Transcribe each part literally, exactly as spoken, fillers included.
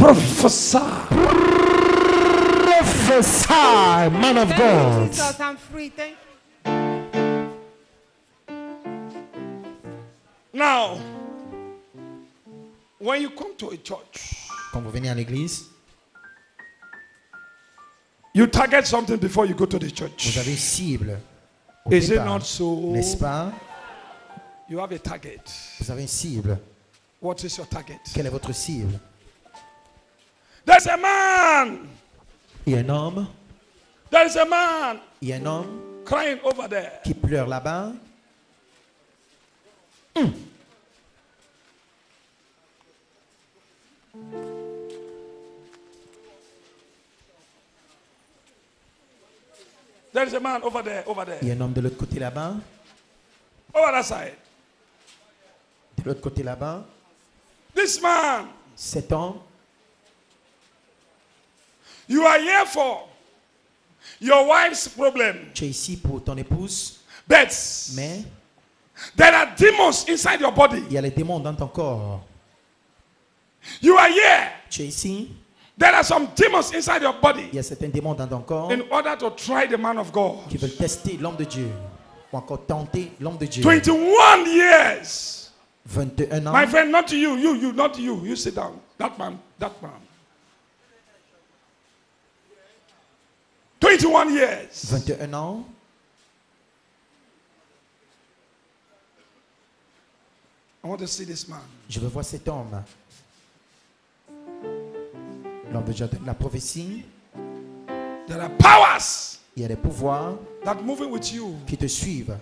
Prophesy. Prophesy, man of God. Jesus, I'm free. Thank you. Now, when you come to a church, Quand vous venez à l'église, you target something before you go to the church. vous avez une cible. Au Is it départ, not so? n'est-ce pas? You have a target. Vous avez une cible. What is your target? Quelle est votre cible? There's a man. Il y a un homme. There's a man Il y a un homme crying over there. qui pleure là-bas. Mm. There's a man over there, over there. Il y a un homme de l'autre côté là-bas. Over that side. De l'autre côté là-bas. This man, Cet homme, you are here for your wife's problem. tu es ici pour ton épouse. But Mais there are demons inside your body. il y a les démons dans ton corps. You are here. Tu es ici. There are some demons inside your body Il y a certains démons dans ton corps in order to try the man of God. qui veulent tester l'homme de Dieu. Ou encore tenter l'homme de Dieu. twenty-one years. vingt et un ans. My friend, not you, you, you, not you. You sit down. That man, that man. twenty-one years. vingt et un ans. I want to see this man. Je veux voir cet homme. L'homme de Dieu donne la prophétie. There are powers Il y a des pouvoirs that moving with you. qui te suivent.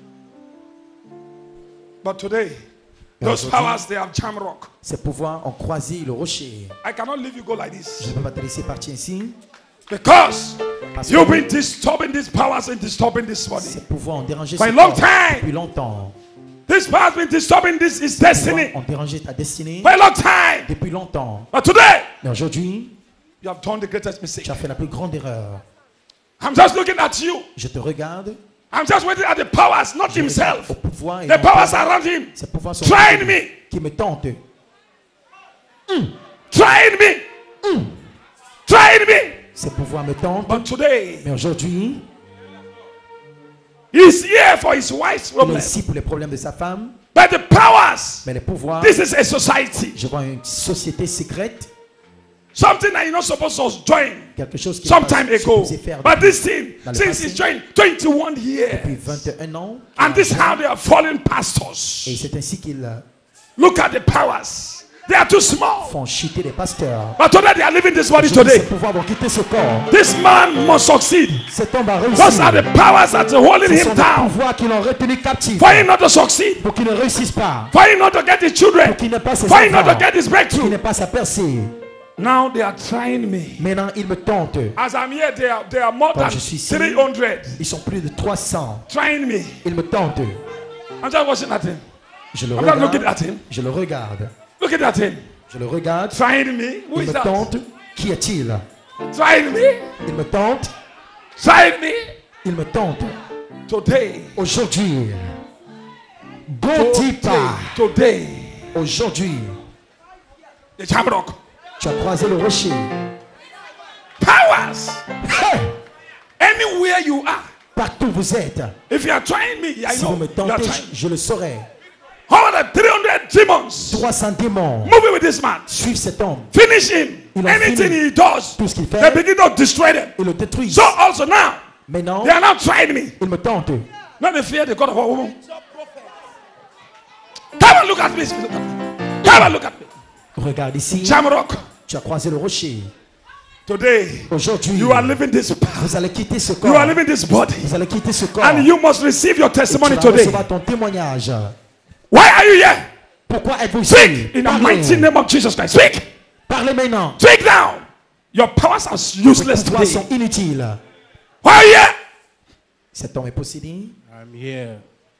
But today, Mais those aujourd'hui, powers, they have jam rock. ces pouvoirs ont croisé le rocher. I cannot leave you go like Je this. ne peux pas te laisser partir ainsi. Because Parce you've que been disturbing these powers and disturbing this body. ces pouvoirs ont dérangé For a ce long corps time. depuis longtemps. This power has been disturbing this his Ces destiny pouvoirs ont dérangé ta destinée for a long time. depuis longtemps. But today, Mais aujourd'hui, you have done the greatest mistake. tu as fait la plus grande erreur. I'm just looking at you. Je te regarde. I'm just waiting at the powers, not Je regarde himself. au pouvoir et The non powers pas- around him. Ces pouvoirs sont Trying autour de me. lui, qui me tentent. Trying me. Trying me. Ces pouvoirs me tentent. But today, Mais aujourd'hui, he's here for his wife's il est problem. ici pour les problèmes de sa femme. But the powers, Mais les pouvoirs, this is a society. je vois une société secrète. Something that you're not supposed to join Quelque chose qui some n'est pas time ago. supposé faire But depuis, this thing, dans le since passé, he's joined twenty-one depuis years, vingt et un ans. and this is how they are fallen Et pastors. c'est ainsi qu'ils euh, Look at the powers. They are too small. font chuter les pasteurs. But today they are leaving this body Aujourd'hui, ces today. pouvoirs vont quitter ce corps. This man must succeed. Cet homme va Those réussir. are the powers that are holding Ce sont him des down. pouvoirs qui l'ont retenu captif. For him not to succeed. Pour qu'il ne réussisse pas. For him not to get his children. Pour qu'il n'ait pas ses For him not to enfants. get his Pour qu'il breakthrough. n'ait pas sa percée. Now they are trying me. Maintenant, il me tente. As I'm here, they are, they are more Quand than je suis ici, three hundred Ils sont plus de trois cents. trying me. Il me tente. I'm just watching at him. Je le I'm just looking regarde. at him. Je le regarde. Looking at him. Je le regarde. Trying me. Who Il is me that? tente. Qui est-il? Trying me. Il me tente. Trying me. Il me tente. Today. Aujourd'hui. Go deeper. Today. Aujourd'hui. The Jamrock. Tu as croisé le rocher. Powers. Hey! Anywhere you are. Partout où vous êtes. If you are trying me, I Si know vous me you are tentez, trying. je, je le saurai. How about three hundred demons trois cents démons moving with this man? suivent cet homme. Finish him. Il a Anything fini he does, tout ce qu'il they fait begin to destroy them. et le détruisent. So also now, Maintenant, they are now trying me. il me tente. Not the fear the God of a woman. Come and look at me. Come and look at me. Regarde ici. Jamrock. Tu as croisé le rocher. Today, Aujourd'hui, you are living this path. vous allez quitter ce You corps. are living this body. Vous allez quitter ce corps. And you must receive your Et tu testimony vas today. recevoir ton témoignage. Why are you here? Pourquoi êtes-vous ici? Speak in the mighty Parlez. name of Jesus Christ. Speak. Parlez maintenant. Speak now. Your powers are Vos useless pouvoirs today. sont inutiles. Why are you here? Cet homme est possédé. I'm here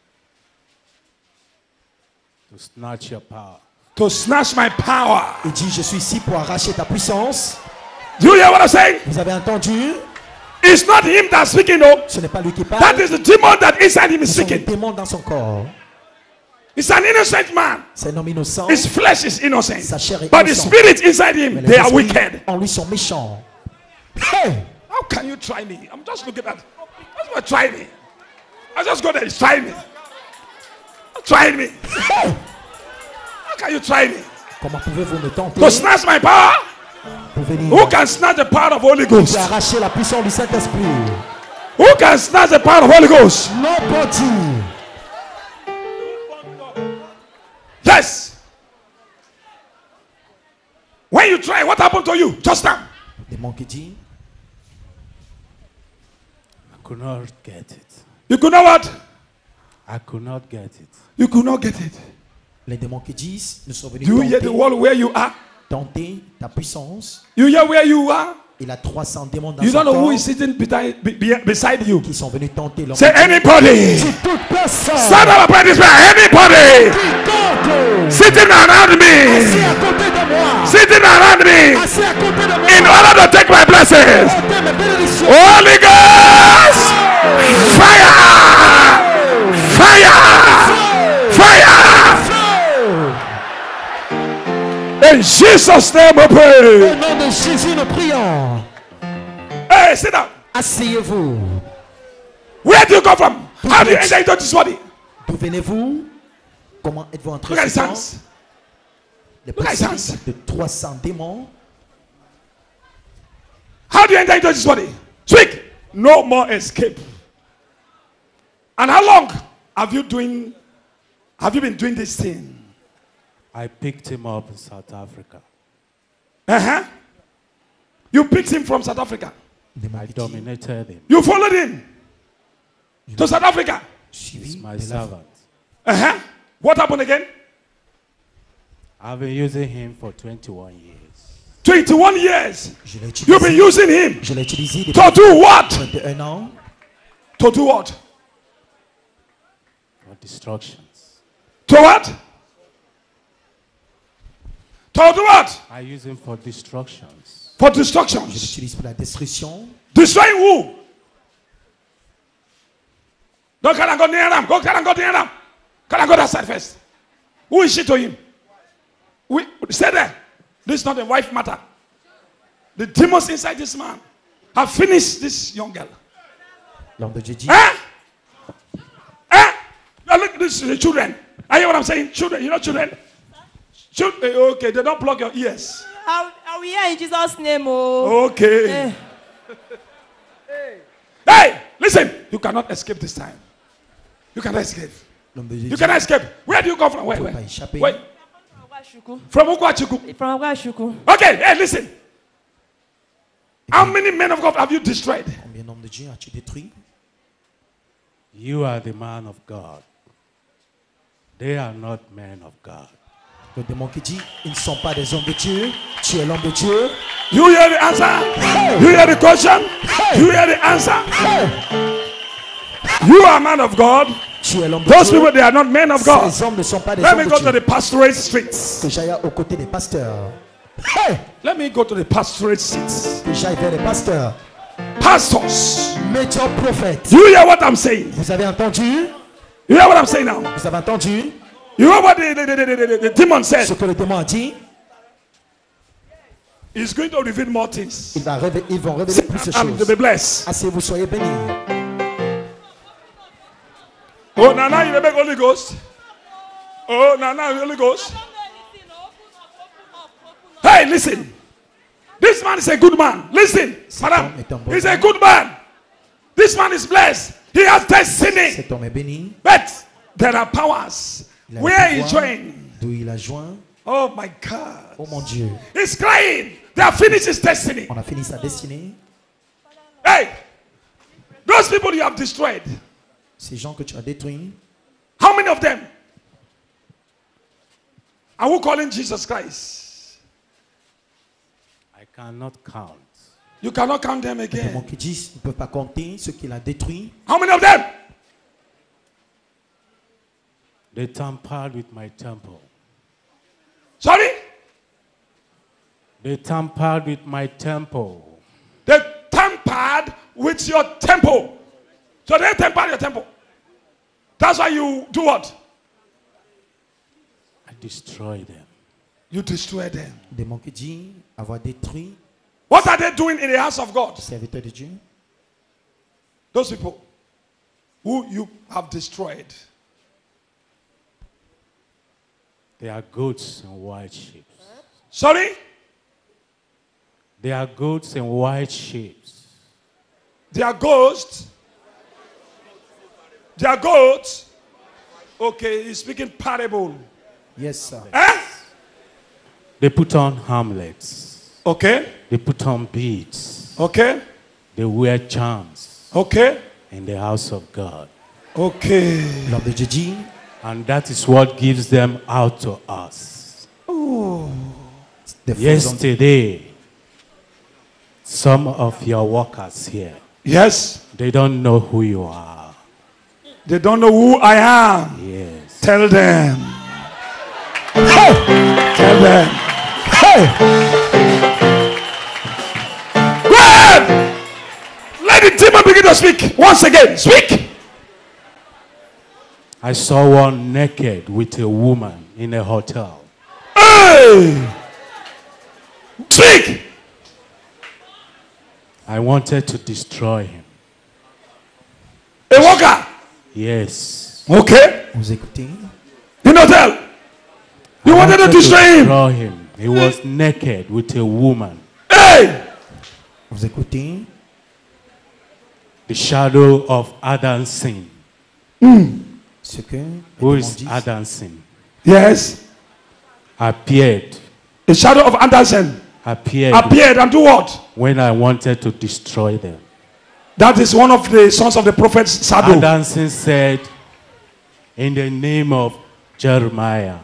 to snatch your power. To snatch my power. Il dit, je suis ici pour arracher ta puissance. Do you hear what I'm saying? Vous avez entendu? It's not him that's speaking, no. Ce n'est pas lui qui That parle. is the demon that inside him is Ce sont les speaking. démons dans son corps. He's an innocent man. C'est un homme innocent. His flesh is innocent. Sa chair est But the innocente. spirit inside him, Mais les they are esprits wicked. en lui sont méchants. Hey! How can you try me? I'm just looking at. That's what try me. I just go there. Try me. Try me. Hey! How can you try me? Comment pouvez-vous me tenter To snatch my power? pour venir Who can snatch the power of Holy pour Ghost? arracher la puissance du Saint-Esprit? Who can snatch the power of Holy Ghost? Nobody. Yes. When you try, what happened to you? Just now. Démon qui dit, I could not get it. You could know what? I could not get it. You could not get it. les démons qui disent, nous sommes venus Do you hear the tenter, word where you are? tenter ta puissance. You hear where you are? Il a trois cents démons dans You son don't know corps who is sitting beside, be- be- beside you. qui sont venus tenter l'homme. Say anybody. Si toute personne Son of a prayer this way. Anybody quiconque sitting around me, assis à côté de moi, sitting around me, assis à côté de moi, in order to take my blessings. ôtez mes bénédictions. Holy Ghost, fire, fire, fire. In Jesus' name we Au pray. nom de Jésus, nous prions. Hey, sit down. Asseyez-vous. Where do you come from? How do you enter into this body? D'où venez-vous? Comment êtes-vous entré Look at his ce temps? hands. Les Look at his principes hands. de trois cents démons. How do you enter into this body? Speak. No more escape. And how long have you doing? Have you been doing this thing? I picked him up in South Africa. Uh huh. You picked him from South Africa. Démons I qui dit, dominated him. You followed him to South Africa. He's suivi my de la- servant. Uh huh. What happened again? I've been using him for twenty-one years. twenty-one years. Je l'ai You've been utilisé. using him Je l'ai utilisé to depuis do what? vingt et un ans To do what? For destructions. To what? To do what? I use him for destructions. For Je destructions. l'utilise pour la destruction. Destroying who? Don't can I go near them? Go, can I go near them? Can I go that side first? Who is she to him? We stay there. This is not a wife matter. The demons inside this man have finished this young girl. L'homme de Dieu dit, Eh? Eh? Now look, this is the children. I hear what I'm saying? Children, you know children? Children, okay, they don't plug your ears. Are, are we here in Jesus' name? Oh. Okay. Eh. Hey, listen. You cannot escape this time. You cannot escape. l'homme de Dieu You dit, cannot escape. Where do you come from? Where? tu ne peux Where? pas échapper. Wait. From From Ukwachuku. Agwashuku. Okay, hey, listen. How many men of God have you destroyed? Combien d'hommes de Dieu as-tu détruit? You are the man of God. They are not men of God. Le démon qui dit, ils ne sont pas des hommes de Dieu. Tu es l'homme de Dieu. You hear the answer? You hear the question? You hear the answer? You are a man of God. Tu es l'homme de Those Dieu. people, they are not men of God. Ces hommes ne sont pas des Let hommes me de go to Dieu. the pastorate streets. Que j'aille aux côtés des pasteurs. Hey! Let me go to the pastorate seats. Que j'aille vers les pasteurs. Pastors. Médiocres prophètes. You hear what I'm saying? Vous avez entendu? You hear what I'm saying now? Vous avez entendu You hear what the, the, the, the, the, the demon said? ce que le démon a dit? He's going to reveal more things. Il va révé- Ils vont révéler plus de I'm to choses. be blessed. Asseyez-vous, soyez bénis. Oh, now, now you may make Holy Ghost. Oh, now, now Holy Ghost. Hey, listen. This man is a good man. Listen, madam. homme est un bon He's a homme. good man. This man is blessed. He has destiny. Cet homme est béni. But there are powers. Il a Where le he pouvoir joined. d'où il a joint. Oh my God. Oh mon Dieu. He's crying. They have finished his destiny. On a fini sa destinée. Hey, those people you have destroyed. Ces gens que tu as détruits. How many of them are we calling Jesus Christ? I cannot count. You cannot count them Les démons again. qui disent qu'ils ne peuvent pas compter ce qu'il a détruit. How many of them? They tampered with my temple. Sorry? They tampered with my temple. They tampered with your temple. So they tampered your temple. That's why you do what? destroy them. You destroy them. Démon qui dit avoir détruit What are they doing in the house of God? serviteur de Dieu. Those people who you have destroyed. They are goats and white sheep. Sorry? They are goats and white sheep. They are ghosts. They are goats. Okay, he's speaking parable. Yes, sir. Eh? They put on hamlets. Okay. They put on beads. Okay. They wear charms Okay. in the house of God. Okay. L'homme de Dieu dit, And that is what gives them out to us. des faux hommes. Yesterday, some of your workers here, Yes. they don't know who you are. They don't know who I am. Yes. Tell them. Hey! Tell them. Hey! Go ahead! Let the demon begin to speak. Once again. Speak. I saw one naked with a woman in a hotel. Hey! Speak. I wanted to destroy him. A worker. Yes. Okay. Vous écoutez? In hotel. You I wanted to destroy him. destroy him. He was naked with a woman. Hey! Vous écoutez? The shadow of Adam's sin. Ce que le Who démon is dit. Adam's sin? Yes. Appeared. The shadow of Anderson Appeared appeared and do what? when I wanted to destroy them. That is one of the sons of the prophet Sadu. Adamson said, in the name of Jeremiah,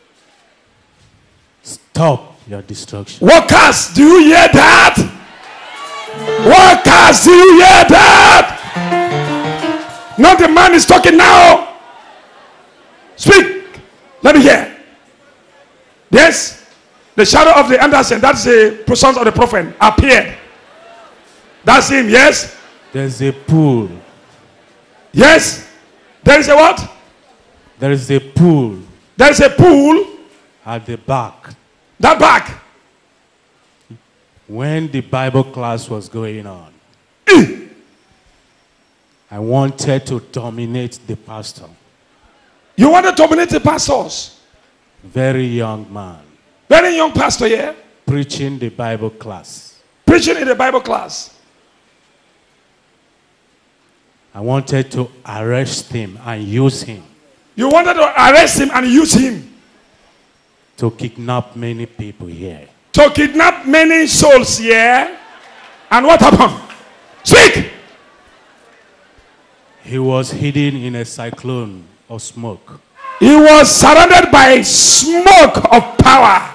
stop your destruction. Workers, do you hear that? Workers, do you hear that? Not the man is talking now. Speak. Let me hear. Yes. The shadow of the Anderson, that's the sons of the prophet, appeared. That's him, yes? There's a pool. Yes. There is a what? There is a pool There is a pool. at the back. That back. When the Bible class was going on, I wanted to dominate the pastor. You want to dominate the pastors. Very young man, Very young pastor here. preaching the Bible class. Preaching in the Bible class. I wanted to arrest him and use him You wanted to arrest him and use him to kidnap many people here. to kidnap many souls here. And what happened? Speak. He was hidden in a cyclone of smoke. He was surrounded by smoke of power.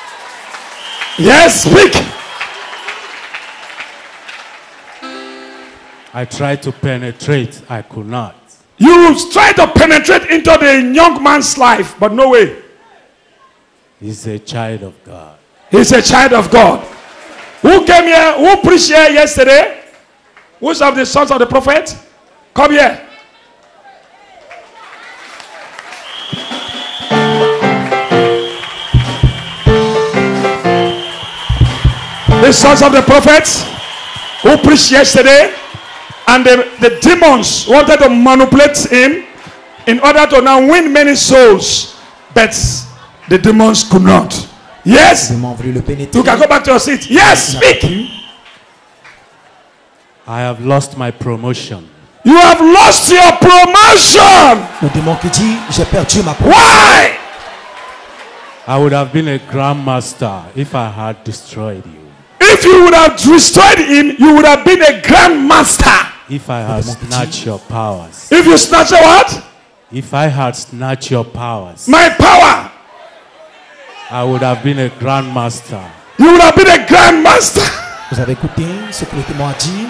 Yes, speak. I tried to penetrate, I could not. You tried to penetrate into the young man's life, but no way. He's a child of God. He's a child of God. Who came here? Who preached here yesterday? Who's of the sons of the prophet? Come here. The sons of the prophets who preached yesterday, and the, the demons wanted to manipulate him in order to now win many souls, but the demons could not. Yes, Les démons ont voulu le pénétrer. you can go back to your seat. Yes, speak. I have lost my promotion. You have lost your promotion. Le démon qui dit, j'ai perdu ma promotion. Why? I would have been a grandmaster if I had destroyed you. If you would have destroyed him, you would have been a grandmaster. If I had snatched your powers. If you snatch a what? If I had snatched your powers, My power. I would have been a grandmaster. You would have been a grandmaster. Vous avez écouté ce que le démon a dit?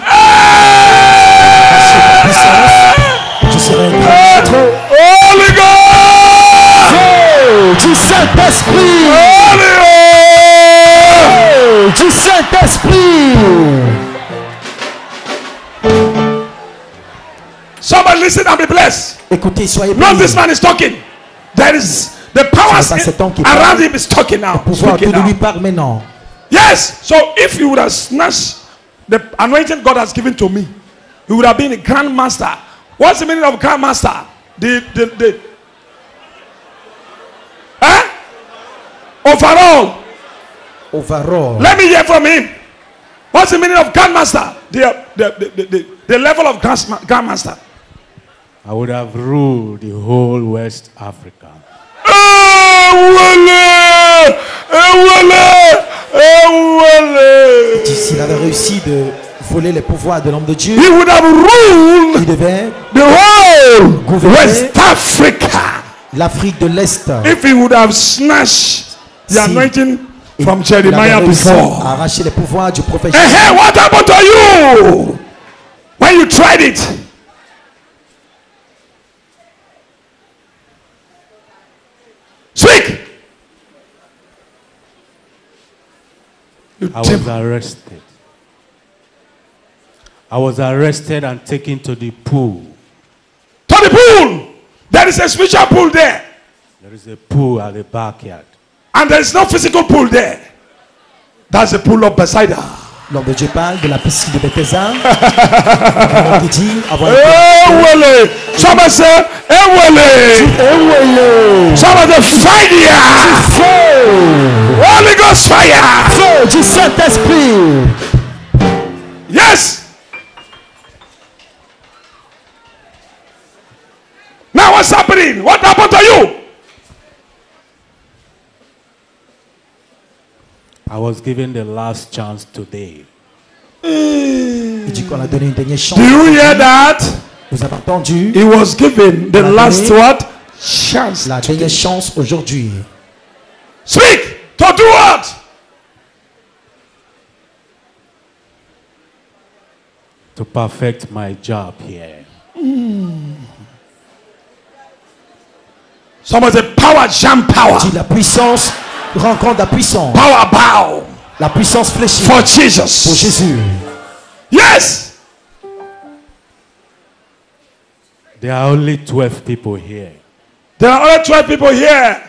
Je serai un grand maître. Holy God! Oh, du Saint-Esprit! Holy God! Oh, du Saint-Esprit! Somebody listen and be blessed. Écoutez, soyez Not this bénis. man is talking. There is the powers C'est pas cet homme qui around parle. him is talking now. Le pouvoir Speaking autour de lui now. parle maintenant. Yes. So if you would have snatched the anointing God has given to me, you would have been a grandmaster. What's the meaning of grandmaster? The the the. Huh? Overall. Overall. Let me hear from him. What's the meaning of grandmaster? The the the the, the, the level of grandma- grandmaster. I would have ruled the whole West Africa. S'il avait réussi de voler les pouvoirs de l'homme de Dieu, He would have il ruled devait the whole gouverner West Africa l'Afrique de l'Est. if he would have snatched the Si anointing Il, from il avait Jeremiah réussi before. à arracher les pouvoirs du prophète Hey, hey, Jésus. what happened to you when you tried it? Speak. You I was devil. arrested. I was arrested and taken to the pool. To the pool. There is a spiritual pool there, There is a pool at the backyard. and there is no physical pool there. That's the pool of Bethsaida. L'homme de Dieu parle de la piscine de Bethesda. Qui dit avoir Ewele. Somebody say, Ewele. Somebody say, fire. Holy Ghost fire. feu du Saint-Esprit. Yes. Now what's happening? What happened to you? I was given the last chance today. Il dit qu'on a donné une dernière chance. Do you hear that? Vous avez entendu? He was given the La last donné what? Chance. La dernière chance aujourd'hui. Speak. To do what? To perfect my job here. Somebody say power jam power. Dit la puissance rencontre la puissance. Power bow La puissance fléchie for pour Jesus. Jésus. Yes. There are only twelve people here There are only twelve people here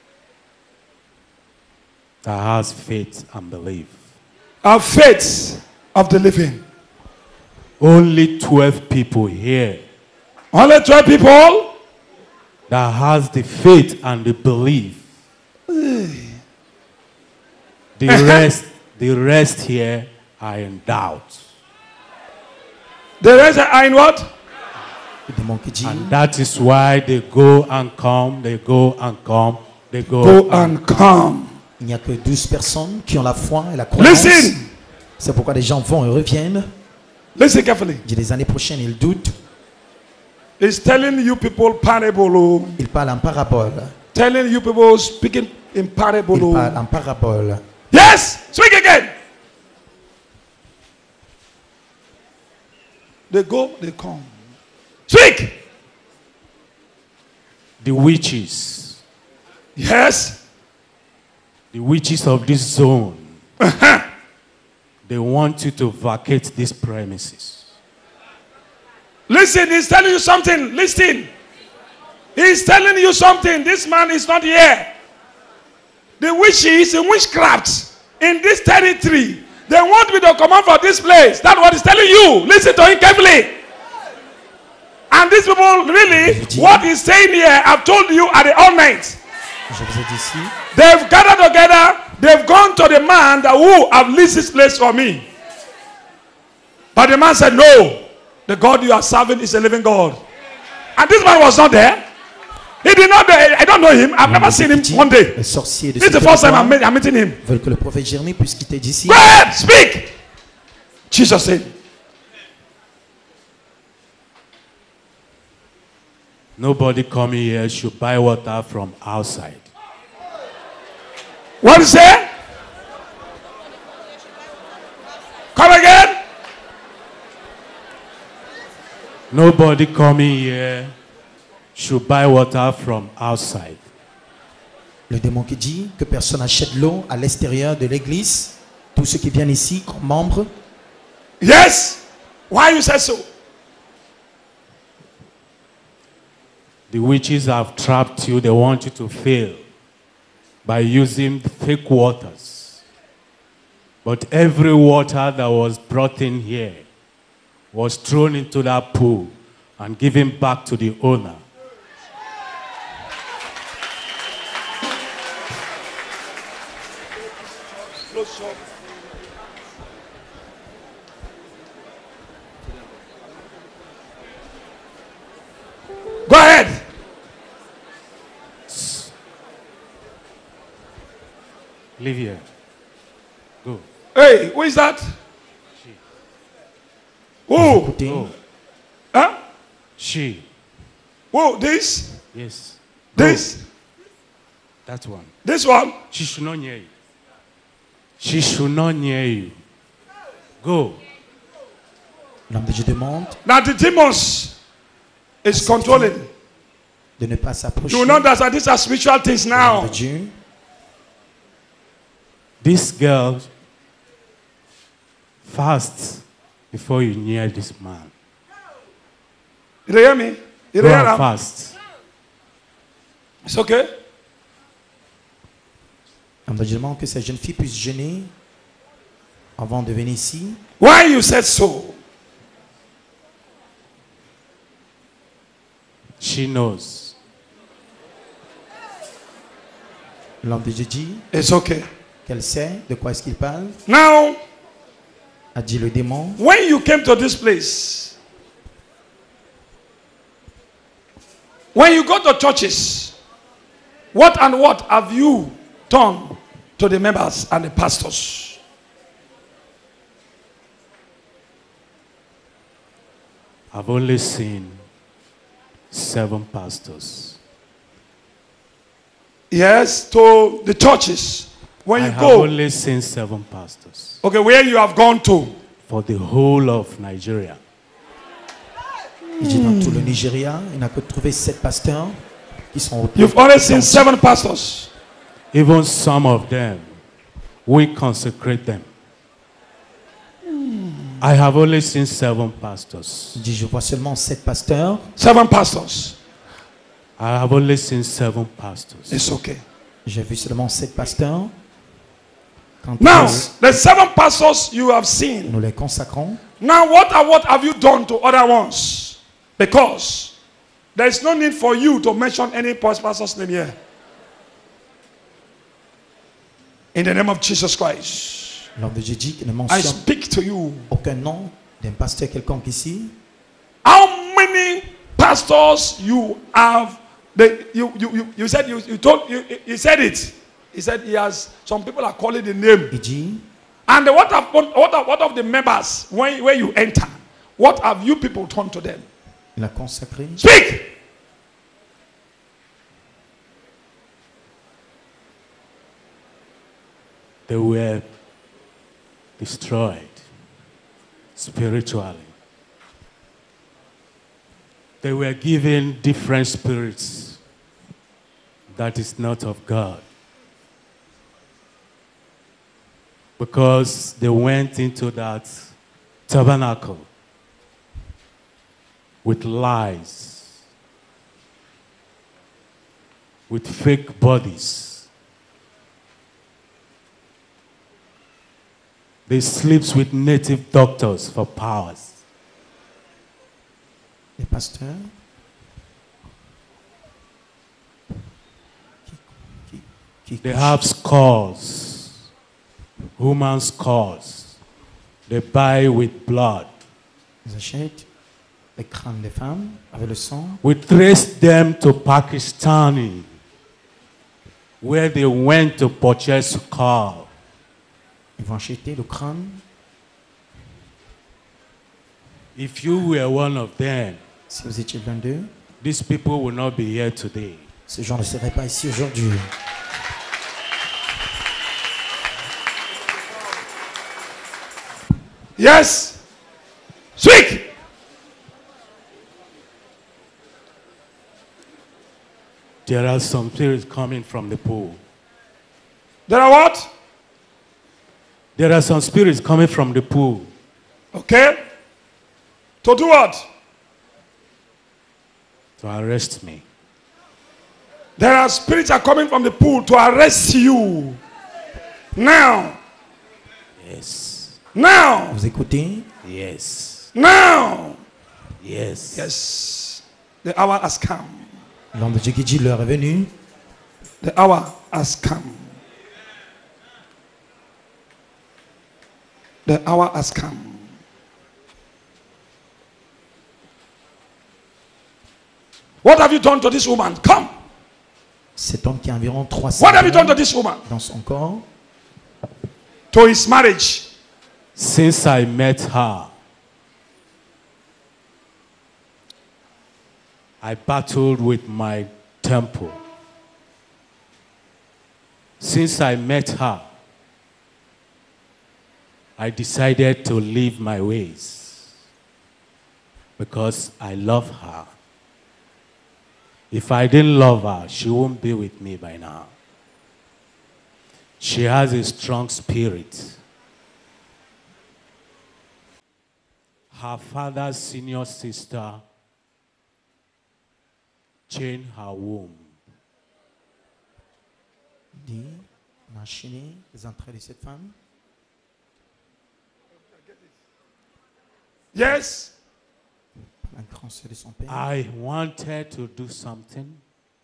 that has faith and belief. of faith of the living. Only twelve people here Only twelve people. that has the faith and the belief. The rest, the rest here are in doubt. The rest are in what? Le démon qui dit And that is why they go and come, they go and come, they go, Go and and come. il n'y a que douze personnes qui ont la foi et la croyance. Listen. C'est pourquoi les gens vont et reviennent. Listen carefully. Il dit les années prochaines, ils doutent. He's telling you people parable. Oh. Il parle en parabole. Telling you people speaking in parable. Il Oh. parle en parabole. Yes. Speak again. They go, they come. Speak. the witches, Yes. the witches of this zone, they want you to vacate these premises. Listen, he's telling you something. Listen. He's telling you something. This man is not here. The witches and witchcraft in this territory, they want me to come out for this place. That's what he's telling you. Listen to him carefully. And these people, really, what he's saying here, I've told you at the all night. Je vous ai dit ici. They've gathered together. They've gone to the man that who have leased this place for me. But the man said, no. The God you are serving is a living God. And this man was not there. He did not. I don't know him. I've never seen him one day. Les sorciers de This is ce the first time I'm, territoire meet- I'm meeting him. veulent que le prophète Jérémie puisse quitter d'ici. Go ahead, speak. Jesus said, Nobody coming here should buy water from outside. what is it? Come again. Nobody coming here should buy water from outside. Le démon qui dit que personne n'achète l'eau à l'extérieur de l'église. Tous ceux qui viennent ici comme membres. Yes. Why you say so? The witches have trapped you. They want you to fail. by using fake waters. But every water that was brought in here was thrown into that pool and given back to the owner. Go ahead. Leave here. Go. Hey, who is that? She. Who? Go. Huh? She. Who? This? Yes. This? Go. That one. This one? She should not hear you. She should not hear you. Go. L'homme de Dieu demande Now the demons is controlling. de ne pas s'approcher. You know that these are spiritual things now. De Dieu. This girl fast before you near this man. You hear me? You Go hear and that? fast. It's okay. L'homme de Dieu demande que cette jeune fille puisse jeûner avant de venir ici. Why you said so? She knows. L'homme de Dieu dit It's okay. qu'elle sait de quoi est-ce qu'il parle. Now, A dit le démon. when you came to this place, when you go to churches, what and what have you done to the members and the pastors? I've only seen seven pastors. Yes, to the churches. When I you have go, only seen seven pastors okay, where you have gone to? for the whole of Nigeria. Il dit dans tout le Nigeria, il n'a que trouvé sept pasteurs qui sont au You've only seen seven pastors. Even some of them, we consecrate them. I have only seen seven pastors. Il dit je vois seulement sept pasteurs. Seven pastors. I have only seen seven pastors. It's okay. J'ai vu seulement sept pasteurs. Quand Now, nous, the seven pastors you have seen. nous les consacrons. Now, what and what have you done to other ones? Because there is no need for you to mention any pastor's name here. In the name of Jesus Christ, L'homme de Dieu dit qu'il ne I mentionne speak to you. aucun nom d'un pasteur quelconque ici. How many pastors you have? They, you, you, you, you said you, you told you, you said it. He said he has. Some people are calling the name. Il dit And what of what of, what of the members when where you enter? What have you people done to them? il a consacré. Speak. They were destroyed spiritually. They were given different spirits that is not of God. Because they went into that tabernacle with lies, with fake bodies. They sleep with native doctors for powers. Les pasteurs qui, qui, qui They have skulls, human skulls. They buy with blood. ils achètent les crânes des femmes avec le sang. We traced them to Pakistan, where they went to purchase skull. Ils vont acheter le crâne. If you were one of them, Si vous étiez l'un d'eux, these people will not be here today. ces gens ne seraient pas ici aujourd'hui. Yes. Speak. There are some spirits coming from the pool. There are what? There are some spirits coming from the pool. Okay. To do what? To arrest me. There are spirits are coming from the pool to arrest you. Now. Yes. Now. Vous écoutez? Yes. Now. Yes. Yes. The hour has come. L'homme de Dieu qui dit l'heure est venue. The hour has come. The hour has come. What have you done to this woman? Come. Cet homme qui a environ trois cents What have you done to this woman? dans son corps. To his marriage. Since I met her, I battled with my temple. Since I met her, I decided to leave my ways because I love her. If I didn't love her, she wouldn't be with me by now. She has a strong spirit. Her father's senior sister chained her womb. Dit, on a enchaîné les entrées de cette femme. Yes. La grande sœur de son père. I wanted to do something.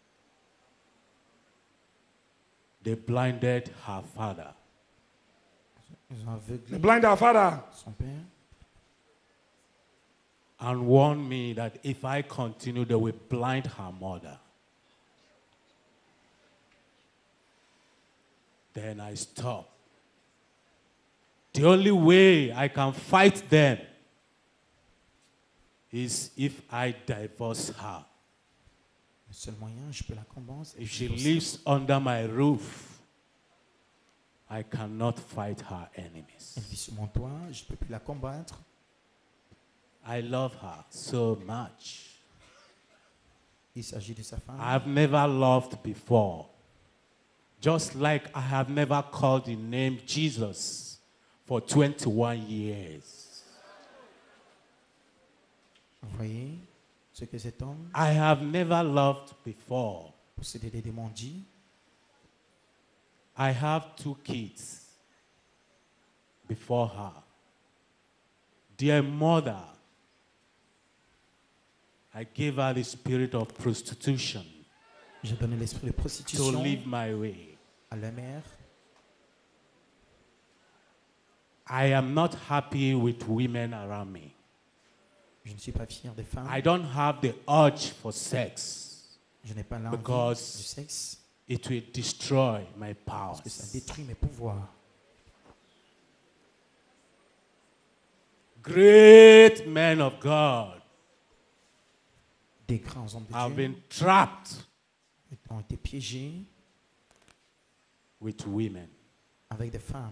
They blinded her father. Ils ont aveuglé The blind our father. son père. And warned me that if I continue, they will blind her mother. Then I stopped. The only way I can fight them is if I divorce her. Le seul moyen, je peux la combattre. If she lives under my roof, I cannot fight her enemies. Elle vit sur mon toit, je ne peux plus la combattre. I love her so much. Il s'agit de sa femme. I've never loved before. Just like I have never called the name Jesus for twenty-one years. Vous voyez ce que cet homme I have never loved before. possédait des démons dit. I have two kids before her. Dear mother, I gave her the spirit of prostitution J'ai donné l'esprit de to prostitution live my way. à la mère. I am not happy with women around me. Je ne suis pas fier des femmes. I don't have the urge for sex Je n'ai pas l'envie Because- du sexe it will destroy my parce que ça powers. détruit mes pouvoirs. Great men of God Des grands hommes de have Dieu been trapped ont été piégés with women. avec des femmes.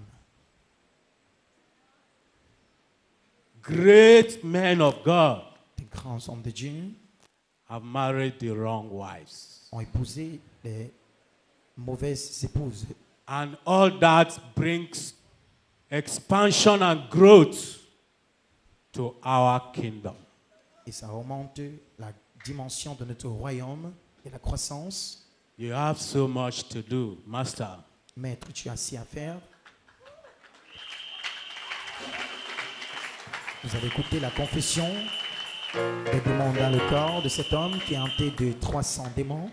Great men of God Des grands hommes de Dieu have married the wrong wives. ont épousé les mauvaises épouses. And all that brings expansion and growth to our kingdom. Et ça remonte la dimension de notre royaume et la croissance. You have so much to do, Master. Maître, tu as assez à faire. Vous avez écouté la confession des démons dans le corps de cet homme qui est hanté de trois cents démons.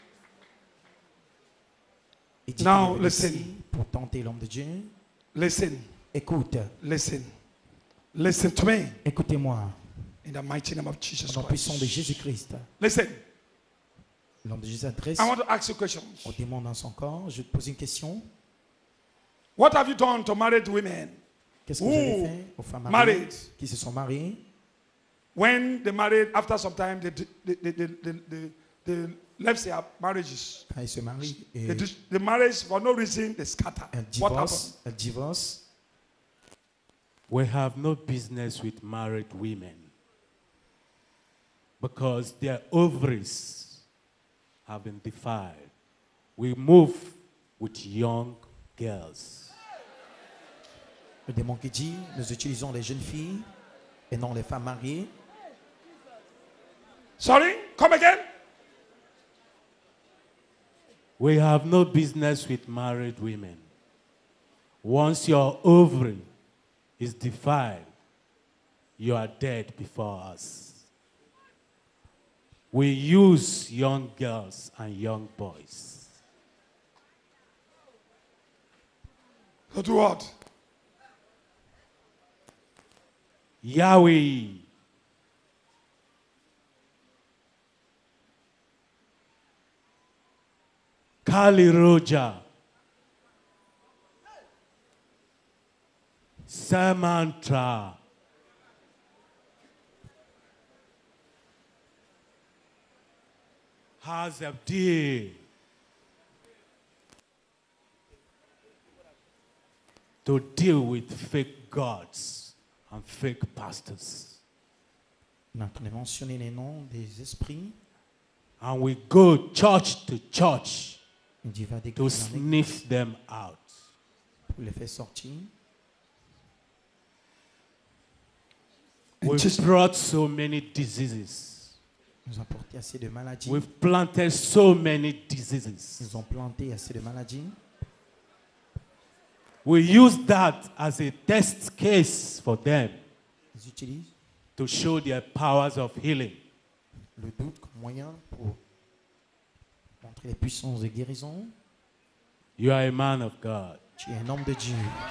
Il dit Now, qu'il est venu listen. ici pour tenter l'homme de Dieu. Listen. Écoute, Listen. Listen to me. écoutez-moi, In the mighty name of Jesus au nom puissant de Christ. Jésus-Christ. Listen. L'homme de Jésus s'adresse I want to ask you questions. au démon dans son corps. Je vais te poser une question. What have you done to married women Qu'est-ce que vous avez Ooh, fait aux femmes mariées married? qui se sont mariées? When they married, after some time, they, they, they, they, they, they, they left their marriages. Quand elles se marient, et The, dis- the marriage, for no reason, they scatter. elles What happened? divorcent, elles divorcent. We have no business with married women because their ovaries have been defiled. We move with young girls. Le démon qui dit, nous utilisons les jeunes filles et non les femmes mariées. Sorry? Come again? We have no business with married women. Once your ovary is defiled, you are dead before us. We use young girls and young boys. So do what? Yahweh. Kali Roja. Samantha. Has a deal to deal with fake gods and fake pastors. On est en train de mentionner les noms des esprits. And we go church to church Il dit, va to d'église en sniff them out. pour les faire sortir. We've brought so many diseases. Ils ont apporté assez de maladies. We've planted so many diseases. Ils ont planté assez de maladies. We use that as a test case for them Ils utilisent to show their powers of healing. le doute comme moyen pour montrer les puissances de guérison. You are a man of God. Tu es un homme de Dieu.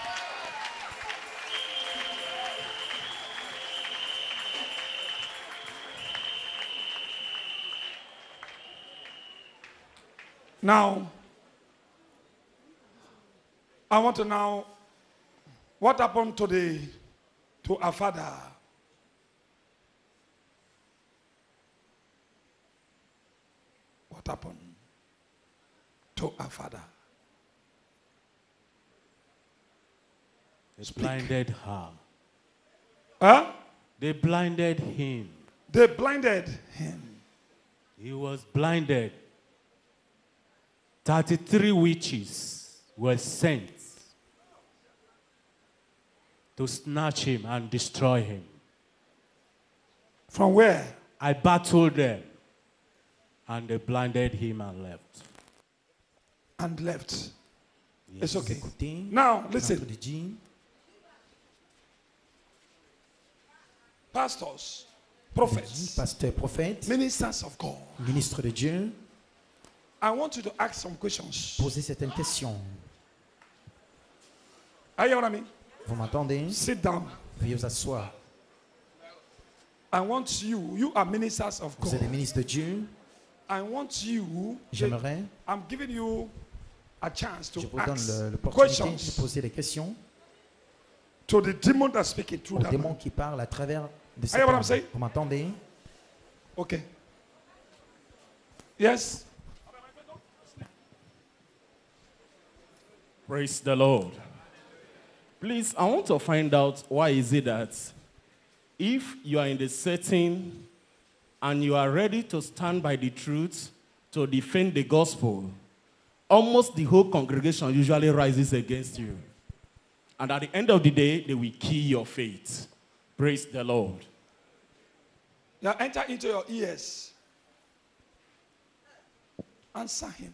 Now, I want to know what happened to the to our father. What happened to our father? They Speak. blinded her. Huh? They blinded him. They blinded him. He was blinded. thirty-three witches were sent to snatch him and destroy him. From where? I battled them, and they blinded him and left. And left. Yes. It's okay. Écoutez, Now, l'entre listen. de Dieu, Pastors, dit, prophets, pasteur, prophète, ministers of God. ministre de Dieu, I want you to ask some questions. posez certaines questions. Are you hearing me? Vous m'entendez? Sit down. Veuillez vous asseoir. I want you, you are ministers of Vous êtes des God. ministres de Dieu. I want you, J'aimerais, I'm giving you a chance to je vous donne ask le- l'opportunité de questions poser des questions to the demon that's speaking through aux that démons man. qui parlent à travers de Are cet you what I'm homme. saying? Vous m'entendez? Okay. Yes? Praise the Lord. Please, I want to find out why is it that if you are in the setting and you are ready to stand by the truth to defend the gospel, almost the whole congregation usually rises against you. And at the end of the day, they will kill your faith. Praise the Lord. Now enter into your ears. Answer him.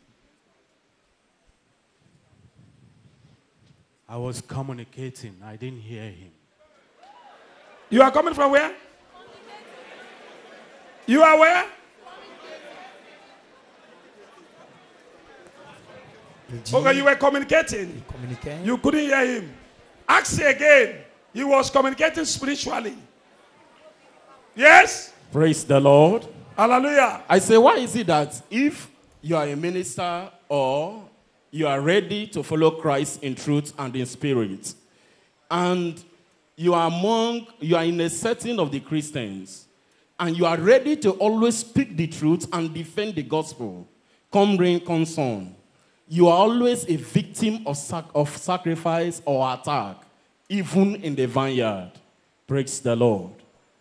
I was communicating. I didn't hear him. You are coming from where? You are where? Il dit, Okay, you were communicating. il communiquait. You couldn't hear him. Ask again. He was communicating spiritually. Yes? Praise the Lord. Hallelujah. I say, why is it that if you are a minister or you are ready to follow Christ in truth and in spirit, and you are among, you are in a setting of the Christians, and you are ready to always speak the truth and defend the gospel, come rain, come sun, you are always a victim of, sac of sacrifice or attack, even in the vineyard. Praise the Lord.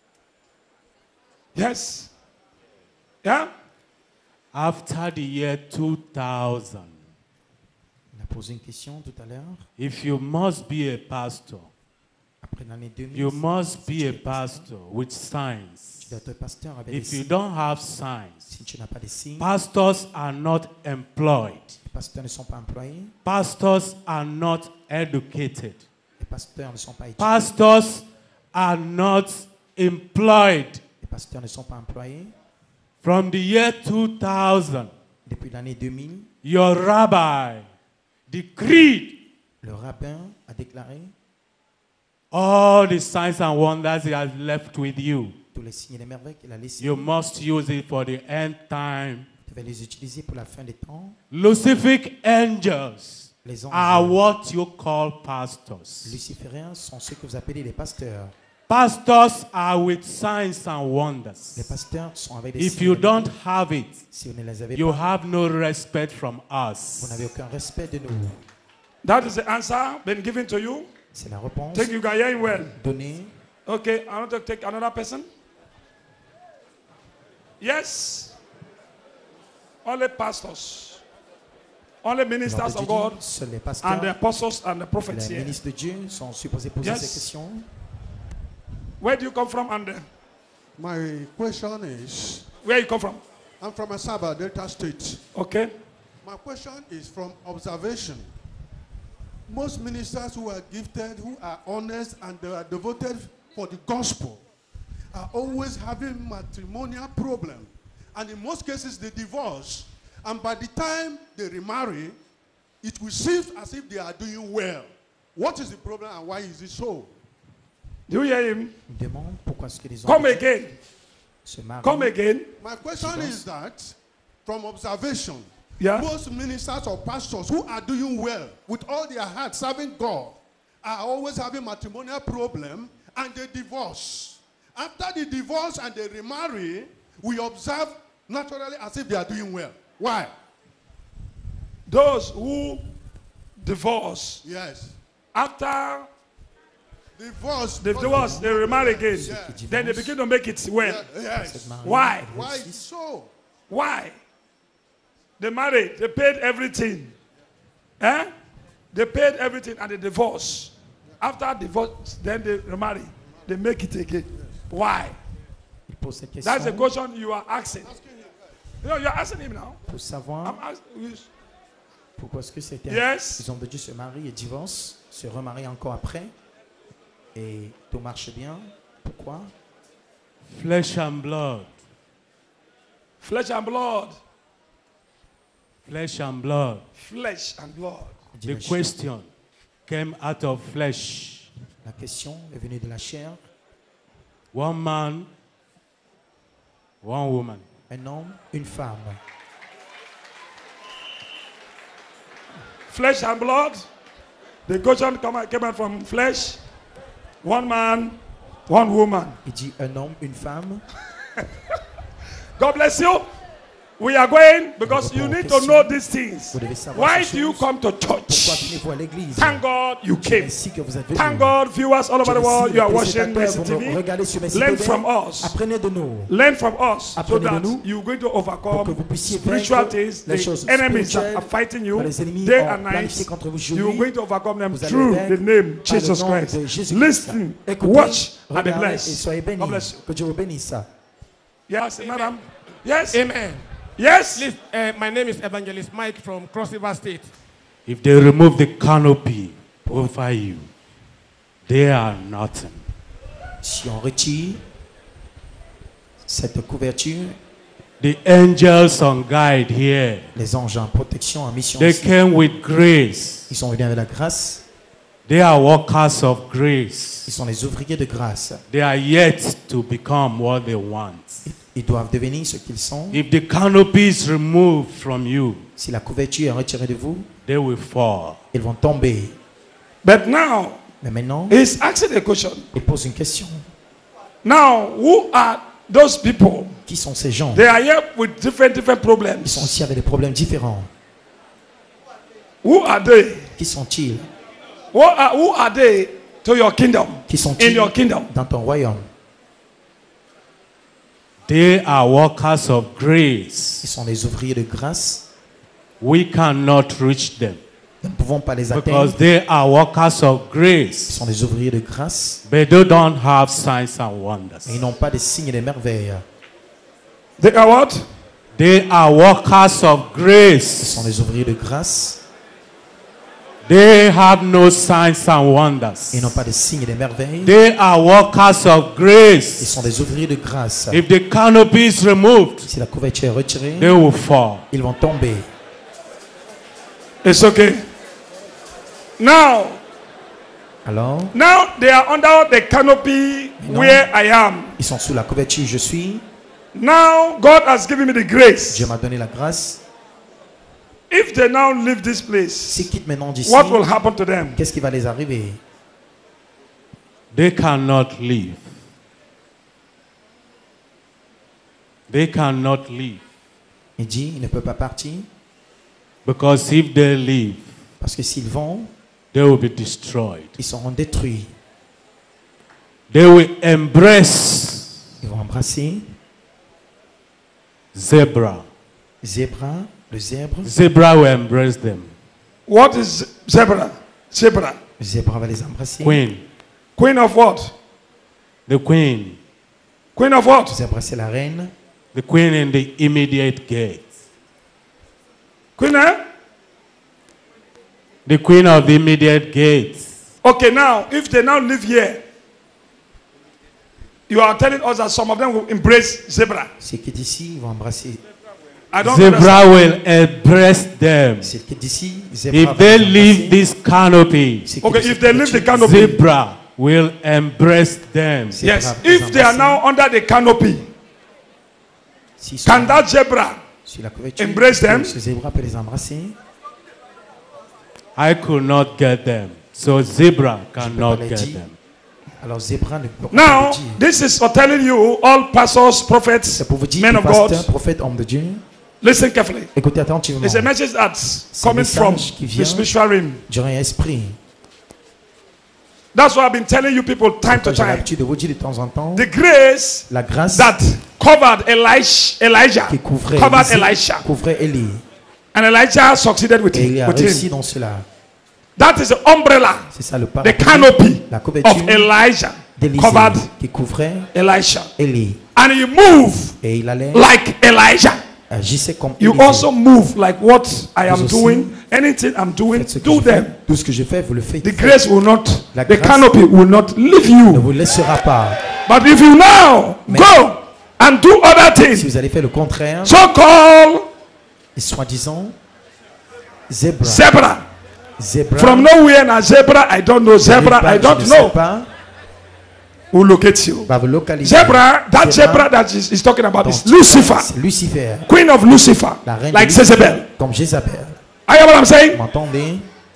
Yes. Yeah? After the year two thousand, Il a posé une question tout à l'heure. if you must be a pastor, Après l'année deux mille, you si- must si be tu a es pasteur, pastor with signs. tu dois être pasteur avec des If you signes. don't have signs, Si tu n'as pas de signes, pastors are not employed. les pasteurs ne sont pas employés, Pastors are not educated. les pasteurs ne sont pas étudiés, Pastors are not employed. les pasteurs ne sont pas employés. From the year two thousand, Depuis l'année deux mille, your rabbi decreed le rabbin a déclaré all the signs and wonders he has left with you. tous les signes et les merveilles qu'il a laissés. You must use it for the end time. Tu vas les utiliser pour la fin des temps. Lucific angels Les anges are what you call pastors. lucifériens sont ceux que vous appelez les pasteurs. Pastors are with signs and Les wonders. pasteurs sont avec des If signes you et des merveilles. don't have it, Si vous ne les avez you pas, have no respect from vous us. n'avez aucun respect de nous. That is the answer been given to you. C'est la réponse Think you can hear him well. donnée. Okay, I want to take another person. Yes. Only pastors. Only ministers Alors, of Dieu God dit, seuls les and the pasteurs apostles and the et prophets les here. ministres de Dieu sont supposés poser Yes. ces questions. Where do you come from, and My question is, where you come from? I'm from Asaba, Delta State. Okay. My question is from observation. Most ministers who are gifted, who are honest, and they are devoted for the gospel, are always having matrimonial problem. And in most cases, they divorce. And by the time they remarry, it will seem as if they are doing well. What is the problem and why is it so? Do you hear him? Il demande pourquoi est-ce que les Come hommes again. se marient. Come again. My question is that, from observation, Yeah. most ministers or pastors who are doing well with all their heart serving God are always having matrimonial problem and they divorce. After the divorce and they remarry, we observe naturally as if they are doing well. Why? Those who divorce Yes. after Divorce. they divorce, they remarry again. Yeah. Then they begin to make it well. Yeah, Cette yes. mariée Why? Why réussit. so? Why? They married, they paid everything. Eh? They paid everything and they divorce. After divorce, then they remarry. They make it again. Why? Il pose cette question That's the question you are asking. You know, you're asking him now. pour savoir I'm asking. pourquoi est-ce que c'était Yes. les hommes de Dieu se marient et divorcent, se remarient encore après et tout marche bien. Pourquoi? Flesh and blood. Flesh and blood. Flesh and blood. Flesh and blood. The Dimanche. question came out of flesh. La question est venue de la chair. One man, one woman. Un homme, une femme. Flesh and blood. The question come- came out from flesh. One man, one woman. Il dit un homme, une femme. God bless you. We are going because you need to know these things. Vous devez savoir Why ces do you choses. come to Pourquoi church? venez-vous à l'église? Thank God you came. Ainsi que vous êtes venus. Thank God, viewers all over the world, you are watching Téléspectateurs, Mercy vous me T V. regardez sur Mercy Learn T V. from us. Apprenez de nous. Learn from us so Apprenez de that nous you're going to pour que overcome vous puissiez spiritual vaincre things, les the choses enemies that spirituelles, are fighting you les ennemis day ont and night. planifié contre vous jour You're nuit. going to overcome them Vous allez through vaincre the name par le Jesus nom de Christ. Jésus-Christ. Listen, Écoutez, watch, and be regardez et blessed. soyez bénis. God bless you. Que Dieu vous bénisse. Yes, madam. Yes. Amen. Yes. Please, uh, my name is Evangelist Mike from Cross River State. If they remove the canopy over you, they are nothing. Si on retire cette couverture, The angels on guide here, les anges en protection, en mission, they ici, came with grace. ils sont venus avec la grâce. They are workers of grace. Ils sont les ouvriers de grâce. They are yet to become what they want. Ils doivent devenir ce qu'ils sont. If the canopy is removed from you, Si la couverture est retirée de vous, they will fall. ils vont tomber. But now, Mais maintenant, he's asking a question. il pose une question. Now, who are those people? Qui sont ces gens? They are here with different different Ils sont problems. aussi avec des problèmes différents. Who are they? Qui sont-ils? Who are, who are they to your kingdom? Qui In sont-ils your kingdom? dans ton royaume? They are workers of Ils grace. sont les ouvriers de grâce. We cannot reach them. Nous ne pouvons pas les because atteindre. they are workers of Ils grace, sont des ouvriers de grâce. but they don't have signs and wonders. Et ils n'ont pas des signes et des merveilles. They are what? They are workers of Ils grace. sont des ouvriers de grâce. They have no signs and wonders. Ils n'ont pas des signes et des merveilles. They are workers of Ils grace. sont des ouvriers de grâce. If the canopy is removed, Si la couverture est retirée, they will fall. ils vont tomber. It's okay. Now, Alors, now they are under the canopy Non. where I am. ils sont sous la couverture, je suis. Now, God has given me the grace. Dieu m'a donné la grâce. If they now leave this place, S'ils quittent maintenant d'ici, what will happen to them? qu'est-ce qui va les arriver? They cannot leave. They cannot leave. Il dit, il ne peut pas partir. Because if they leave, Parce que s'ils vont, they will be destroyed. ils seront détruits. They will embrace Ils vont embrasser zebra. zébra, le zèbre. Zebra will embrace them. What is zebra? Zebra. Le zèbre va les embrasser. Queen. Queen of what? The queen. Queen of what? Le zèbre, c'est la reine. The queen in the immediate gate. Queen, eh? The queen of the immediate gate. Okay, now, if they now live here, you are telling us that some of them will embrace zebra. Ceux qui d'ici, ils vont embrasser. I don't Zebra understand. will embrace them. Ceux qui d'ici, zèbre If va they les leave embrasser. this canopy, Ceux qui Okay, de if cette they leave the couverture, canopy, zebra will embrace them. zèbre yes, va les if they are embrasser. now under the canopy, S'ils sont can that zebra? sur la couverture, embrace them? ce zèbre peut les embrasser. I could not get them. So zebra Je peux cannot pas les get dire. them. Alors zèbre ne peut pas Now, les dire. this is for telling you, all pastors, prophets, C'est pour vous dire men que of God, pasteur, prophète, homme de Dieu, listen carefully. écoutez attentivement. It's a message that's C'est un coming from message qui the vient spiritual realm. du règne esprit. That's why I've been telling you people time to J'ai time. l'habitude de vous dire de temps en temps, The grace la grâce that covered Elijah, Elijah qui couvrait, covered Élisée, Elisha, couvrait Élie. and Elijah succeeded with, Et il him, a with réussi him. dans cela. That is the umbrella, C'est ça le the parapluie, canopy la couverture of Elijah d'Élisée covered qui couvrait Elisha, Élie. and he moved Et il allait like Elijah. agissait comme You Élisée. also move like what I am Vous aussi, doing. Anything I'm doing, Faites ce que do je fais. them. Tout ce que je fais, vous le faites. The grace will not, La the grâce canopy will not leave ne you. vous laissera pas. But if you now Mais- go and do other Si things, vous allez faire le contraire, so called et soi-disant, zèbre, zebra. zèbre, From nowhere now, zebra, I don't know. n'arrive Zebra, pas, I je don't ne sais know. pas, Who locate you? va vous localiser. Zebra, that Zebra, zebra that is, is talking about dont is il parle, Lucifer, c'est Lucifer, queen of Lucifer, la reine like de Jezebel. Lucifer, comme Jézabel. I hear what I'm Vous saying? m'entendez?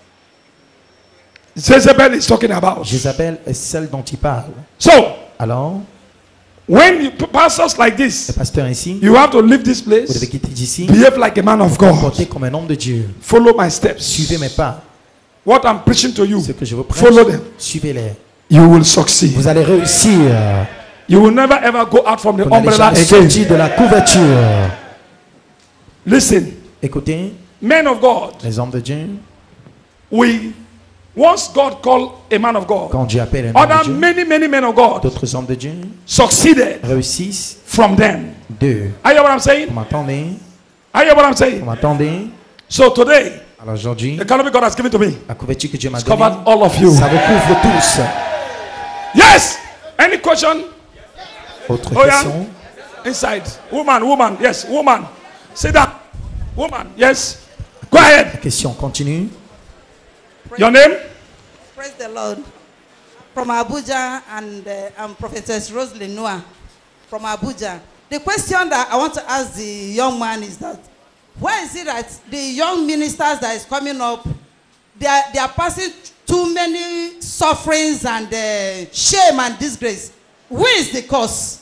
Jezebel is talking about. Jézabel est celle dont il parle. So, Alors, when you pastors like this, le pasteur ici, you have to leave this vous devez place, quitter d'ici, behave like a man of God, porter comme un homme de Dieu. follow my steps. Suivez mes pas. What I'm preaching to you, Ce que je vous prêche, follow them. suivez-les. You will succeed. Vous allez réussir. You will never ever go out from the Vous n'allez umbrella jamais again. sortir de la couverture. Listen, Écoutez, men of God, les hommes de Dieu, we once God called a man of God, quand Dieu appelle un homme de other Dieu, many many men of God d'autres hommes de Dieu succeeded réussissent from them. d'eux. I hear what I'm saying? Vous m'entendez? I hear what I'm Vous saying? m'entendez? So today, Alors aujourd'hui, the canopy God has given to me la couverture que Dieu m'a has donnée, covered all of you. ça recouvre tous. Yes. Any question? Autre Oh, yeah. question? Inside. Woman, woman. Yes, woman. Sit down. Woman. Yes. Go ahead. Question continue. Your name? Praise the Lord. From Abuja, and uh, I'm Prophetess Rosalind Noah from Abuja. The question that I want to ask the young man is that, why is it that the young ministers that is coming up, they are, they are passing too many sufferings and uh, shame and disgrace? Who is the cause?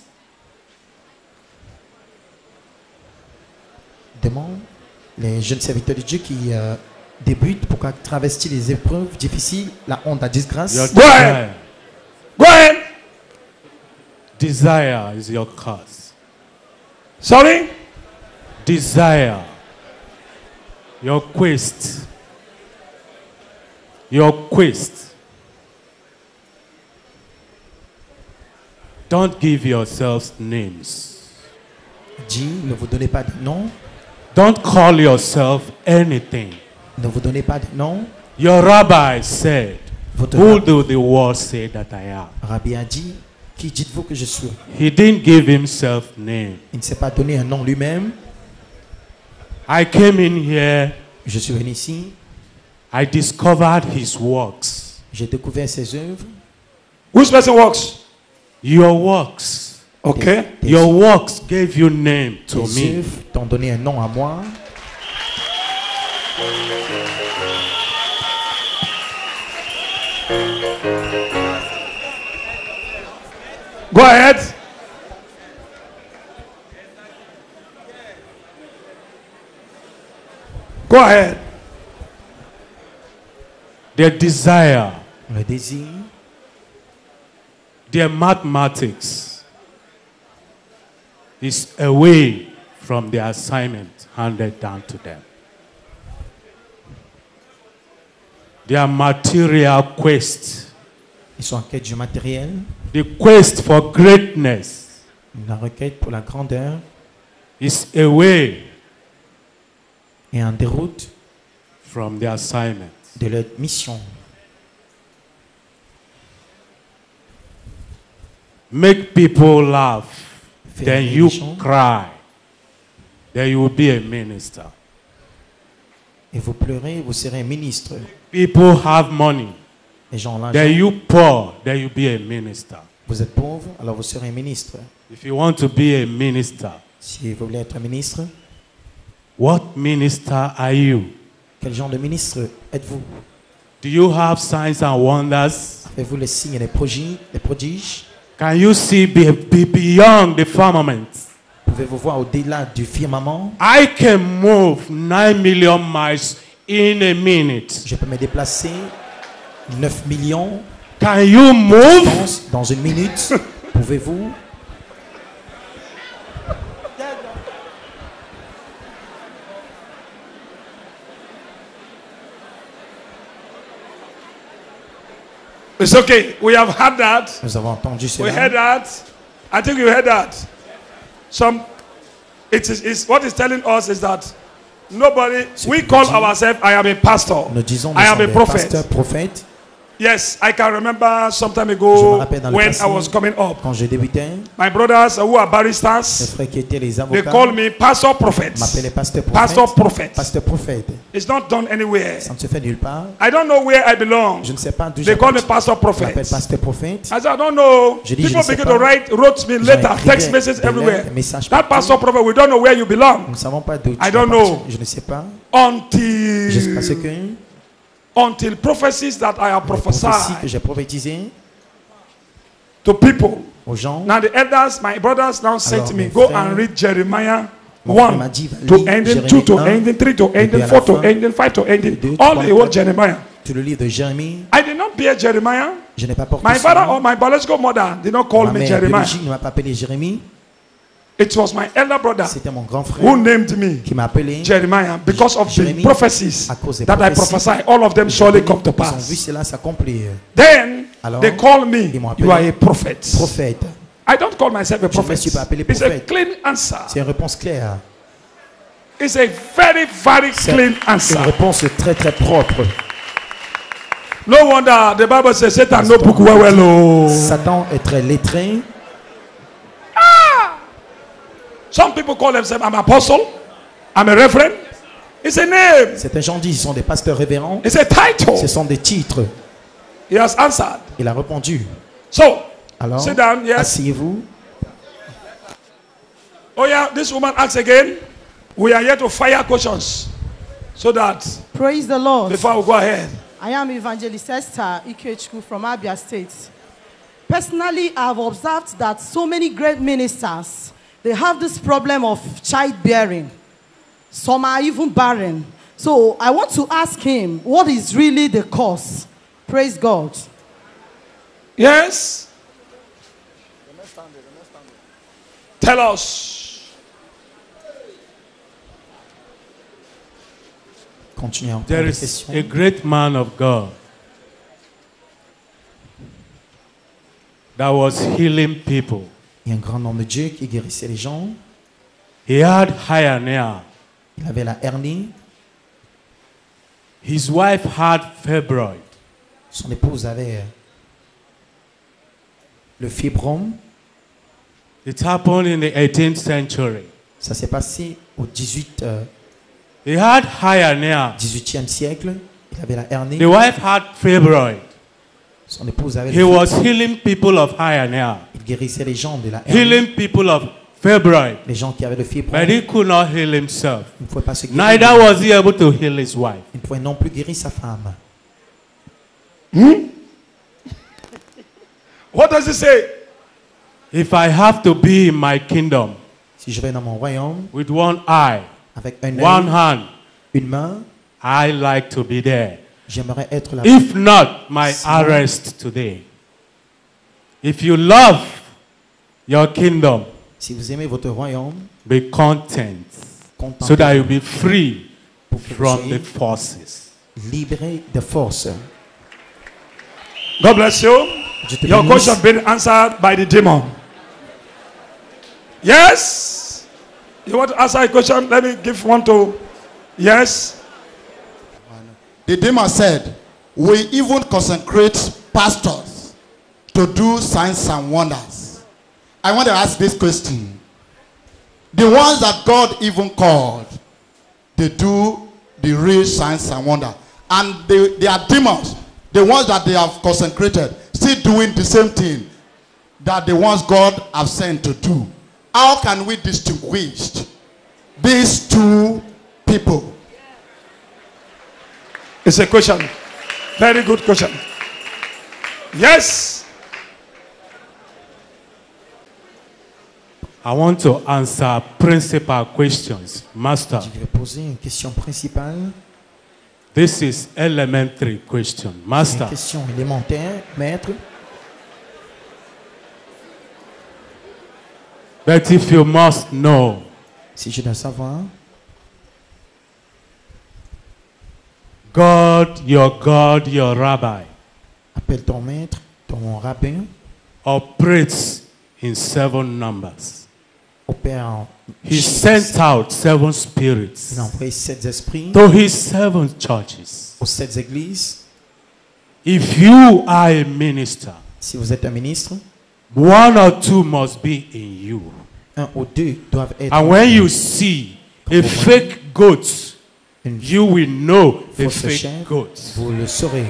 Demande les jeunes serviteurs de Dieu qui euh, débutent, pourquoi travestir les épreuves difficiles, la honte, la disgrâce. Your Go ahead. desire, Go ahead. desire is your cause. Sorry? Desire, your quest, your quest. Don't give yourselves names. Dis, ne vous donnez pas de nom. Don't call yourself anything. Ne vous donnez pas de nom. Your rabbi said, Votre who rab- do the world say that I am? Rabbi a dit, qui dites-vous que je suis? He didn't give himself name. Il ne s'est pas donné un nom lui-même. I came in here, Je suis venu ici. I discovered his works. J'ai découvert ses œuvres. Which person works? Your works. Okay. Tes, Your works gave you name to tes me. œuvres t'ont donné un nom à moi. Go ahead. Go ahead. Their desire, Le désir, their mathematics is away from the assignment handed down to them. Their material quest, ils sont en quête du matériel. the quest for greatness La requête pour la grandeur is away est en déroute from the assignment. de leur mission. Make people laugh, Faire then rire you les gens, cry, then you will be a minister. et vous pleurez, vous serez un ministre. People have money, Les gens ont then l'argent. you poor, then you be a minister. Vous êtes pauvre, alors vous serez un ministre. If you want to be a minister, Si vous voulez être un ministre, what minister are you? quel genre de ministre êtes-vous? Do you have signs and wonders? Avez-vous les signes et les prodiges, les prodiges? Can you see be, be beyond the firmament? Pouvez-vous voir au-delà du firmament? I can move nine million miles in a minute. Je peux me déplacer neuf millions Can you move? pense, dans une minute. Pouvez-vous? It's okay. We have had that. Nous avons entendu We heard cela. that. I think you heard that. Some, it is is- what it's telling us is that nobody. We call ourselves. I am a pastor. Nous disons, nous I am sommes a des prophet. pasteurs, prophètes. Yes, I can remember some time Je me ago rappelle dans le when passé, I was coming up. quand je débutais, My brothers who are mes barristers, frères qui étaient les they avocats call me pastor prophet. m'appelaient pasteur Pastor prophète. prophet. Pasteur prophète. It's not done anywhere. Ça ne se fait nulle part. I don't know where I belong. Je ne sais pas d'où They call me j'appartiens. pastor Je m'appelle prophet. pasteur prophète. I said, I don't know. Je dis, je People ne sais begin pas. to write, wrote me gens later, écrivaient text messages des everywhere. lettres, des messages That partout. pastor prophet, we don't know where you belong Nous ne savons pas d'où tu I don't know. appartiens. Je ne sais pas. Jusqu'à ce until que until prophecies that I have les prophéties que prophesied j'ai prophétisées to people. aux gens, Now the elders, my brothers now said Alors, to me, mes go frères, and read Jeremiah mon frère m'a one dit, va to lire ending, two to Jérémie ending, three to et puis ending, à la four to fin, ending, five to ending, deux, all trois, the whole quatre. Jeremiah. tout le livre de Jérémie. I did not bear Jeremiah. Je n'ai pas porté My ce father nom. or my biological mother did not call Ma me mère Jeremiah. biologique ne m'a pas appelé Jérémie. It was my elder brother C'était mon grand frère who named me qui m'a appelé. Jeremiah because of the Jérémie, prophecies à cause des that I prophéties. prophesied. All of them surely come to Ils ont vu pass. cela s'accomplir. Then Alors, they call me, ils m'ont you are appelé a prophet. Prophète. I don't call myself a Je ne prophet. me suis pas appelé It's a prophète. clean answer. C'est une réponse claire. It's a very, very C'est clean une answer. réponse très très propre. No wonder the Bible says Satan no book well well. Oh. Satan est très lettré. Some people call themselves I'm apostle, I'm a reverend. It's a name. Certains gens disent qu'ils sont des pasteurs révérends. It's a title. Ce sont des titres. He has answered. Il a répondu. So, Alors, sit down, yes. asseyez-vous. Oh yeah, this woman asks again. We are here to fire questions. So that Praise the Lord. before we go ahead. I am Evangelist Esther Ikechukwu from Abia State. Personally, I have observed that so many great ministers, they have this problem of childbearing. Some are even barren. So I want to ask him, what is really the cause? Praise God. Yes. Tell us. Continuez encore There les is questions. a great man of God. that was healing people. Il y a un grand nombre de dieux qui guérissaient les gens. He had hernia. Il avait la hernie. His wife had fibroid. Son épouse avait le fibrome. It happened in the eighteenth century. Ça s'est passé au dix-huit, euh, He had hernia. dix-huitième siècle. Il avait la hernie. The wife had fibroid. Son épouse avait He le was fibrome. healing people of hernia, Il guérissait les gens de la hernie. healing people of fibroid, Les gens qui avaient le fibrome. but he could not heal himself. Il ne pouvait pas se guérir. Neither was he able to heal his wife. Il ne pouvait non plus guérir sa femme. Hmm? What does it say? If I have to be in my kingdom Si je vais dans mon royaume with one eye, avec un one œil, hand, une main, I like to be there. j'aimerais être là. If not, my Sinon- arrest today. If you love your kingdom, Si vous aimez votre royaume, be content content so that you'll be free pour que vous from soyez the forces. libéré de force. God bless you. Je te Your bénisse. question been answered by the demon. Yes. You want to answer a question? Let me give one to. Yes. The demon said, we even consecrate pastors to do signs and wonders. I want to ask this question. The ones that God even called, they do the real signs and wonders. And they, they are demons. The ones that they have consecrated, still doing the same thing that the ones God have sent to do. How can we distinguish these two people? It's a question. Very good question. Yes. I want to answer principal questions, Master. Je vais poser une question principale, This is elementary question, une Master. question élémentaire, maître. But if you must know, Si je dois savoir, God, your God, your Rabbi, appelle ton maître, ton rabbin, operates in seven numbers. opère en... He sent out seven Il spirits a envoyé sept esprits to his seven churches. aux sept églises. If you are a minister, Si vous êtes un ministre, one or two must be in you. un ou deux doivent être... And when you see a fake goat, une you will know a fausse fake chair, goat. vous le saurez.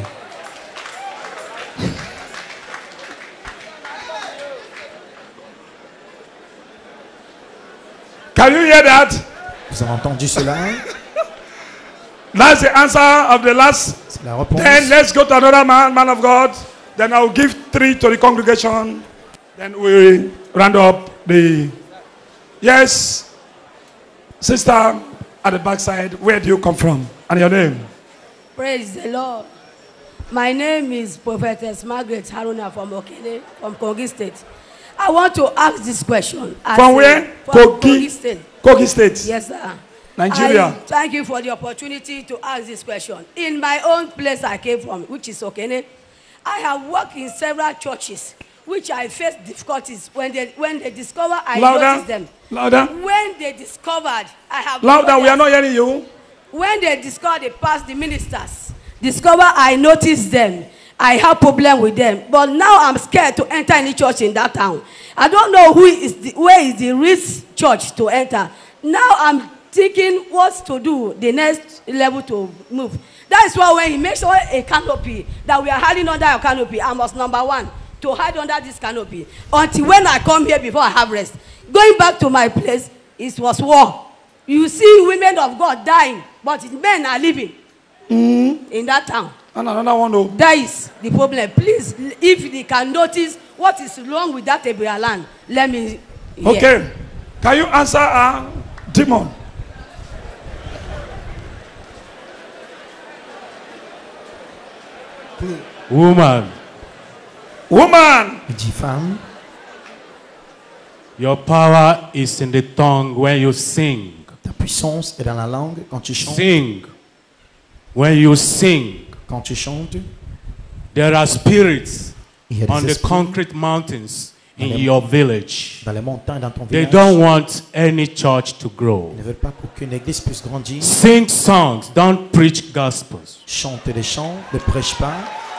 Can you hear that? Vous avez entendu cela? That's the answer of the last. C'est la réponse. Then let's go to another man, man of God. Then I'll give three to the congregation. Then we round up the. Yes, sister at the backside. Where do you come from? And your name? Praise the Lord. My name is Prophetess Margaret Haruna from Okene, from Kogi State. I want to ask this question. As From a- where? From Kogi. Kogi State. Kogi State. Yes, sir. Nigeria. I thank you for the opportunity to ask this question. In my own place I came from, which is Okene, I have worked in several churches, which I faced difficulties when they when they discover I Louder. noticed them. Louder. When they discovered I have Louder. We are not hearing you. When they discover they pass the ministers, discover I notice them. I have problem with them. But now I'm scared to enter any church in that town. I don't know who is the, where is the rich church to enter. Now I'm thinking what to do, the next level to move. That is why when he makes sure a canopy, that we are hiding under a canopy, I must number one, to hide under this canopy. Until when I come here before I have rest. Going back to my place, it was war. You see women of God dying, but men are living Mm. in that town. And another one. Oh. That is the problem. Please, if they can notice what is wrong with that Hebrew land, let me hear. Okay. Can you answer a demon? Woman, Woman. Il dit femme, your power is in the tongue when you sing. ta puissance est dans la langue quand tu chantes. Sing. When you sing, Quand tu chantes, there are spirits il Il y a des on the esprits concrete mountains in dans les- your village. dans les montagnes, dans ton They village. don't want any church to grow. Ils ne veulent pas qu'aucune église puisse grandir. Sing songs, don't preach gospels. Chante des chants, ne prêche pas.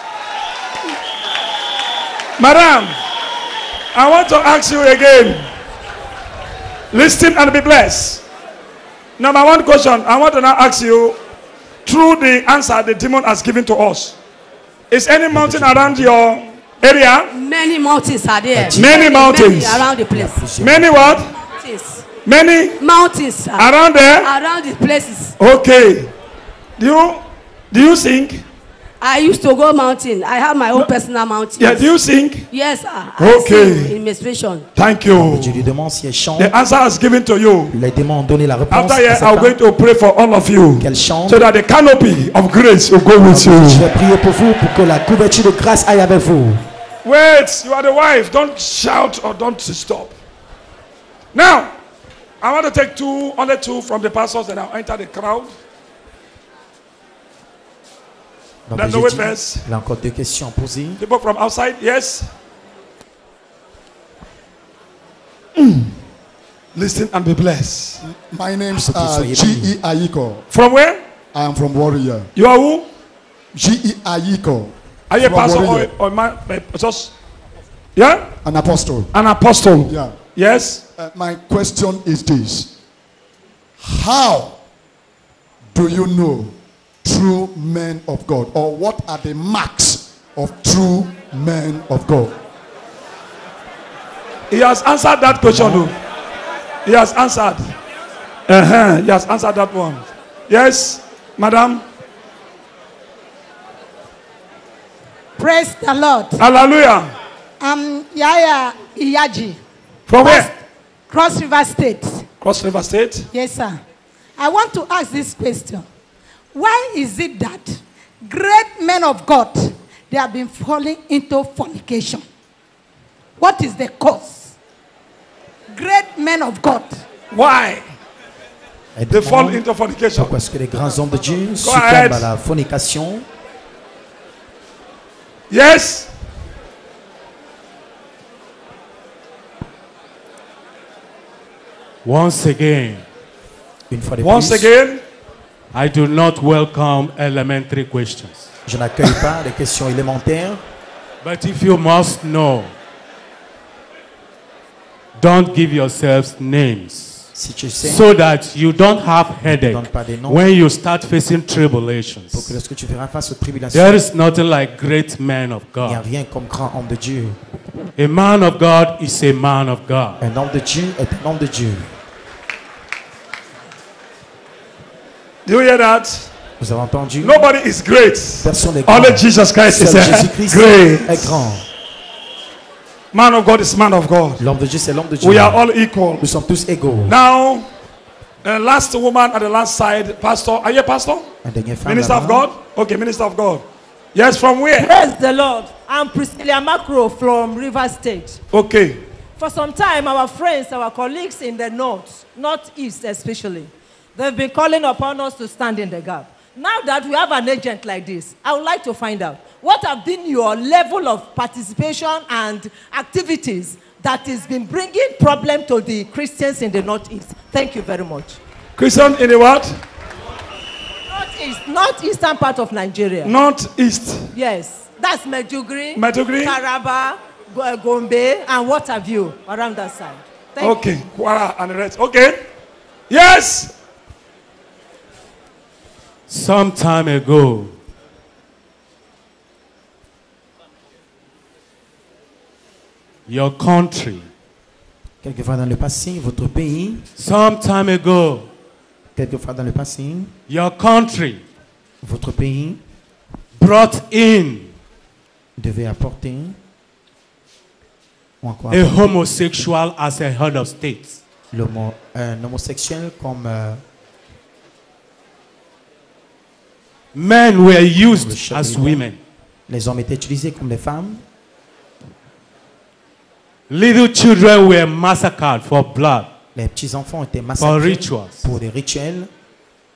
Madam, I want to ask you again. Listen and be blessed. Number one question, I want to now ask you, through the answer the demon has given to us, is any mountain around your area? Many mountains are there. Many mountains. Many around the place. Many what? Mountains. Many Mountains. sir. around there? Around the places. Okay. Do you do you sing? I used to go mountain. I have my own personal mountain. Yeah, do you sing? Yes, sir. I Okay. sing in menstruation. Thank you. Je lui demande si elle chante. The answer is given to you. Les démons ont donné la réponse. After à here, cette I'm femme. going to pray for all of you Qu'elle chante. so that the canopy of grace will go with Je you. vais prier pour vous pour que la couverture de grâce aille avec vous. Wait, you are the wife. Don't shout or don't stop. Now, I want to take two, only two from the pastors, and I'll enter the crowd. Donc, That's j'ai the way dit, first. il a encore deux questions posées. People from outside, yes. Mm. Listen and be blessed. My name's Faut qu'il uh, soit G béni. E Ayiko. From where? I am from Warrior. You are who? G E Ayiko. Are you a From pastor or, Warrior. or man? uh, Just yeah, An apostle. an apostle. Yeah. Yes. Uh, my question is this: how do you know true men of God, or what are the marks of true men of God? He has answered that question. though. He has answered. Uh-huh. He has answered that one. Yes, madam. Praise the Lord. Hallelujah. I'm Yaya Iyaji, From where? Cross River State. Cross River State. Yes, sir. I want to ask this question. Why is it that great men of God, they have been falling into fornication? What is the cause? Great men of God. Why? Elle They fall demande into fornication. pourquoi est-ce que les grands hommes de Dieu succombent ahead. à la fornication. Yes. Once again, Une fois de Once plus, again, I do not welcome elementary questions. je n'accueille pas les questions élémentaires. But if you must know, don't give yourselves names Si tu sais, so that you don't have headache donne pas des noms. when you start facing Pour que tribulations. lorsque tu feras face aux tribulations, There is nothing like great men of il n'y a God. rien comme grand homme de Dieu. A man of God is a man of God. Un homme de Dieu est un homme de Dieu. do you hear that? Vous avez entendu? Nobody is great. Personne n'est grand. Only Jesus Christ is Seul uh, Jésus-Christ great. est grand. Man of God is man of God. L'homme de Dieu, c'est l'homme de Dieu. We are all equal. Nous sommes tous égaux. Now, the last woman at the last side, pastor. Are you a pastor? Un dernier femme Minister of là-bas. God? Okay, minister of God. Yes, from where? Praise the Lord. I'm Priscilla Macro from River State. Okay. For some time, our friends, our colleagues in the north, northeast especially, they've been calling upon us to stand in the gap. Now that we have an agent like this, I would like to find out what have been your level of participation and activities that has been bringing problem to the Christians in the northeast. Thank you very much. Christian in the what? Northeast, northeastern part of Nigeria. Northeast. Yes, that's Medjugorje, Medjugorje? Taraba, Go- Gombe, and what have you around that side. Thank Okay. Kwara and the rest. Okay. Yes. Some time ago, your country, Quelquefois dans le passé, votre pays, some time ago, quelquefois dans le passé, your country votre pays brought in devait apporter ou encore a apporter homosexual as a head of state. l'homo- un homosexuel comme euh, Men were le used chef as militaire. women. Les hommes étaient utilisés comme des femmes. Little children were massacred for blood, Les petits enfants étaient for massacrés rituals. pour des rituels.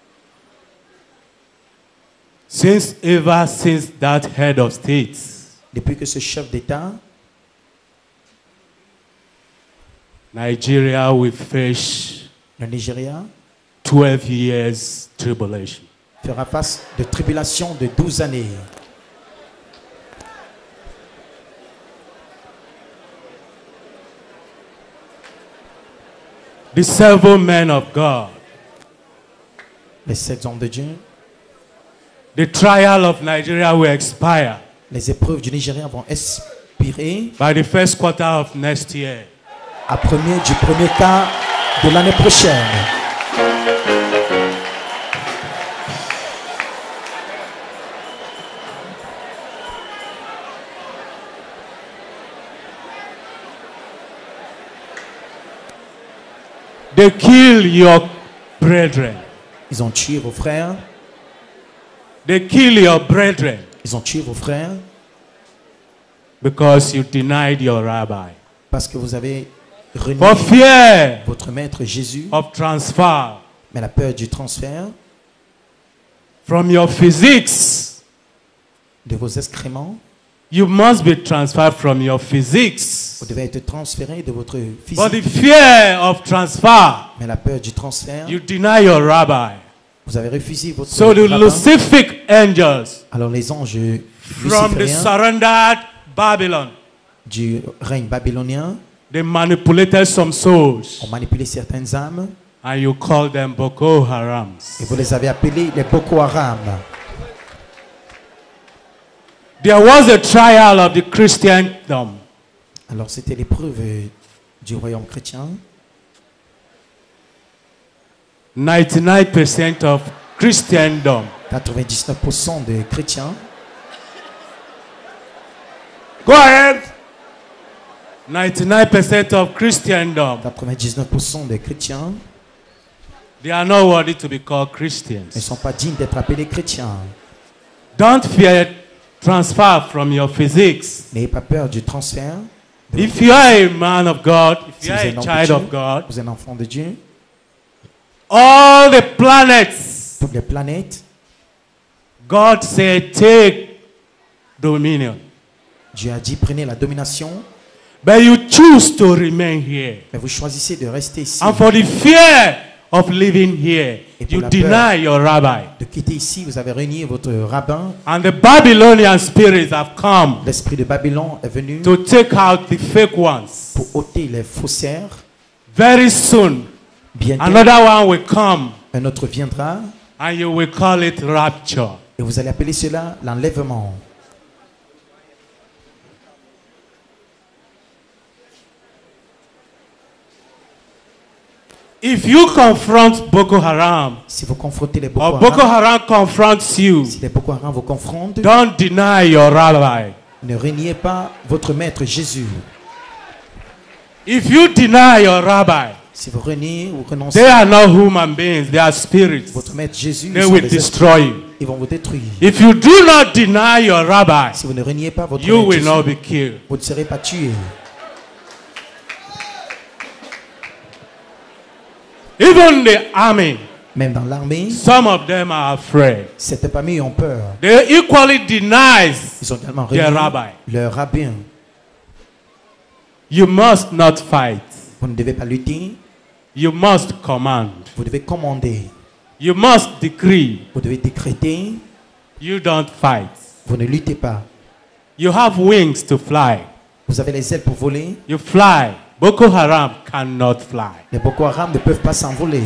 Since ever since that head of state, Depuis que ce chef d'État, Nigeria will face le Nigeria, twelve years tribulation. fera face de tribulations de douze années. The seven men of God, Les sept hommes de Dieu, the trial of Nigeria will expire les épreuves du Nigeria vont expirer by the first quarter of next year. à premier du premier quart de l'année prochaine. They kill your brethren. Ils ont tué vos frères. They kill your brethren Ils ont tué vos frères because you denied your rabbi. parce que vous avez renié For fear votre maître Jésus. of transfer Mais la peur du transfert from your physics, de vos excréments, you must be transferred from your physics. vous devez être transféré de votre But the physique. fear of transfer, Mais la peur du transfert, you deny your rabbi. vous avez refusé votre So the rabbin. Lucific angels Alors les anges from the lucifériens surrendered Babylon, du règne babylonien they manipulated some souls, ont manipulé certaines âmes and you call them Boko Harams. et vous les avez appelés les Boko Haram. There was a trial of the Christendom. Alors c'était l'épreuve du royaume chrétien. ninety-nine percent of Christendom quatre-vingt-dix-neuf pour cent des chrétiens. Go ahead. ninety-nine percent of Christendom, quatre-vingt-dix-neuf pour cent des chrétiens they are not worthy to be called ne Christians. sont pas dignes d'être appelés chrétiens. Don't fear transfer from your physics. N'ayez pas peur du transfert. de If votre you are physique. a man of God, if Si you vous are êtes un a homme de child Dieu, of God, vous êtes un enfant de Dieu, all the planets, toutes les planètes, God said, take dominion. Dieu a dit prenez la domination, But you choose to remain here. mais vous choisissez de rester ici. And for the fear of living here, Et pour you la deny peur your rabbi. de quitter ici, vous avez renié votre rabbin. And the Babylonian spirits have come L'esprit de Babylone est venu to take out the fake ones. pour ôter les faussaires. Very soon, Bientôt, another one will come, un autre viendra and you will call it rapture. et vous allez appeler cela l'enlèvement. If you confront Boko Haram, Si vous confrontez les Boko or Boko Haram, Haram confronts you, si les Boko Haram vous confrontent, don't deny your rabbi. ne reniez pas votre maître Jésus. If you deny your rabbi, Si vous reniez ou renoncez they are not human beings, they are spirits. votre maître Jésus, They ils, sont will des destroy esprits. you. Ils vont vous détruire. If you do not deny your rabbi, Si vous ne reniez pas votre you maître will Jésus, not be killed. vous ne serez pas tué. Even the army, Même dans l'armée, some of them are afraid. certains parmi eux ont peur. They equally deny Ils ont également their renié rabbi. leur rabbin. You must not fight. Vous ne devez pas lutter, You must command. vous devez commander. You must decree. Vous devez décréter, You don't fight. vous ne luttez pas. You have wings to fly. Vous avez les ailes pour voler. You fly. Boko Haram cannot fly. Les Boko Haram ne peuvent pas s'envoler.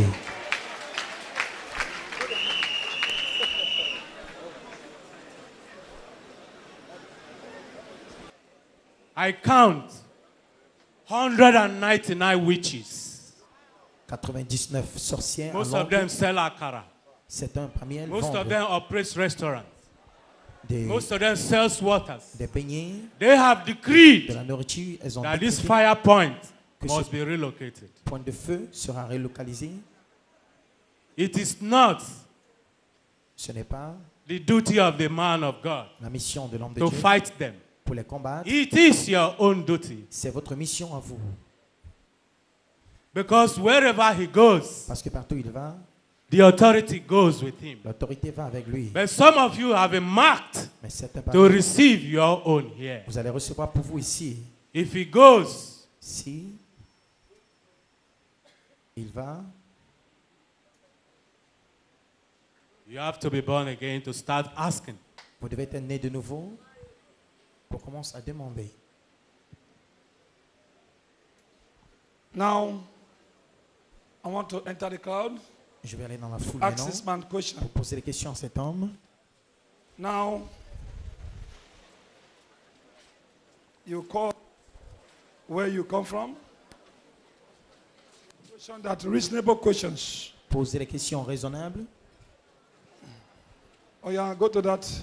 I count one hundred ninety-nine witches. quatre-vingt-dix-neuf sorcières. Most en of them Londres. sell akara. Certains parmi elles Most of vendent them operate restaurants. des, Most of them sells waters. des beignets, They have de decreed la nourriture. Elles ont that this décrété fire point que must ce be relocated. point de feu sera relocalisé. It is not Ce n'est pas the duty of the man of God la mission de l'homme de to Dieu fight them. pour les combattre. It is your own duty. C'est votre mission à vous. Because wherever he goes, Parce que partout il va, The authority goes with him. L'autorité va avec lui. But some of you have been marked Mais certains to parmi vous, receive your own here. vous allez recevoir pour vous ici. If he goes, Si il va, you have to be born again to start asking. vous devez être né de nouveau pour commencer à demander. Now, I want to enter the crowd. Je vais aller dans la foule Ask maintenant this man question. pour poser des questions à cet homme. Now, you call where you come from. Question that reasonable questions. Poser des questions raisonnables. Oh yeah, go to that.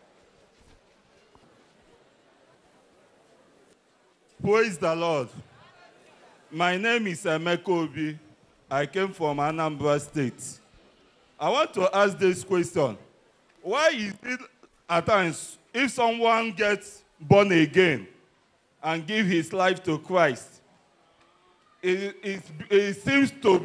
Praise the Lord. My name is Emeka Obi. I came from Anambra State. I want to ask this question. Why is it at times, if someone gets born again and give his life to Christ, it, it, it seems to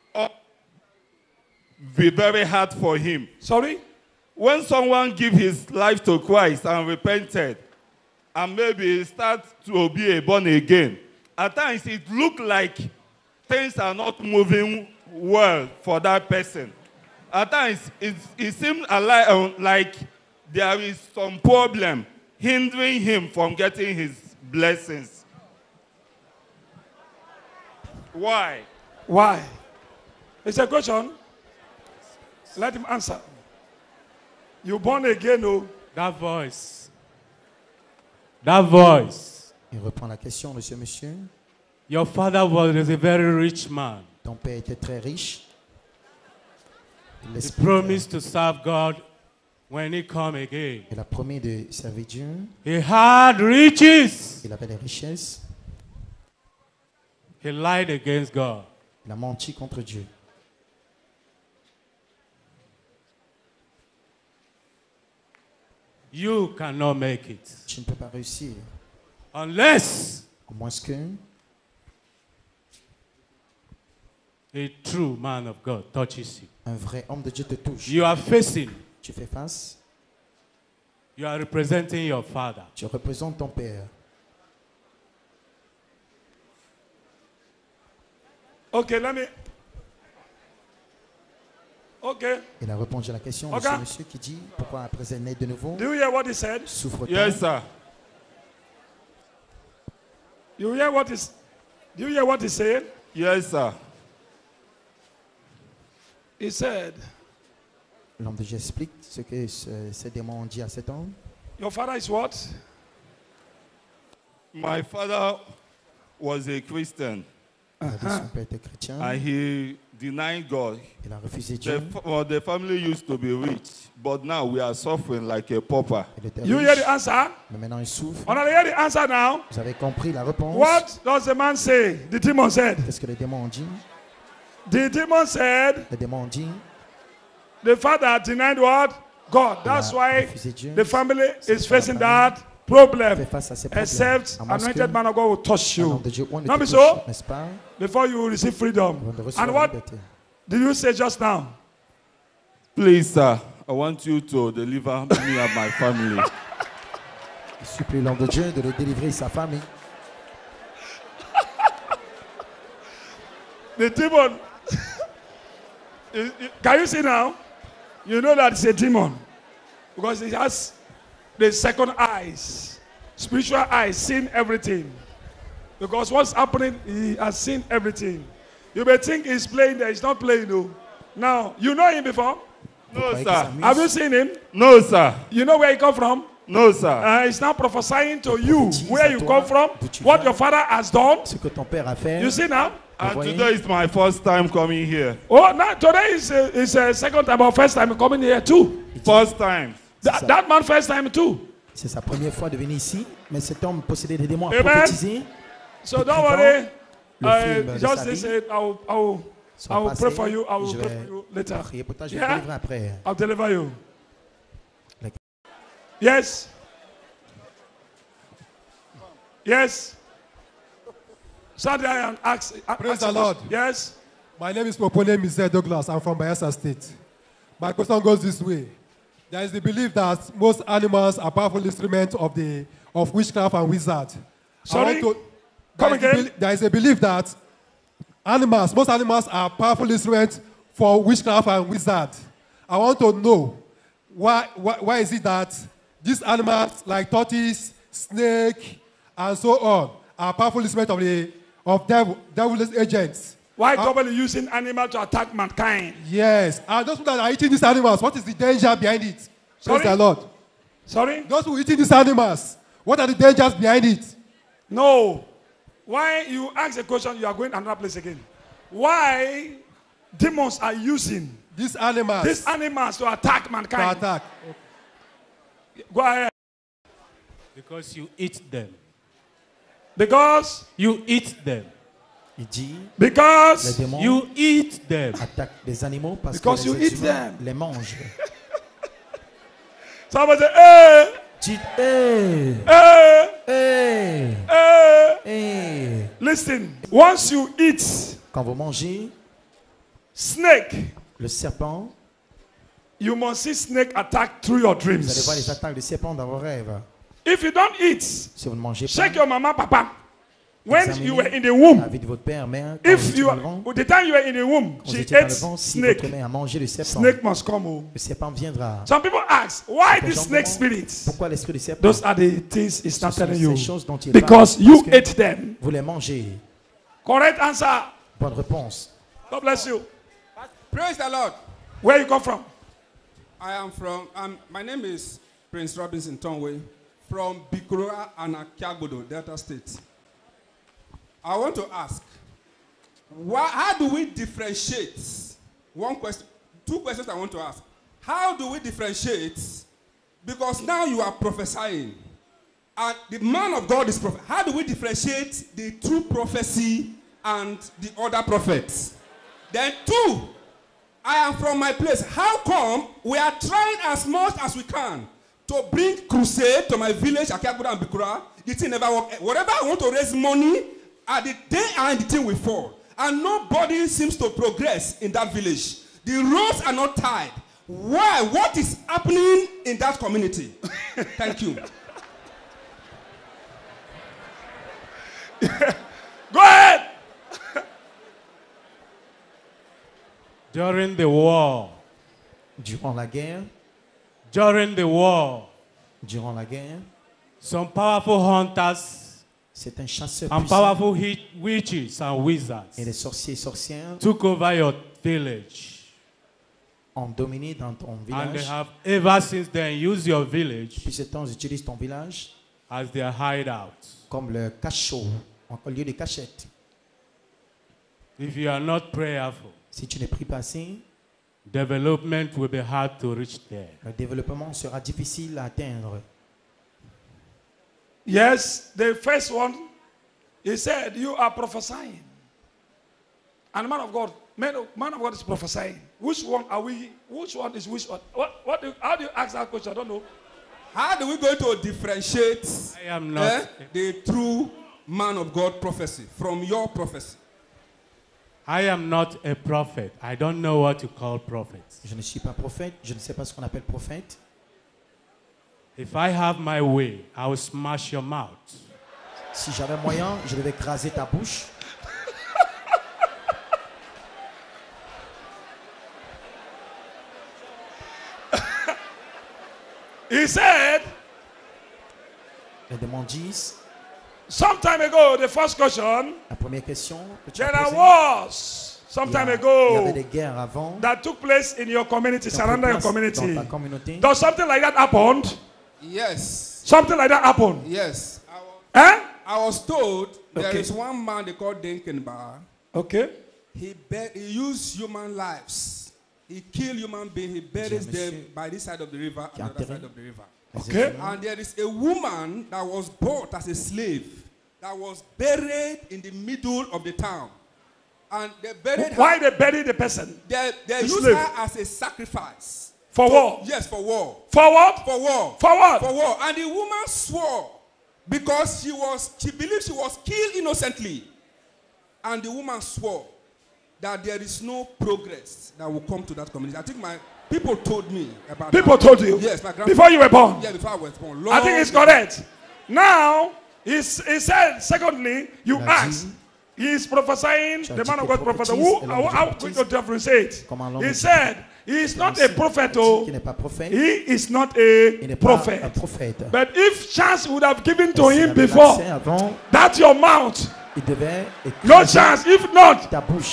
be very hard for him? Sorry? When someone gives his life to Christ and repented, and maybe start to be a born again, at times it looks like things are not moving well for that person. At times it, it seems like there is some problem hindering him from getting his blessings. Why? Why? It's a question. Let him answer. You born again, oh? That voice. That voice. Il reprend la question, monsieur, monsieur. Your father was a very rich man. Ton père était très riche. Il He promised to serve God when he come again. Il a promis de servir Dieu. He had riches. Il avait des richesses. He lied against God. Il a menti contre Dieu. You cannot make it. Tu ne peux pas réussir. Unless À moins que a true man of God touches you. un vrai homme de Dieu te touche. You are facing. Tu fais face. You are representing your father. Tu représentes ton père. Okay, let me. Okay. Il a répondu à la question de Okay. ce monsieur qui dit pourquoi après être né de nouveau Do you hear what he said? souffre-t-on? Yes, sir. You hear what is? Do you hear what he said? Yes, sir. He said, L'homme de Dieu explique ce que ce- ces démons ont dit à cet homme. your father is what? My father was a Christian. Il a dit son père était chrétien. And he denied God. Il a refusé Dieu. The, fa- well, the family used to be rich, but now we are suffering like a pauper. Il était You riche, hear the answer? mais maintenant il souffre. On a hear the answer now. Vous avez compris la réponse? What does the man say? The demon said. Qu'est-ce que les démons ont dit? The demon said Les démons ont dit the father denied what? God. That's Il a why refusé Dieu. the family C'est is pourquoi la facing famille that problem. fait face à ces problèmes. Except À moins que anointed man of God will touch un you. homme de Dieu, on ne Not te be touche, so? n'est-ce pas? Before you receive freedom. Avant de recevoir And la what liberté. did you say just now? Please, sir, I want you to deliver me and my family. Il supplie l'homme de Dieu de le délivrer sa famille. The demon. You- you- Can you see now? You know that it's a demon. Because it has the second eyes, spiritual eyes, seeing everything. Because what's happening, he has seen everything. You may think he's playing there, he's not playing though. Now, you know him before? No, Vous croyez qu'il sir. s'amuse? Have you seen him? No, sir. You know where he come from? No, sir. Uh, he's now prophesying to you prophétise where à you toi come from, d'où tu what viens. your father has done. Ce que ton père a fait. You see now? And voyez? today is my first time coming here. Oh, now today is a, is a second time or first time coming here too. First time. That, ça. that man first time too. C'est sa première fois de venir ici, mais cet homme possédait des démons à Amen. prophétiser. So don't worry. Le Uh, film de just sa this vie. it. I will, I will, Son I will pray passé, for you. I will je pray vais for you later. prier pour toi, je vais Yeah? te délivrer après. I'll deliver you. Like- Yes. Yes. Stand there and ask. Praise ask the him. Lord. Yes. My name is Popone Mister Douglas. I'm from Bayelsa State. My question goes this way. There is the belief that most animals are powerful instruments of the of witchcraft and wizard. Sorry? To, Come there again? Is there is a belief that animals, most animals are powerful instruments for witchcraft and wizard. I want to know why, why, why is it that these animals like tortoise, snake, and so on are powerful instruments of the of devil, devil's agents? Why uh, double using animal to attack mankind? Yes. And those people that are eating these animals, what is the danger behind it? Sorry? Praise the Lord. Sorry? Those who are eating these animals, what are the dangers behind it? No. Why you ask a question, you are going another place again. Why demons are using these animals, these animals to attack mankind? To attack. Go ahead. Because you eat them. Because you eat them. Il dit, because les démons you eat them. attaquent des animaux parce because que you les eat humains them. les mangent. Somebody say, hey. Dites, hey. Hey. Hey. Hey. Hey. Listen, once you eat quand vous mangez snake, le serpent, you must see snake attack through your dreams. vous allez voir les attaques de serpent dans vos rêves. If you don't eat, si vous ne mangez pas, check your mama, papa. When you were in the womb, la vie de votre père, mère, if you are, the time you were in the womb, she ate vent, si snake. votre mère a mangé le serpent, Snake must come home. Le serpent viendra. Some people ask, why the snake spirits? Pourquoi l'esprit du serpent? Those are the things it's not telling you. Il Because parle, you ate them. Vous les mangez. Correct answer. Bonne réponse. God bless you. Praise the Lord. Where you come from? I am from, um, my name is Prince Robinson Tonwe from Bikura and Akiagbodo, Delta State. I want to ask, why, how do we differentiate? One question, two questions I want to ask. How do we differentiate? Because now you are prophesying, and the man of God is prophet. How do we differentiate the true prophecy and the other prophets? Then two, I am from my place. How come we are trying as much as we can to bring crusade to my village, Akiagbodo and Bikura? The thing never work. Whatever I want to raise money, at the day and the thing will fall. And nobody seems to progress in that village. The roads are not tied. Why? What is happening in that community? Thank you. Go ahead. During the war. Durant la guerre. During the war. Durant la guerre. Some powerful hunters C'est un chasseur and puissant. powerful witches and wizards Et les sorciers et sorcières took over your village. Ont dominé dans ton village. And they have ever since then used your village Depuis ce temps, ils utilisent ton village as their hideout. Comme le cachot, en lieu de cachette. If you are not prayerful, si tu ne pries pas assez, development will be hard to reach there. Le développement sera difficile à atteindre. Yes, the first one, he said, you are prophesying. And man of God, man of, man of God is prophesying. Which one are we, which one is which one? What, what do, how do you ask that question? I don't know. How do we go to differentiate I am not eh, the true man of God prophecy from your prophecy? I am not a prophet. I don't know what you call prophets. Je ne suis pas prophète. Je ne sais pas ce qu'on appelle prophète. If I have my way, I will smash your mouth. Si j'avais moyen, je devais écraser ta bouche. He said, Les démons disent, some time ago, the first question, la première question que tu there as are posée, wars some il y a- time il y ago avait des guerres avant. that took place in your community, qui ont pris surrounding your place community. dans ta communauté. Does something like that happen? Yes. Something like that happen? Yes. I was, eh? I was told there Okay. is one man they call Dinkenbar. Okay. He, bur- he used human lives. He killed human beings. He buries them by this side of the river and the other side of the river. Okay. And there is a woman that was bought as a slave that was buried in the middle of the town. And they buried Why her. they bury the person? They, they The used slave. her as a sacrifice. For To- war? Yes, for war. For what? For war. For what? For war. And the woman swore because she was she believed she was killed innocently. And the woman swore that there is no progress that will come to that community. I think my people told me about People that. told you? Yes, my grandfather. Before you were born? Yeah, before I was born. I think it's Long correct. Now, he's, he said, secondly, you asked. He is prophesying, the man of God prophet. Who, how, how quick to differentiate? He said, he is not a prophet, oh, he is not a prophet. But if chance would have given to him before, that's your mouth. No chance, if not.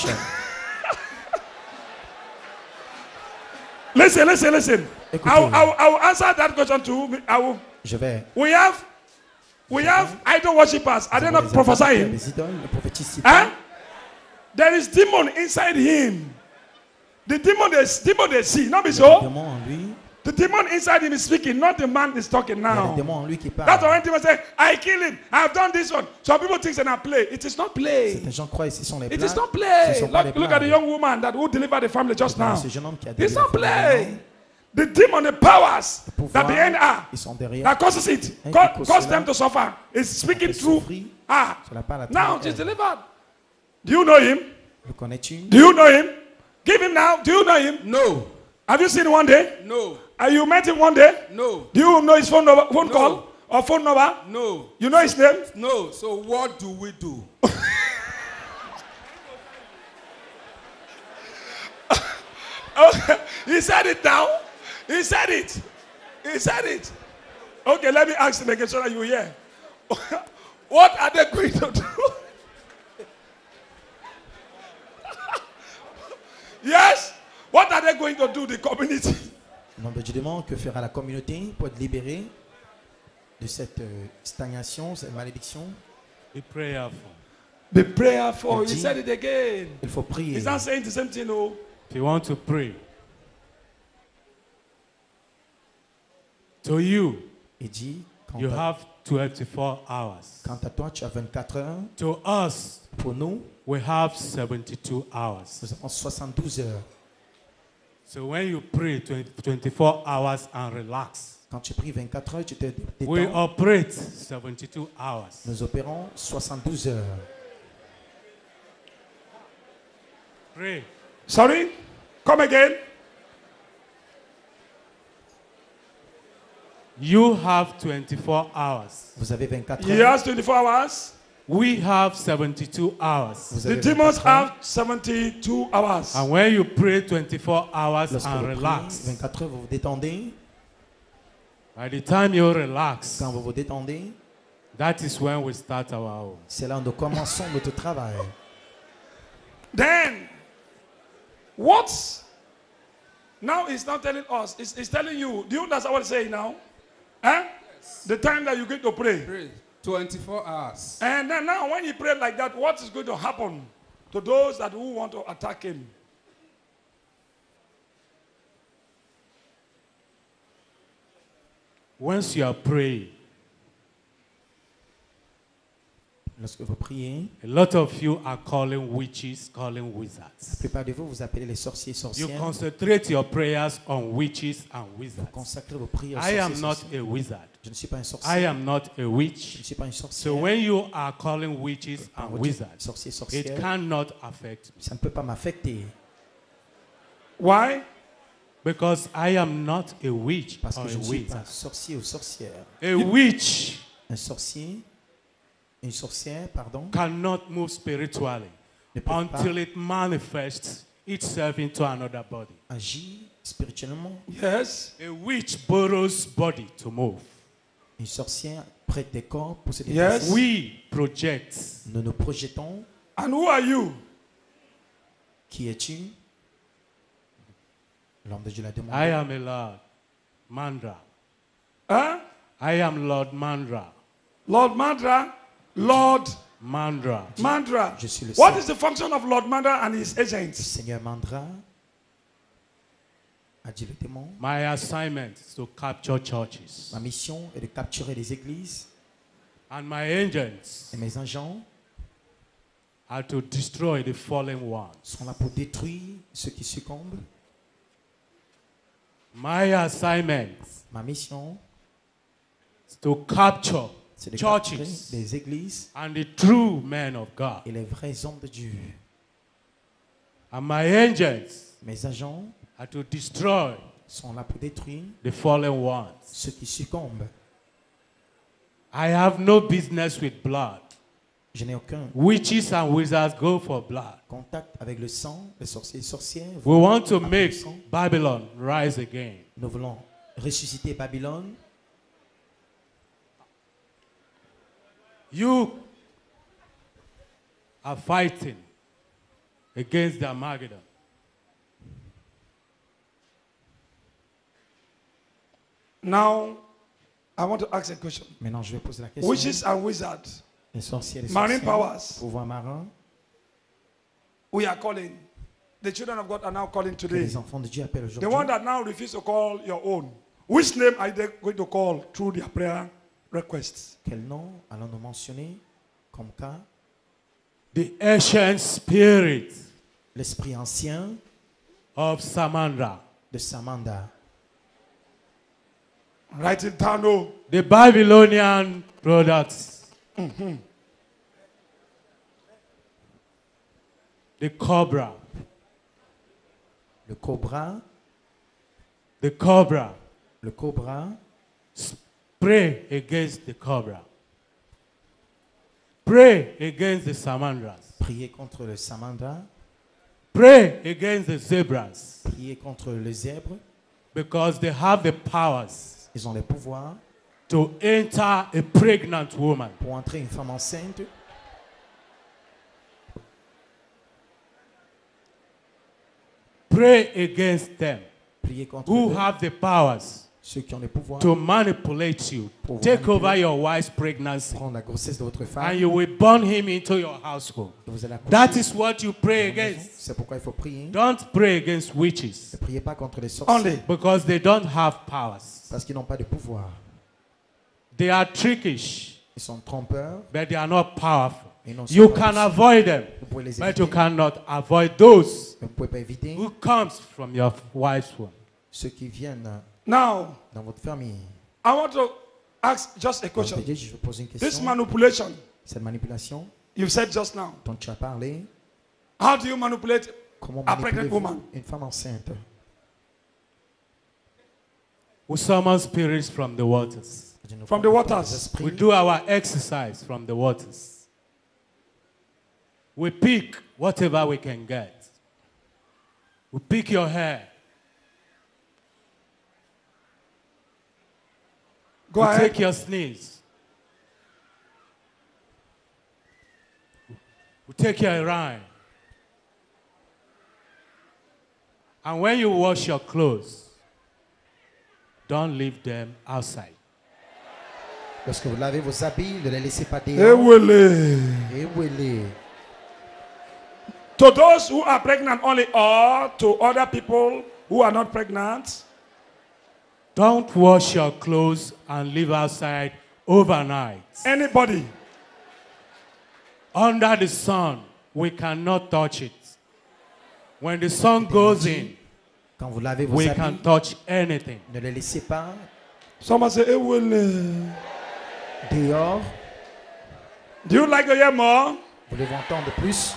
Listen, listen, listen. I'll, I'll, I'll answer that question too. I will. We have We have idol worshippers. Are they not prophesying? Huh? There is demon inside him. The demon they, demon they see, not be so. The demon inside him is speaking, not the man is talking now. That's why when demon say, I kill him, I have done this one. Some people think it's not play. It is not play. It is not play. Look, look at the young woman that who delivered the family just now. It's not play. The demon, the powers that behind her, that causes it, cause, cause them to suffer, is speaking through her. Now she's delivered. Do you know him? Do you know him? Give him now. Do you know him? No. Have you seen him one day? No. Have you met him one day? No. Do you know his phone number, phone No. call or phone number? No. You know his name? No. So what do we do? Okay. He said it now. He said it. He said it. Okay, let me ask him again so that you hear. What are they going to do? Yes? What are they going to do, the community? Non, mais je demande que fera la communauté pour être libérée de cette euh, stagnation, cette malédiction. Be prayerful. Be prayerful. Il He dit, said it again. il faut prier. He's not saying the same thing, no. If you want to pray, to you, Il dit, quant you à, have twenty-four hours. quant à toi, tu as vingt-quatre heures. To us, Pour nous, we have seventy-two hours. nous avons soixante-douze heures. So when you pray twenty-four hours and relax, Quand tu pries vingt-quatre heures, tu te we détends. operate seventy-two hours. Nous opérons soixante-douze heures. Pray. Sorry? Come again. You have twenty-four hours. Vous avez vingt-quatre He heures. has twenty-four hours. We have seventy-two hours. Vous The avez demons vingt-quatre heures. have seventy-two hours. And when you pray twenty-four hours Lorsque and vous priez relax, vingt-quatre heures, vous vous détendez. by the time you relax, Quand vous vous détendez, that is when we start our own. c'est là où nous commençons notre travail. Then, what? Now he's not telling us. He's, he's telling you. Do you understand what he's saying now? Huh? Yes. The time that you get to pray. Pray. twenty-four hours. And then now when he prayed like that, what is going to happen to those that who want to attack him? Once you are praying, Lorsque vous priez, a lot of you are calling witches, calling la wizards. plupart de vous, vous appelez les sorciers, You sorcières. concentrate your prayers on witches and Vous wizards. consacrez vos prières aux I sorciers, am not sorcières. a wizard. Je ne suis pas un I sorcier. am not a Je ne witch. suis pas une So sorcière. when you are calling witches Quand and vous dites wizards, sorcier, it sorcière, cannot affect me ça ne peut pas m'affecter. Why? because I am not a witch Parce or que je a ne suis pas wizard. sorcier ou sorcière. A witch Un sorcier, une sorcière, pardon, cannot move spiritually ne peut pas until it manifests itself into another body. agir spirituellement. Yes. A witch borrows body to move. Une sorcière prête des corps pour se Yes. déplacer. We project. Nous nous projetons. And who are you? Qui es-tu? L'homme de Dieu l'a demandé. I am a Lord Mandra. Huh? I am Lord Mandra. Lord Mandra. Lord Mandra. Mandra. Je suis le What Seigneur. is the function of Lord Mandra and his Le agents? Seigneur Mandra a dit le démon. My assignment is to capture churches. Ma mission est de capturer les églises And my agents et mes agents are to destroy the fallen ones. sont là pour détruire ceux qui succombent. My assignment Ma mission, is to capture c'est de capturer churches les églises and the true men of God. et les vrais hommes de Dieu. And my angels Mes agents are to destroy sont là pour détruire the fallen ones. ceux qui succombent. I have no business with blood. Je n'ai aucun Witches and wizards go for blood. contact avec le sang. Les sorciers et sorcières. We vont want to après make le sang. Babylon rise again. Nous voulons ressusciter Babylone. You are fighting against the Armageddon. Now, I want to ask a question. Maintenant, je vais poser la question. Witches and wizards, Les sorciers et les marine sorcières, powers, pouvoirs marins, we are calling. The children of God are now calling que today. les enfants de Dieu appellent The aujourd'hui. one that now refuse to call your own. Which name are they going to call through their prayer requests? Quel nom allons-nous mentionner comme cas? The ancient spirit L'esprit ancien of Samandra. de Samanda. Write it down. Oh. The Babylonian products. Mm-hmm. The cobra. Le cobra. The cobra. Le cobra. Pray against the cobra. Pray against the Samandras. Priez contre le Samandra. Pray against the zebras. Priez contre le zèbre. Because they have the powers. Ils ont les pouvoirs To enter a pregnant woman. pour entrer une femme enceinte. Pray against them. Priez contre Who eux. have the powers Ceux qui ont les pouvoirs to manipulate you. pour vous Take over manipuler, your wife's pregnancy. prendre la grossesse de votre femme. And you will burn him into your household. Et vous allez accoucher That is what you pray dans la maison. against. C'est pourquoi il faut prier. Don't pray against witches. Ne priez pas contre les sorciers. Only. Because they don't have powers. Parce qu'ils n'ont pas de pouvoir. They are trickish, Ils sont trompeurs. but they are not powerful. Et non, You sont pas can puissants. avoid them, Vous pouvez les but éviter. you cannot avoid those Mais vous ne pouvez pas éviter who comes from your wife's womb. ceux qui viennent Now, dans votre famille. I want to ask just a Donc, question. je vais poser une This question. manipulation Cette manipulation you said just now, dont tu as parlé, how do you manipulate comment a pregnant manipulez-vous woman? une femme enceinte? We summon spirits from the waters. From the waters. We do our exercise from the waters. We pick whatever we can get. We pick your hair. Go we ahead. take your sneeze. We take your urine. And when you wash your clothes, don't leave them outside. Lorsque vous lavez vos habits, ne les laissez pas Eh, dehors. Willie. Et ouelez. To those who are pregnant only, or to other people who are not pregnant, Don't wash your clothes and leave outside overnight. anybody. Under the sun, we cannot touch it. When the sun goes in, Quand vous lavez vos we habits, can touch anything. ne les laissez pas Someone say, eh, Willie. dehors. Do you like to hear more? Vous devez entendre plus.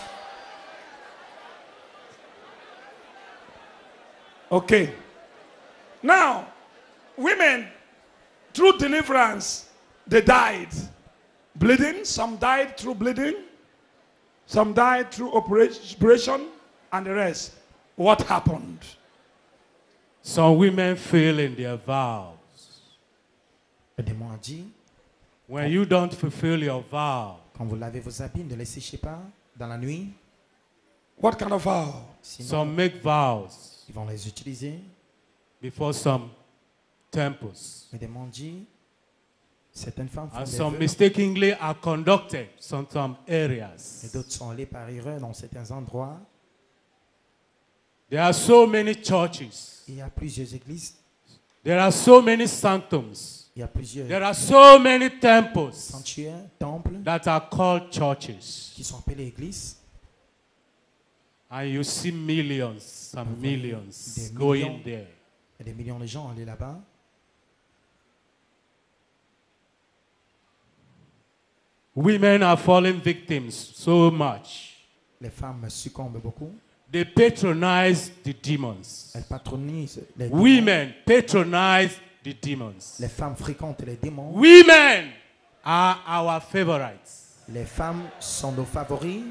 Okay. Now, women, through deliverance, they died. Bleeding, some died through bleeding, some died through operation, and the rest. What happened? Some women fail in their vows. Le démon a dit, When you don't fulfill your vow, quand vous lavez vos habits, ne les séchez pas dans la nuit. What kind of vow? Sinon, some make vows ils vont les utiliser. before some temples. Le démon dit, certaines femmes font And des some vœux, mistakenly are conducted in some et areas. d'autres sont allés par erreur dans certains endroits. There are so many churches. Il y a plusieurs églises, There are so many sanctums. il y a plusieurs There are so many temples sanctuaires, temples that are called churches. qui sont appelés églises. And you see millions and Vous voyez millions des going millions. there. Il y a des millions de gens allés là-bas. Women are falling victims so much. Les femmes succombent beaucoup. they patronize the demons. Elles patronisent les démons. Women patronize the demons. Les femmes fréquentent les démons. Women are our favorites. Les femmes sont nos favoris.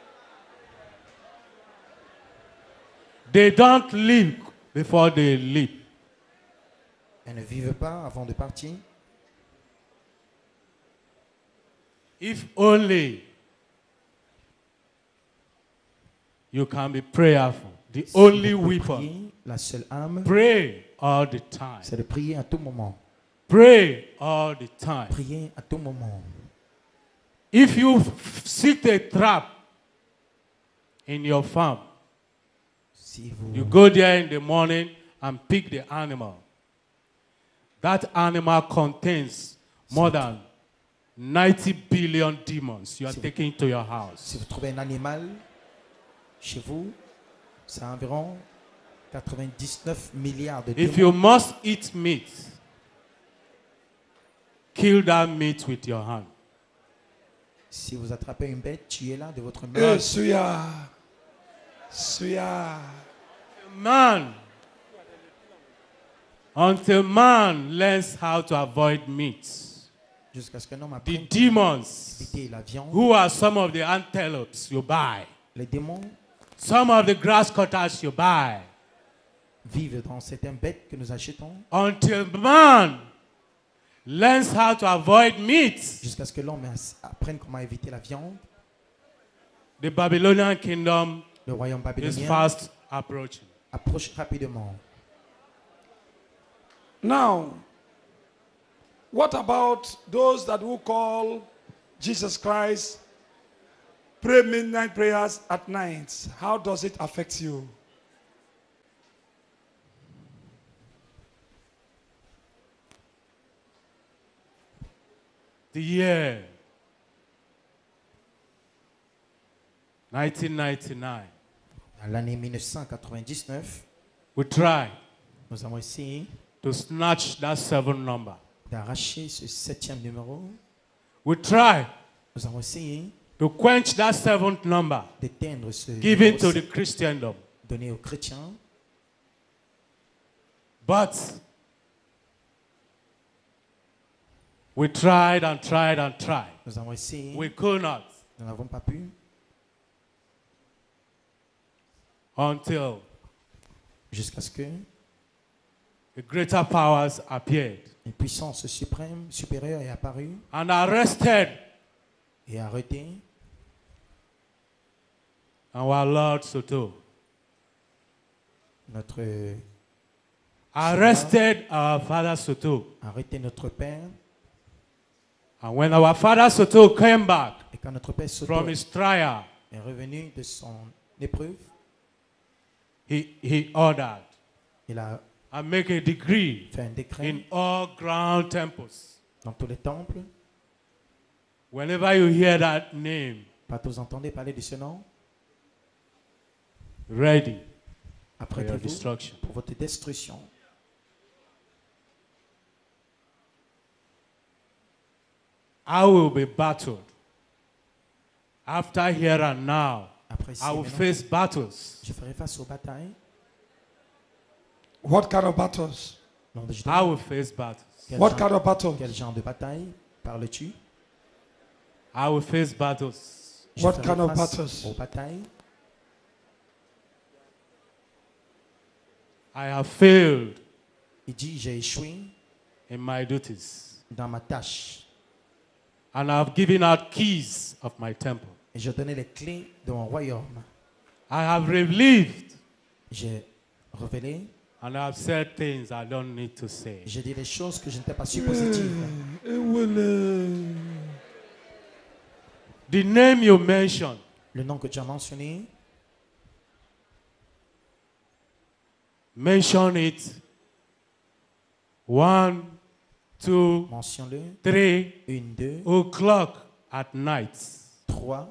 They don't live before they leap. Elles ne vivent pas avant de partir. If only you can be prayerful. The Si only vous pouvez weapon. prier, la seule arme, Pray all the time. c'est de prier à tout moment. Pray all the time. Prier à tout moment. If you f- set a trap in your farm, Si vous, you go there in the morning and pick the animal. That animal contains more than ninety billion demons you are Si vous- taking to your house. si vous trouvez un animal chez vous, c'est environ quatre-vingt-dix-neuf milliards de If démons. you must eat meat, kill that meat with your hand. Si vous attrapez une bête, tuez-la de votre Eh, main. suya. Suya. Man, until man learns how to avoid meat, Jusqu'à ce qu'un homme the apprenne demons, à éviter la viande. who are some of the antelopes you buy, Les démons some of the grass cutters you buy, vivent dans certaines bêtes que nous achetons. until man learns how to avoid meat, Jusqu'à ce que l'homme apprenne comment éviter la viande. the Babylonian kingdom Le royaume is babylonien fast approaching. approche rapidement. Now, what about those that will call Jesus Christ, pray midnight prayers at night? How does it affect you? The year nineteen ninety-nine, Dans l'année mille neuf cent quatre-vingt-dix-neuf, we tried nous avons essayé to snatch that seven number. d'arracher ce septième numéro. We tried Nous avons essayé to quench that seventh number d'éteindre ce given numéro to the sept Christendom. donné aux chrétiens. But we tried and tried and tried. Nous avons essayé. We could not Nous n'avons pas pu. until Jusqu'à ce que the greater powers appeared une puissance suprême, supérieure est apparue and arrested et arrêté our Lord Soto. notre, Arrested our Father Soto. arrêté notre Père. And when our Father Soto came back Et quand notre Père Soto from his trial, est revenu de son épreuve, he, he ordered il a and make a decree fait un décret in all ground temples. dans tous les temples. Whenever you hear that name, Pas tous entendez parler de ce nom. ready for your Apprêtez-vous destruction. pour votre destruction. I will be battled. After here and now, Après ici I et will maintenant, face battles. je ferai face aux batailles. What kind of battles? Non, je I will face battles. Quel What genre- kind of battles? Quel genre de bataille parles-tu? I will face battles. Je What ferai kind of face battles? aux batailles. I have failed Il dit, j'ai échoué in my duties. dans ma tâche. And I have given out keys of my temple. Et je donnais les clés de mon royaume. I have relieved J'ai révélé, and I have said things I don't need to say. j'ai dit des choses que je n'étais pas supposé dire. Eh, well, The name you mentioned, Le nom que tu as mentionné, mention it. One, two, mentionne-le. three Une, deux, o'clock at night. trois.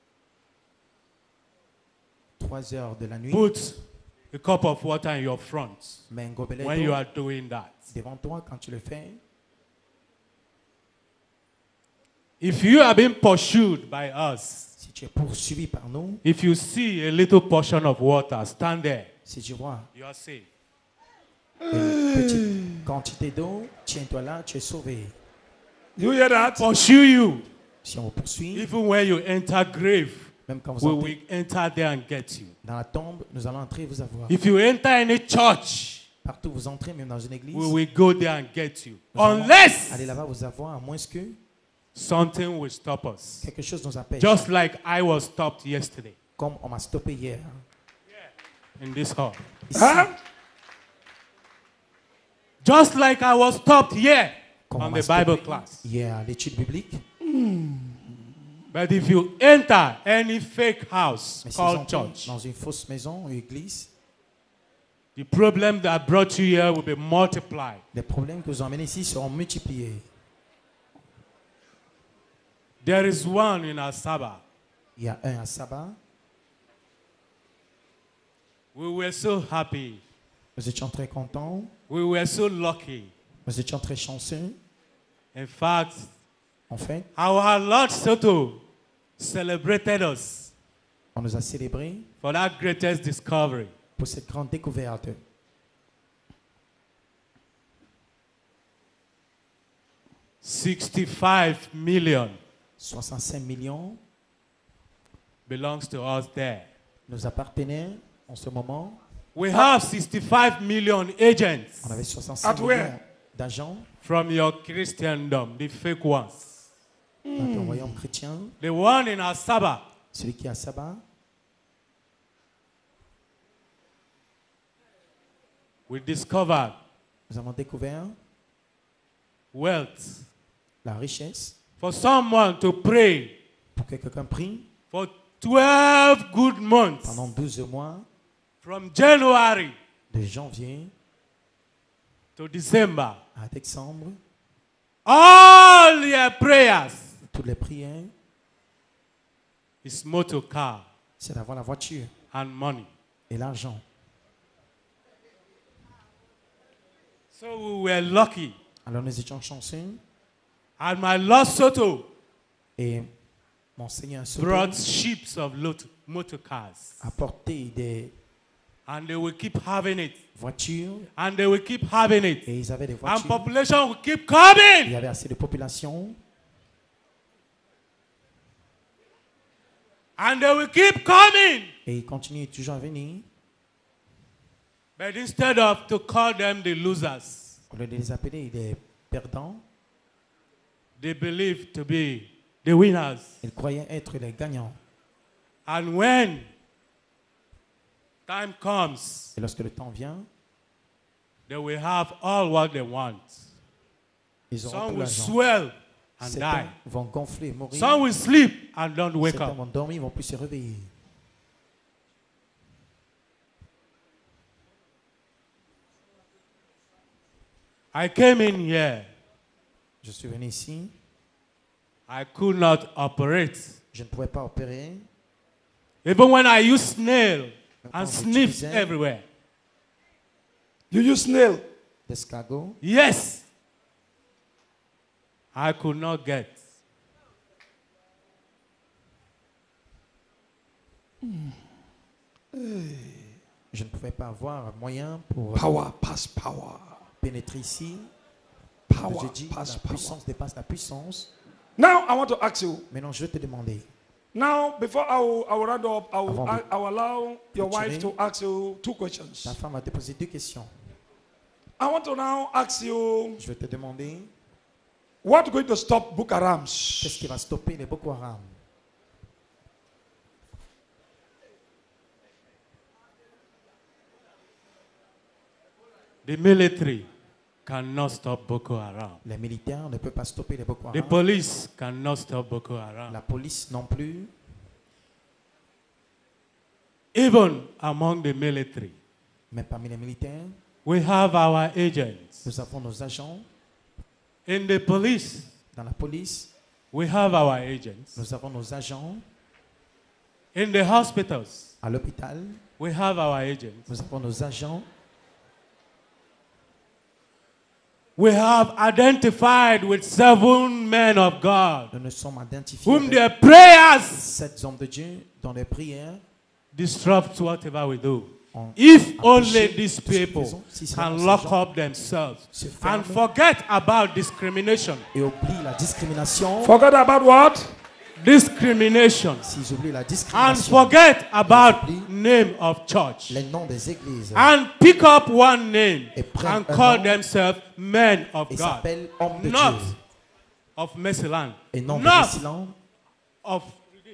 Trois heures de la nuit. Put a cup of water in your front Mets un gobelet when d'eau you are doing that. devant toi quand tu le fais. If you are being pursued by us, Si Tu es poursuivi par nous. If you see a little portion of water, stand there. Si tu vois You are safe. une petite quantité d'eau, tiens-toi là, tu es sauvé. You hear that? Pursue you. Si on vous poursuit, Even when you enter grave, même quand vous we entrez will enter there and get you. dans la tombe, nous allons entrer et vous avoir. If you enter any church, Partout où vous entrez, même dans une église, we will go there and get you. nous allons Unless aller là-bas vous avoir, à moins que something will stop us. quelque chose nous empêche. Just like I was stopped yesterday Comme on m'a stoppé hier. in this hall. Ici, Huh? Just like I was stopped here comme on on m'a the Bible stoppé class. hier à l'étude biblique. But if you enter any fake house Mais si vous called entrez church, dans une fausse maison, une église, the problem that brought you here will be multiplied. les problèmes que vous emmenez ici seront multipliés. There is one in Asaba. Il y a un à Saba. We were so happy. Nous étions très contents. We were so lucky. Nous étions très chanceux. In fact, En fait, our Lord Soto celebrated us on nous a célébrés for that greatest discovery. pour cette grande découverte. sixty-five million soixante-cinq millions belongs to us there. nous appartenaient en ce moment. We have sixty-five million agents On avait soixante-cinq At where? millions d'agents from your Christendom, the fake ones. dans ton royaume chrétien. The one in Asaba, Celui qui est à Saba, we discovered nous avons découvert wealth la richesse for someone to pray pour que quelqu'un prie for twelve good months pendant douze mois, from January de janvier to December. à décembre. All their prayers Toutes les prières, is motor car c'est d'avoir la voiture and money. et l'argent. So we were lucky. Alors nous étions chanceux And my Lord Soto et mon Seigneur Soto brought ships of lot- motor cars. a porté des And they will keep having it. voitures And they will keep having it. et ils avaient des And voitures. population will keep Il coming. y avait assez de population And they will keep coming. et ils continuent toujours à venir. But instead of to call them the losers, Au lieu de les appeler des perdants, they believe to be the winners. ils croyaient être les gagnants. And when time comes, Et lorsque le temps vient, they will have all what they want. ils auront Some tout will l'argent. swell and Certains die. vont gonfler, mourir. Some will sleep and don't wake Certains up. vont dormir, ils vont plus se réveiller. I came in here. Je suis venu ici, I could not operate. je ne pouvais pas opérer. Even when I used snail and quand sniffed j'utilisais- everywhere. You use snail. D'escargot, Yes. I could not get. je ne pouvais pas avoir moyen pour Power pass power. pénétrer ici. Power J'ai dit, la pass power. puissance dépasse la puissance. Now I want to ask you. Maintenant, je vais te demander, Now, before I will, I will round up, I will, Avant I, de I will allow your wife clôturer, to ask you two questions. ta femme va te poser deux questions. I want to now ask you, Je vais te demander, what's going to stop Boko Haram? qu'est-ce qui va stopper les Boko Haram? The military cannot stop Boko Haram. Les militaires ne peuvent pas stopper les Boko The Haram. police cannot stop Boko Haram. La police non plus. Even among the military, Mais parmi les militaires, we have our agents. nous avons nos agents. In the police, Dans la police, we have our agents. nous avons nos agents. In the hospitals, À l'hôpital, we have our agents. nous avons nos agents. We have identified with seven men of God, Nous nous sommes identifiés whom avec their prayers sept hommes de Dieu dans les prières. disrupt whatever we do. ont If empêché only tout these ce que nous people faisons, si can seulement ces lock gens up themselves se and ferment forget about discrimination. et oublient la discrimination. Forget about what? Discrimination. S'ils oublient la And discrimination. forget about name of church. Les noms des églises. And pick up one name Et prennent and un call nom themselves men of et God. s'appellent hommes de Not Dieu. of Messiland. Et non de Not Messiland. of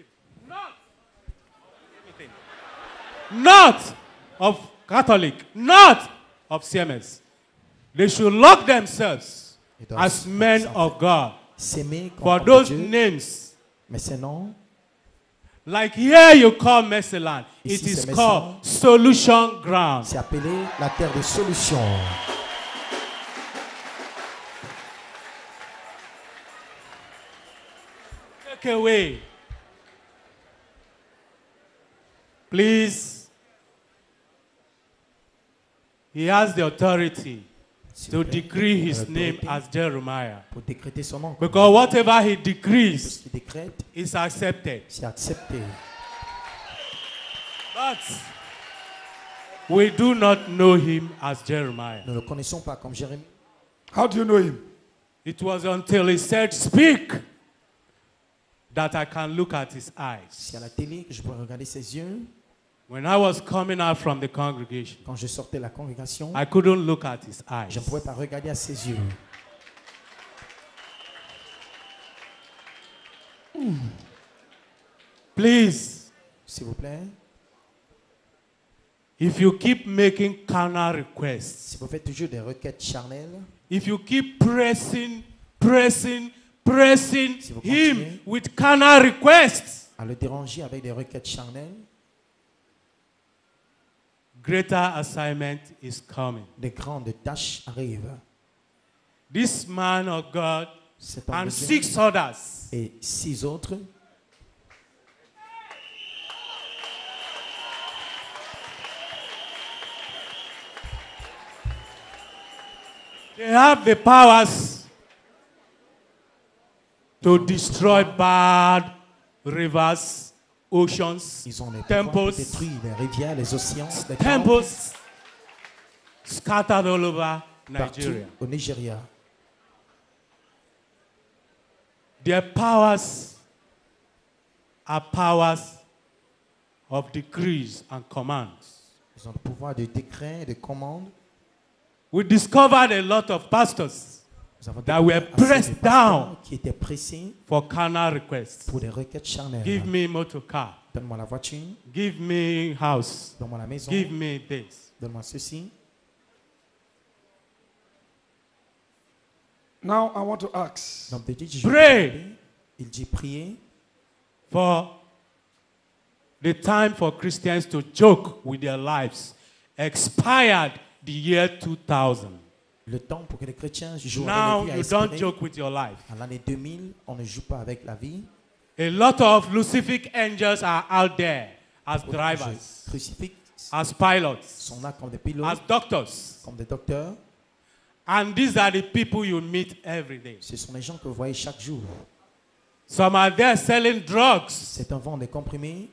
not of Catholic, not of C M S. They should lock themselves as men of God. S'aimer comme For homme de those Dieu. names, Mais ces noms, like here you call Messiland, it Ici, is c'est called Solution Ground. c'est appelé la terre de solution. Take away. Please. He has the authority to decree his name as Jeremiah. Pour décréter son nom. Because whatever he decrees Il décrète, is accepted. c'est accepté. But we do not know him as Jeremiah. Nous ne le connaissons pas comme Jérémie. How do you know him? It was until he said, "Speak," that I can look at his eyes. C'est à la télé que je pourrais regarder ses yeux. When I was coming out from the congregation, Quand je sortais de la congrégation, I couldn't look at his eyes. je ne pouvais pas regarder à ses yeux. Please, S'il vous plaît, if you keep making carnal requests, si vous faites toujours des requêtes charnelles, if you keep pressing, pressing, pressing Si vous him continuez with carnal requests, à le déranger avec des requêtes charnelles, greater assignment is coming. des grandes tâches arrivent. This man of God Cet homme and de Dieu six others et six autres they have the powers to destroy bad rivers, oceans, ils ont les pouvoirs de temples, détruire les rivières, les océans, les temples temples scattered all over partout Nigeria. au Nigeria. Their powers are powers of decrees and commands. Ils ont le pouvoir de décret et de commande. We discovered a lot of pastors Nous avons that were découvert assez de pressed pasteurs down qui étaient pressés for carnal requests. pour des requêtes charnelles. Give me motor car. Donne-moi la voiture, Give me house. donne-moi la maison, Give me this. donne-moi ceci. Now I want to ask. Donc, de Dieu, je vais Pray demander, il dit prier for the time for Christians to joke with their lives expired the year two thousand. le temps pour que les chrétiens jouent Now avec la vie a you don't expiré. joke with your life. À l'année deux mille, on ne joue pas avec la vie. A lot of Lucific angels are out there as drivers, Crucifixes as pilots, sont là comme des pilotes, as doctors. comme des docteurs. And these are the people you meet every day. Ce sont les gens que vous voyez chaque jour. Some are there selling drugs. C'est un vent des comprimés.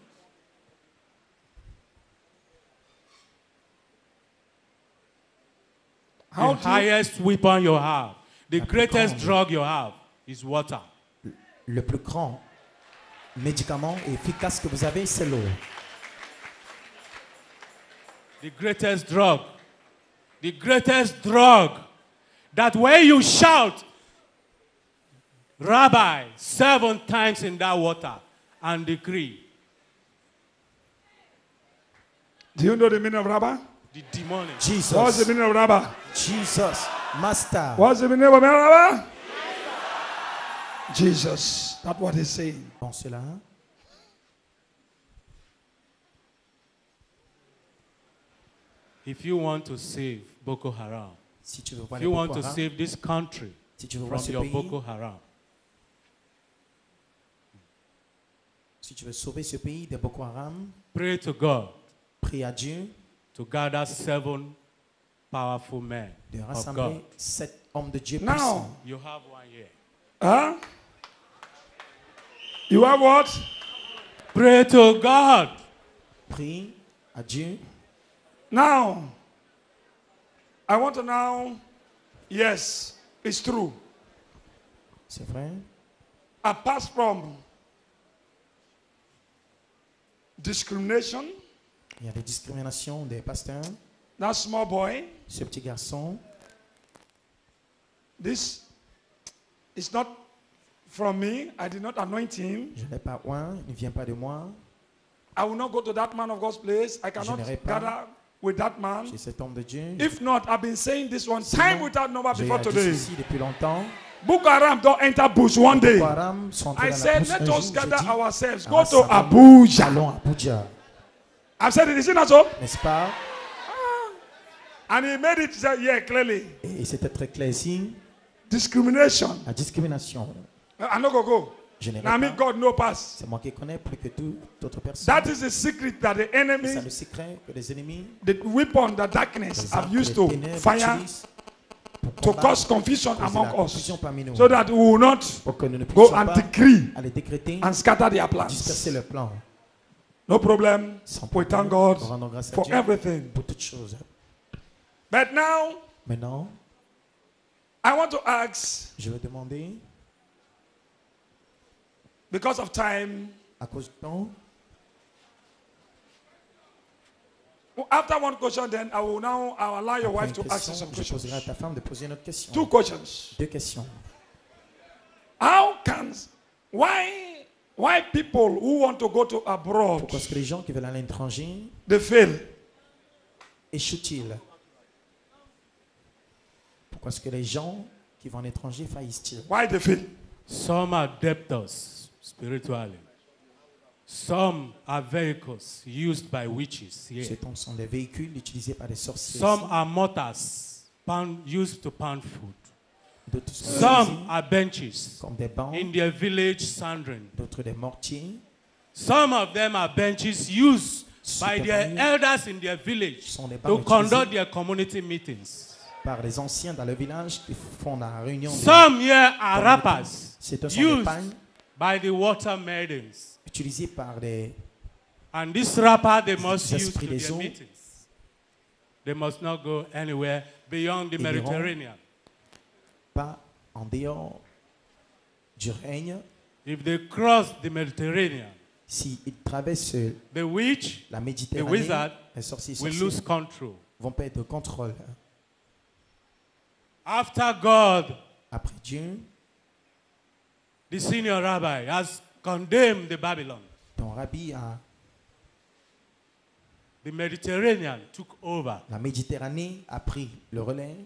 The highest weapon you have, the La plus greatest grande. drug you have is water. Le plus grand médicament efficace que vous avez, c'est l'eau. The greatest drug. The greatest drug. That when you shout, Rabbi, seven times in that water and decree, Do you know the meaning of Rabbi? the demonic. Jesus. What's the meaning of Rabbi? Jesus. Master. What's the meaning of Rabbi? Jesus. That's what he's saying. Bon, cela. If you want to save Boko Haram, Si tu veux voir if les you Boko want to Haram, save this country si tu veux voir from ce your pays, Boko Haram, si tu veux sauver ce pays des Boko Haram, pray to God prie à Dieu to gather seven powerful men de of rassembler God sept Homme de Dieu Now, puissant. You have one here. huh? You have what? Pray to God. Prie à Dieu. Now, I want to now, yes, it's true. C'est vrai. Apart from discrimination, Il y a des discriminations des pasteurs. that small boy, Ce petit garçon, this is not from me. I did not anoint him. je n'ai pas oint, il ne vient pas de moi. I will not go to that man of God's place. I cannot n'irai pas gather with that man. Chez cet homme de Dieu. If not, I've been saying this one Sinon, time without number j'ai before dit today. ceci depuis longtemps. Boko Haram don't enter bush one day. Boko Haram sont entrés I dans la said, bouche let un us jour, j'ai gather dit, ourselves. Go ah, to Salomon, Abuja. allons à Abuja. I've said it. Is it not so? N'est-ce pas? And he made it here clearly. Et c'était très clair ici. Discrimination. La discrimination. I no go go. Je n'ai Now me pas. God no pass. C'est moi qui connais plus que toute autre personne. That is the secret that the C'est enemy, le secret que les ennemis, the weapon that darkness les have armes que used les to ténèbres fire utilisent pour to combattre, cause confusion causer among la us, confusion parmi nous. so that we will not Pour que nous ne go puissions and pas decree aller décréter and scatter their disperser plans. leurs plans. No problem. Sans We problème. thank God Nous rendons grâce à for Dieu everything. pour toutes choses. But now, Maintenant, I want to ask, je vais demander, because of time, à cause du temps, after one question, then I will now I will allow your après wife une to ask you question, some je questions. poserai à ta femme de poser une autre question. Two questions. Deux questions. How can, why, why people who want to go to abroad, Pourquoi est-ce que les gens qui veulent aller à l'étranger they fail? échouent-ils? Pourquoi est-ce que les gens qui vont à l'étranger faillissent-ils? Why they fail? Some are debtors spiritually. Some are vehicles used by witches here. Ce sont des véhicules utilisés par des sorciers. Some are mortars pound, used to pound food. D'autres sont Some utilisés are benches comme des bancs, in their village sandring. d'autres des mortiers. Some of them are benches used by Super their famille. elders in their village sont des to bancs conduct utilisés their community meetings. par les anciens dans le village qui font la réunion. des- Some here are des rappers meetings. C'est un son used d'épargne by the water maidens. utilisé par des And this rapper they must des use to esprits des their eaux. meetings. They must not go anywhere beyond the Ils n'iront Mediterranean. pas en dehors du règne. If they cross the Mediterranean, S'ils traversent the witch, la the Méditerranée, wizard les sorciers will sorciers lose control. vont perdre le contrôle. After God, Après Dieu, the senior rabbi has condemned the Babylon. ton rabbi a The Mediterranean took over. la Méditerranée a pris le relais.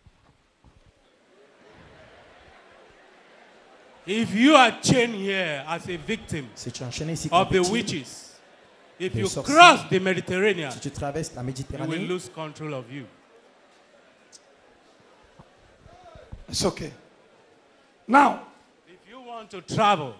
If you are chained here as a victim Si tu es enchaîné ici of comme the victime, witches, if des you sorciers, cross the Mediterranean, si tu traverses la you will Méditerranée, lose control of you. It's okay. Now, If you want to travel,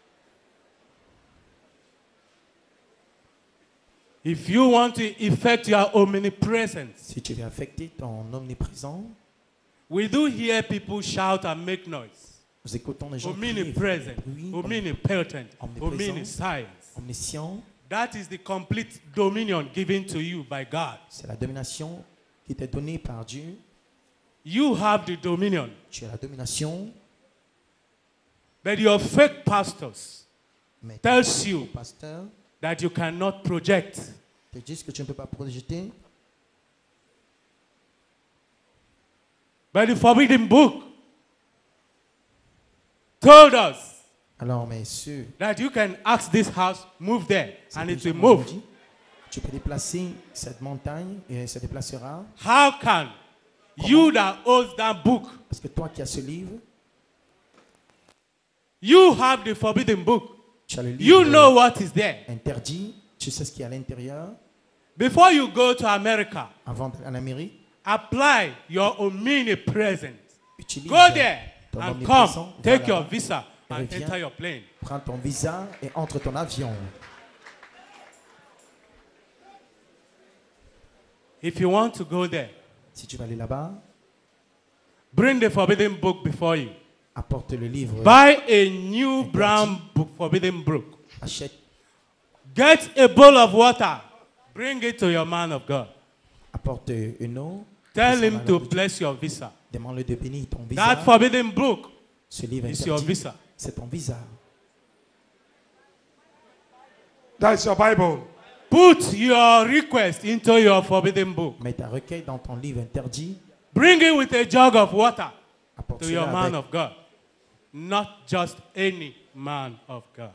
if you want to effect your omnipresence, si tu veux affecter ton omniprésent, we do hear people shout and make noise. nous écoutons les gens crier, Omnipresent, oui, omnipotent, omniprésent, omniscience. omniscient. That is the complete dominion given to you by God. C'est la domination qui t'est donnée par Dieu. You have the dominion, Tu as la domination, but your fake pastors mais tells you ton pasteur that you cannot project. te dit que tu ne peux pas projeter. But the forbidden book told us Alors, messieurs, that you can ask this house, move there, c'est and it déjà will move. aujourd'hui. Tu peux déplacer cette montagne et elle se déplacera. How can you that owns that book, Parce que toi qui as ce livre, you have the forbidden book, tu as le livre you know what is there. interdit, tu sais ce qu'il y a à l'intérieur. Before you go to America, Avant d'aller en Amérique, apply your omnipresent. utilise Go there ton and omniprésent, come, va take your là-bas, visa et and reviens, enter your plane. prends ton visa et entre ton avion. If you want to go there, Si tu vas aller là-bas, Bring the forbidden book before you. Apporte le livre. Buy a new brown book, forbidden book. Achète. Get a bowl of water. Bring it to your man of God. Apporte une eau. Tell him to bless your visa. Demande-le de bénir ton visa. That forbidden book Ce livre is your visa. C'est ton visa. That's your Bible. Put your request into your forbidden book. Mets ta requête dans ton livre interdit. Bring it with a jug of water Apporte to your cela man avec- of God. Not just any man of God.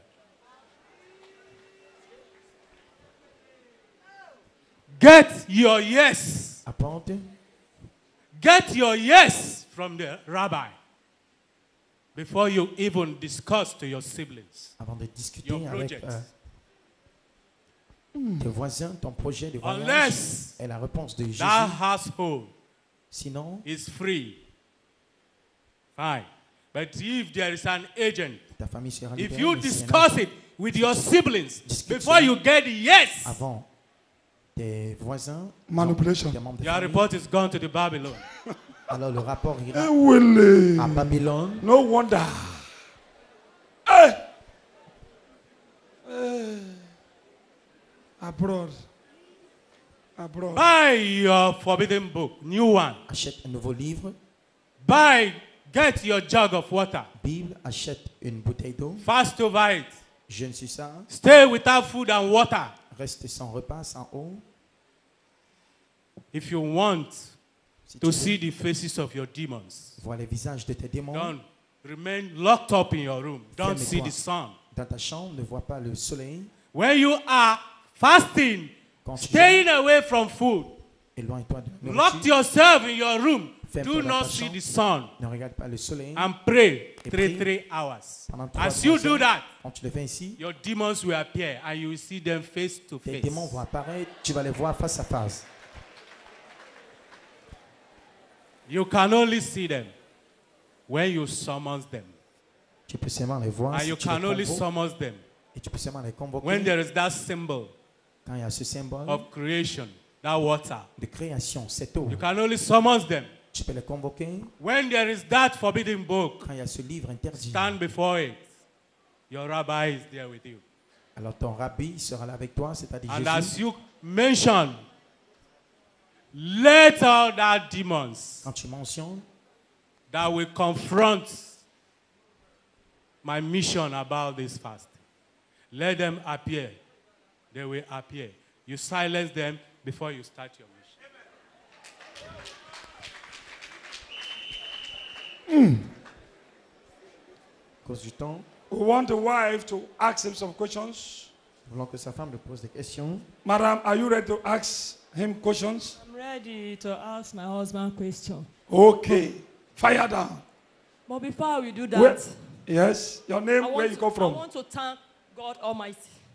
Get your yes. Apporte. Get your yes from the rabbi before you even discuss to your siblings. Avant de discuter Your avec project. euh, tes voisins, ton projet de voyage Unless est la réponse de Jésus. that household Sinon, is free. Fine. But if there is an agent, ta famille sera if libérée, you mais s'il y en a discuss qui it with your siblings discutent before cela you get yes, avant tes voisins, Manipulation. tes membres de your famille, report is gone to the Babylon. alors le rapport ira Eh, Willie. à Babylone. No wonder. Hey. Hey. Abroad. Abroad. Buy your forbidden book, new one. Achète un nouveau livre. Buy, get your jug of water. Bible, achète une bouteille d'eau. Fast over it. Jeûne sur ça. Stay without food and water. Reste sans repas, sans eau. If you want Si to tu see veux the faces of your demons, voir les visages de tes démons, don't remain locked up in your room. Don't see ferme-toi the sun. dans ta chambre, ne vois pas le soleil. When you are fasting, Quand tu staying away from food, éloigne-toi de la lock nourriture. yourself in your room. Ferme-toi Do dans not ta see chambre. the sun Ne regarde pas le soleil. and pray Et three, prie three hours. pendant trois As you trois do heures. that, Quand tu le fais ici, your demons will appear and you will see them face to tes face. démons vont apparaître. Tu vas les voir face à face. You can only see them when you summon them. Tu peux seulement les voir And si you tu les can only convoques. summon them Et tu peux seulement les convoquer when there is that symbol quand il y a ce symbole of creation, that water. de création, cette eau. You can only summon them Tu peux les convoquer when there is that forbidden book. quand il y a ce livre interdit. Stand before it. Your rabbi is there with you. Alors ton rabbi sera là avec toi, c'est-à-dire And Jésus. as you mention, let all that demons Quand tu mentionnes that will confront my mission about this fast, let them appear. They will appear. You silence them before you start your mission. à cause du temps, We want the wife to ask him some questions. nous voulons que sa femme lui pose des questions. Madam, are you ready to ask him questions? I'm ready to ask my husband a question. Okay. Fire down. But before we do that, Where- yes. Your name, I want where you to- come from? I want to thank God Almighty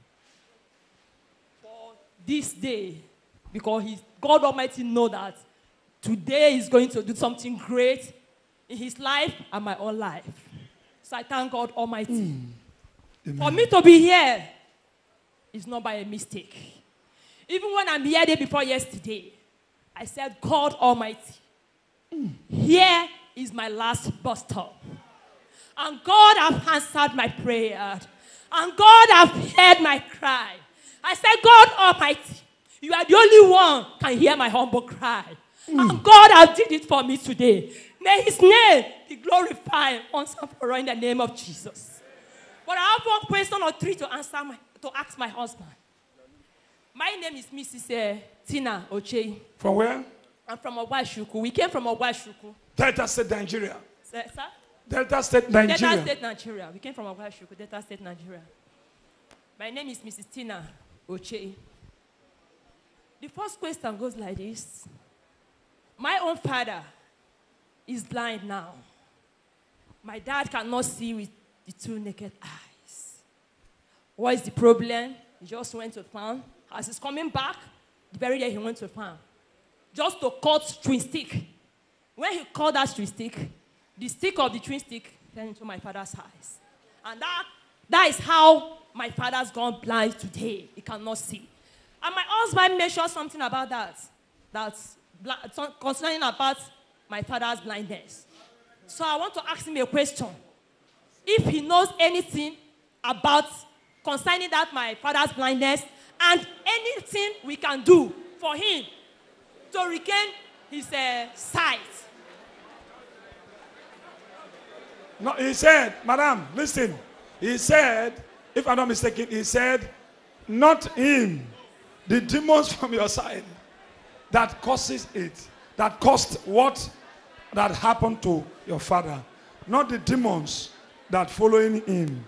for this day, because he, God Almighty know that today is going to do something great in his life and my own life. So I thank God Almighty. For me to be here is not by a mistake. Even when I'm here day before yesterday, I said, God Almighty, here is my last bus stop. And God have answered my prayer. And God have heard my cry. I said, God Almighty, you are the only one can hear my humble cry. And God has did it for me today. May his name be glorified once and for all in the name of Jesus. But I have one question or three to answer my, to ask my husband. My name is Missus Uh, Tina Oche. From where? I'm from Obashuku. We came from Obashuku. Delta State, Nigeria. Sir? sir? Delta State, Nigeria. Delta State, Nigeria. We came from Obashuku, Delta State, Nigeria. My name is Missus Tina Oche. The first question goes like this. My own father is blind now. My dad cannot see with the two naked eyes. What is the problem? He just went to farm. As he's coming back, the very day he went to farm, just to cut twin stick. When he cut that twin stick, the stick of the twin stick fell into my father's eyes. And that, that is how my father's gone blind today. He cannot see. And my husband mentioned something about that. That's concerning about my father's blindness. So I want to ask him a question. If he knows anything about concerning that my father's blindness and anything we can do for him to regain his uh, sight. No, he said, Madam, listen. He said, if I'm not mistaken, he said, not him, the demons from your side that causes it, that caused what that happened to your father, not the demons that following him.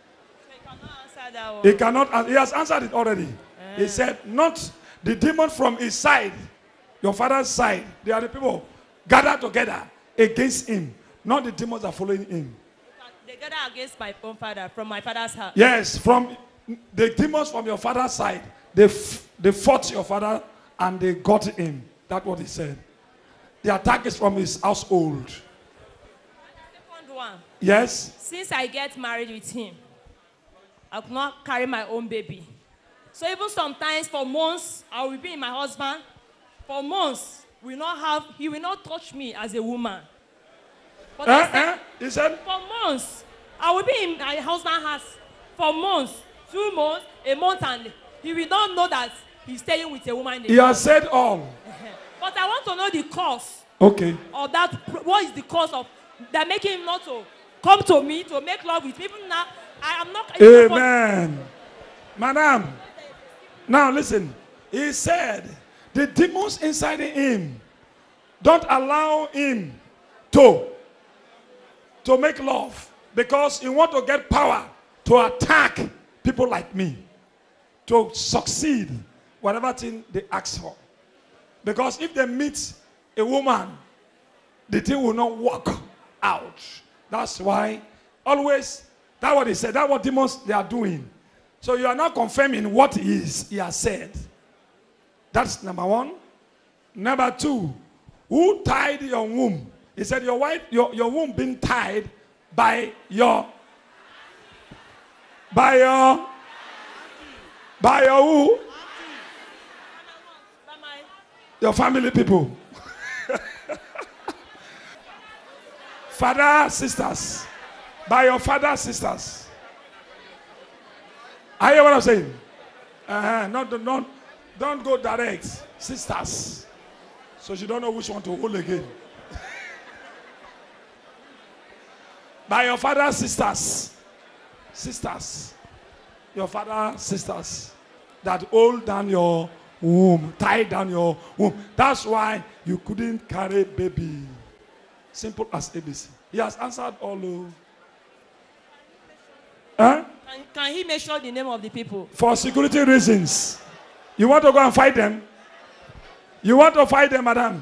He cannot, he has answered it already. Uh. He said, not the demon from his side, your father's side. They are the people gathered together against him, not the demons that are following him. They gather against my own father, from my father's house. Yes, from the demons from your father's side. They, f they fought your father and they got him. That's what he said. The attack is from his household. Second one. Yes. Since I get married with him, I could not carry my own baby. So even sometimes for months, I will be in my husband. For months, we will not have, he will not touch me as a woman. But eh, said, eh? He said? For months, I will be in my husband's house. For months, two months, a month, and he will not know that he's staying with a woman. He has said all. But I want to know the cause. Okay. Of that, what is the cause of that making him not to come to me to make love with me? Even now, I am not. Amen. Madam, now listen. He said, the demons inside him don't allow him to, to make love because he want to get power to attack people like me, to succeed whatever thing they ask for. Because if they meet a woman, the thing will not work out. That's why always, that's what he said, that's what demons they are doing. So you are not confirming what he is, he has said. That's number one. Number two, who tied your womb? He said your wife, your, your womb being tied by your, by your, by your who? Your family people. Father, sisters. By your father, sisters. I hear what I'm saying? Uh-huh. Not, don't, don't go direct. Sisters. So you don't know which one to hold again. By your father, sisters. Sisters. Your father, sisters. That hold down your womb, tie down your womb. That's why you couldn't carry baby. Simple as A B C. He has answered all of. Huh? Can, can he make sure the name of the people? For security reasons. You want to go and fight them? You want to fight them, madam?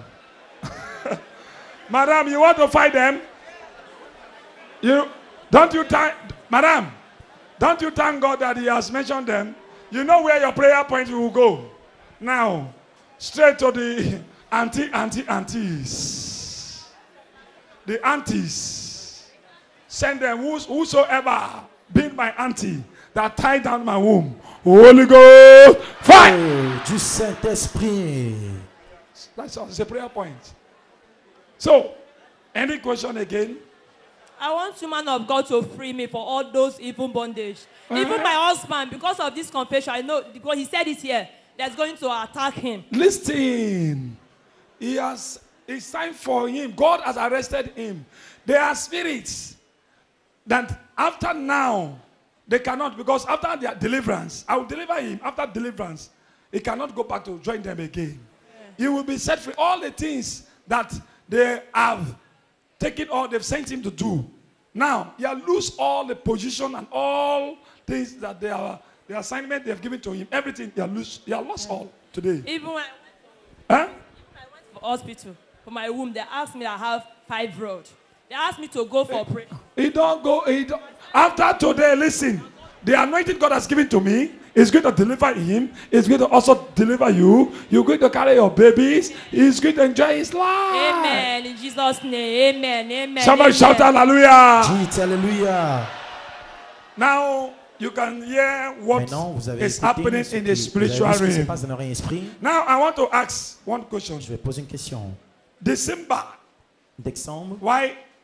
Madam, you want to fight them? You don't you thank madam? Don't you thank God that he has mentioned them? You know where your prayer point will go. Now, straight to the auntie, auntie, aunties. The aunties. Send them whos, whosoever being my auntie that tied down my womb. Holy Ghost, fire! Oh, du Saint-Esprit. That's all. It's a prayer point. So, any question again? I want you, man of God, to free me for all those evil bondage. Uh-huh. Even my husband, because of this confession, I know, because he said it here, that's going to attack him. Listen. He has, it's time for him. God has arrested him. There are spirits that after now, they cannot, because after their deliverance, I will deliver him. After deliverance, he cannot go back to join them again. Yeah. He will be set free. All the things that they have taken or they've sent him to do. Now, he will lose all the position and all things that they are, the assignment they have given to him. Everything, he will lose. He will lost all today. Even when huh? I went for hospital, for my womb, they asked me that I have fibroid. They asked me to go for prayer. He don't go. He don't. After today, listen. The anointing God has given to me is going to deliver him. It's going to also deliver you. You're going to carry your babies. He's going to enjoy his life. Amen. In Jesus' name. Amen. Amen. Somebody amen. shout hallelujah. Dites hallelujah. Now you can hear what is happening in the spiritual realm. Now I want to ask one question. Je vais poser une question. December. Décembre. Why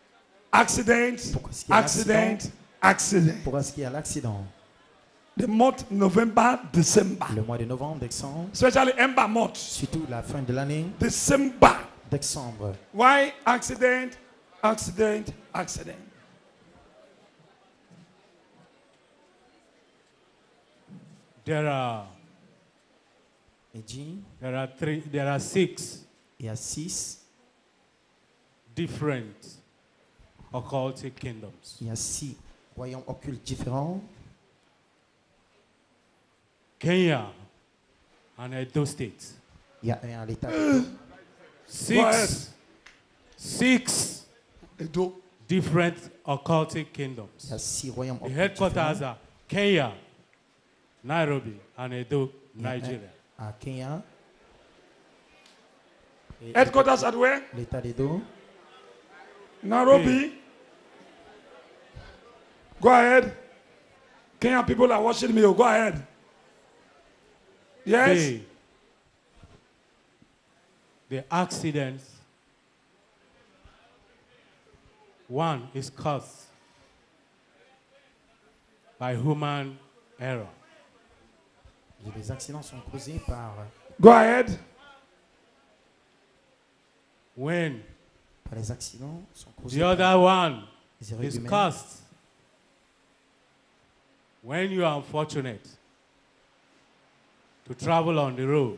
accident, accident, accident. Pourquoi est-ce qu'il y a l'accident? The month November, December. Le mois de novembre, décembre. Especially Ember month. Surtout la fin de l'année. December. Décembre. Why accident, accident, accident? There are. dit, there are three. There are six. Il y a six. Different occultic kingdoms. Il y a six royaumes occultes différents. Kenya and Edo State. Il y a un à l'État. Six. Six. Edo. Different occultic kingdoms. Il y a six royaumes The occultes headquarters différents. are Kenya, Nairobi, and Edo, Nigeria. À Kenya. Et Headquarters at where? L'État d'Edo. Nairobi. Go ahead. Kenyan people are watching me. Go ahead. Yes. The, the accidents. One is caused by human error. Les accidents sont causés par. Go ahead. When Par les accidents sont causés the other one les erreurs is humaines. caused when you are unfortunate to travel on the road.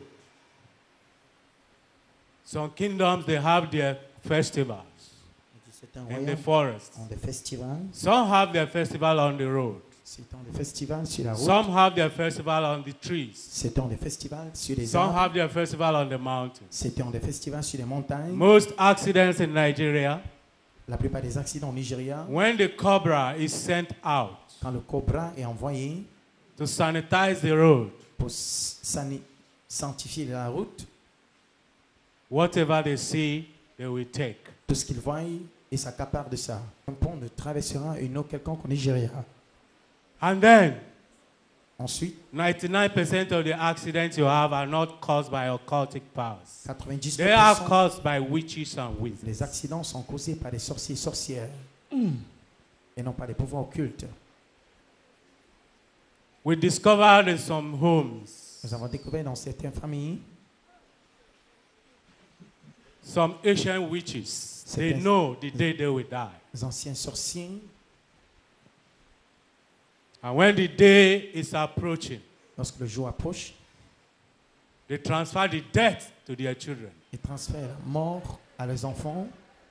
Some kingdoms, they have their festivals in the forest. Ont des festivals. Some have their festival on the road. C'est dans des festivals sur la route. Some have their festival on the trees. C'est dans des festivals sur les Some arbres. have their festival on the mountains. C'est dans des festivals sur les montagnes. Most accidents in Nigeria, La plupart des accidents au Nigeria, when the cobra is sent out quand le cobra est envoyé to sanitize the road, pour sani- sanctifier la route, whatever they see, they will take. tout ce qu'ils voient, ils s'accaparent de ça. Un pont ne traversera une eau quelconque au Nigeria. And then, Ensuite, ninety-nine percent of the accidents you have are not caused by occultic powers. quatre-vingt-dix They are pour cent caused by witches and wizards. les accidents sont causés par des sorciers et sorcières et non par des pouvoirs occultes. We discovered in some homes Nous avons découvert dans certaines familles some ancient witches. They Certains- know the day they will die. les anciens sorciers. And when the day is approaching, Lorsque le jour approche, they transfer the death to their children. ils transfèrent la mort à leurs enfants.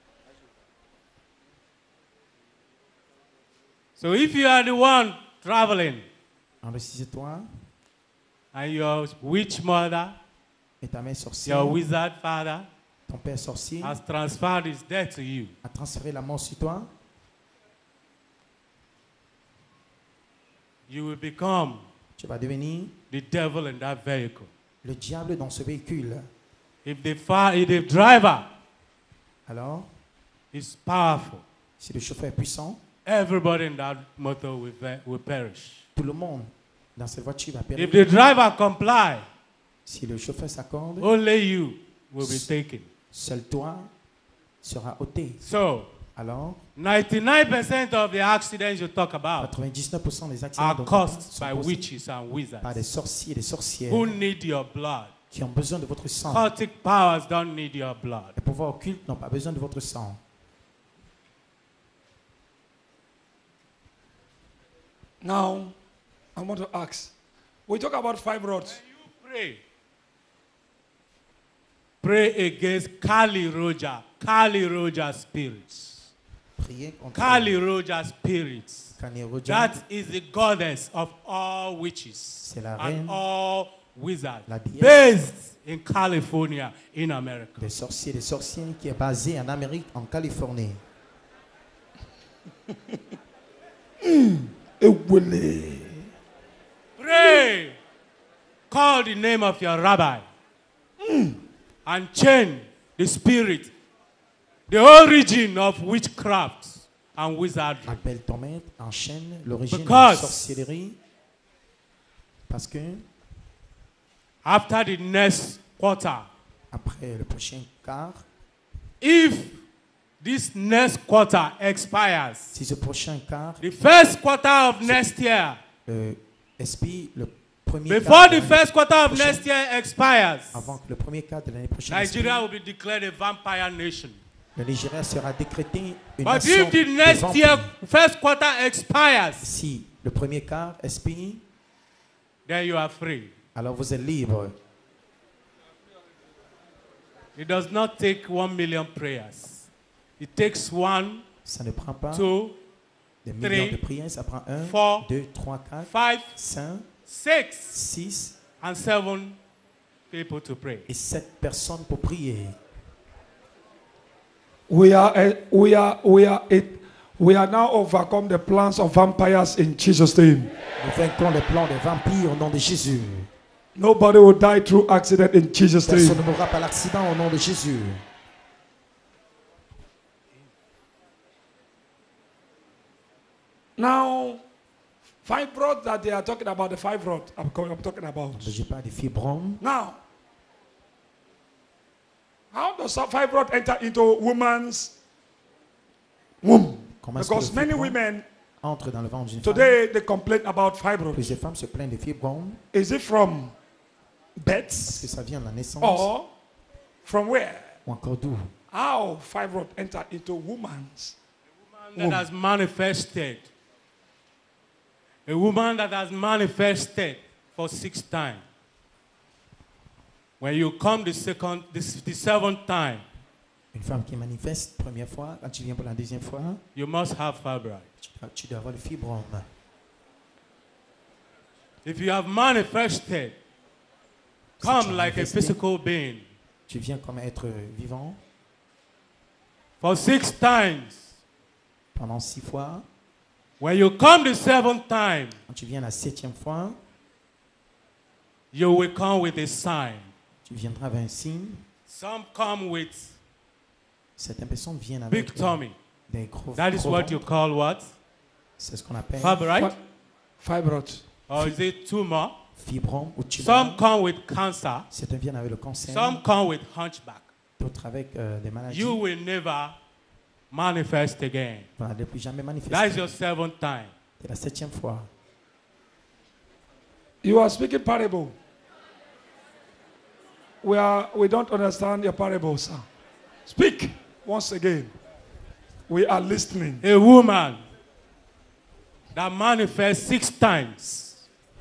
So if you are the one traveling Alors si c'est toi and your witch mother, et ta mère sorcière, your wizard father ton père sorcier has transferred his death to you, a transféré la mort sur toi, you will become tu vas devenir the devil in that vehicle. le diable dans ce véhicule. If the, far, if the driver Alors, is powerful, si le chauffeur est puissant, everybody in that motor will, ve- will perish. tout le monde dans cette voiture va périr. If the driver comply, Si le chauffeur s'accorde, only you will be taken. seul toi sera ôté. So, Alors, ninety-nine percent of the accidents you talk about quatre-vingt-dix-neuf pour cent des accidents are dont on parle caused sont by causés witches and par wizards des sorciers et des sorcières who need your blood. qui ont besoin de votre sang. Cultic powers don't need your blood. Les pouvoirs occultes n'ont pas besoin de votre sang. Now, I want to ask. We talk about five rods. Pray. Pray against Kali Roja, Kali Roja spirits. Priez contre Kali Roja spirits. Kali Roja. That is the goddess of all witches C'est la and reine, all wizards, la déesse based in California, in America. des sorciers et des sorcières qui est basée en Amérique, en Californie. Pray. Call the name of your rabbi and chain the spirit, the origin of witchcraft and wizardry. Appelle ton maître, enchaîne l'origine de la Because sorcellerie. Parce que after the next quarter, après le prochain quart, if this next quarter expires, si ce prochain quart, the first quarter of next year, euh, expire, le premier before quart the de first quarter of prochaine- next year expires, avant que le premier quart de l'année prochaine Nigeria expire, will be declared a vampire nation. le Nigeria sera décrété une But nation if the de next vampires. year first quarter expires, Si le premier quart expire, then you are free. alors vous êtes libre. It does not take one million prayers. It takes one, Ça ne prend pas two, des millions three, de prières, ça prend un, four, deux, trois, quatre, five, cinq, six, six and seven people to pray. et sept personnes pour prier. We are, uh, we are, we are, it, we are now overcome the plans of vampires in Jesus' name. Nous vaincrons les plans des vampires au nom de Jésus. Nobody will die through accident in Jesus' Personne name. ne mourra par l'accident au nom de Jésus. Now, fibroid that they are talking about, the fibroid I'm, co- I'm talking about. Je parle des fibromes. Now, how does a fibroid enter into woman's womb? Comment est-ce que Because le many fibrome women entre dans le ventre d'une femme. today they complain about fibroid. Plusieurs femmes se plaignent des fibromes. Is it from Est-ce birth que ça vient de la naissance or from where? ou encore d'où? How fibroid enter into woman's That has manifested. A woman that has manifested for six times. When you come the second, the, the seventh time, Une femme qui manifeste première fois, quand tu viens pour la deuxième fois, you must have fibroid. tu dois, tu dois avoir le fibrome. If you have manifested, Si come tu as like a manifesté, physical being. Tu viens comme être vivant For six times. pendant six fois. When you come the seventh time, Quand tu viens la septième fois, you will come with a sign. tu viendras avec un signe. Some come with Certaines personnes viennent big avec tummy. des gros That is gros what you ventres. call what? C'est ce qu'on appelle Fibroid? Fibroid. Or is it tumor? fibrome ou tumeur. Some come with cancer. Certains viennent avec le cancer. Some come with hunchback. D'autres avec euh, des maladies. You will never manifest again. Vous n'allez plus jamais manifester. That is your seventh time. C'est la septième fois. You are speaking parable. We are we don't understand your parable, sir. Speak once again. We are listening. A woman that manifests six times.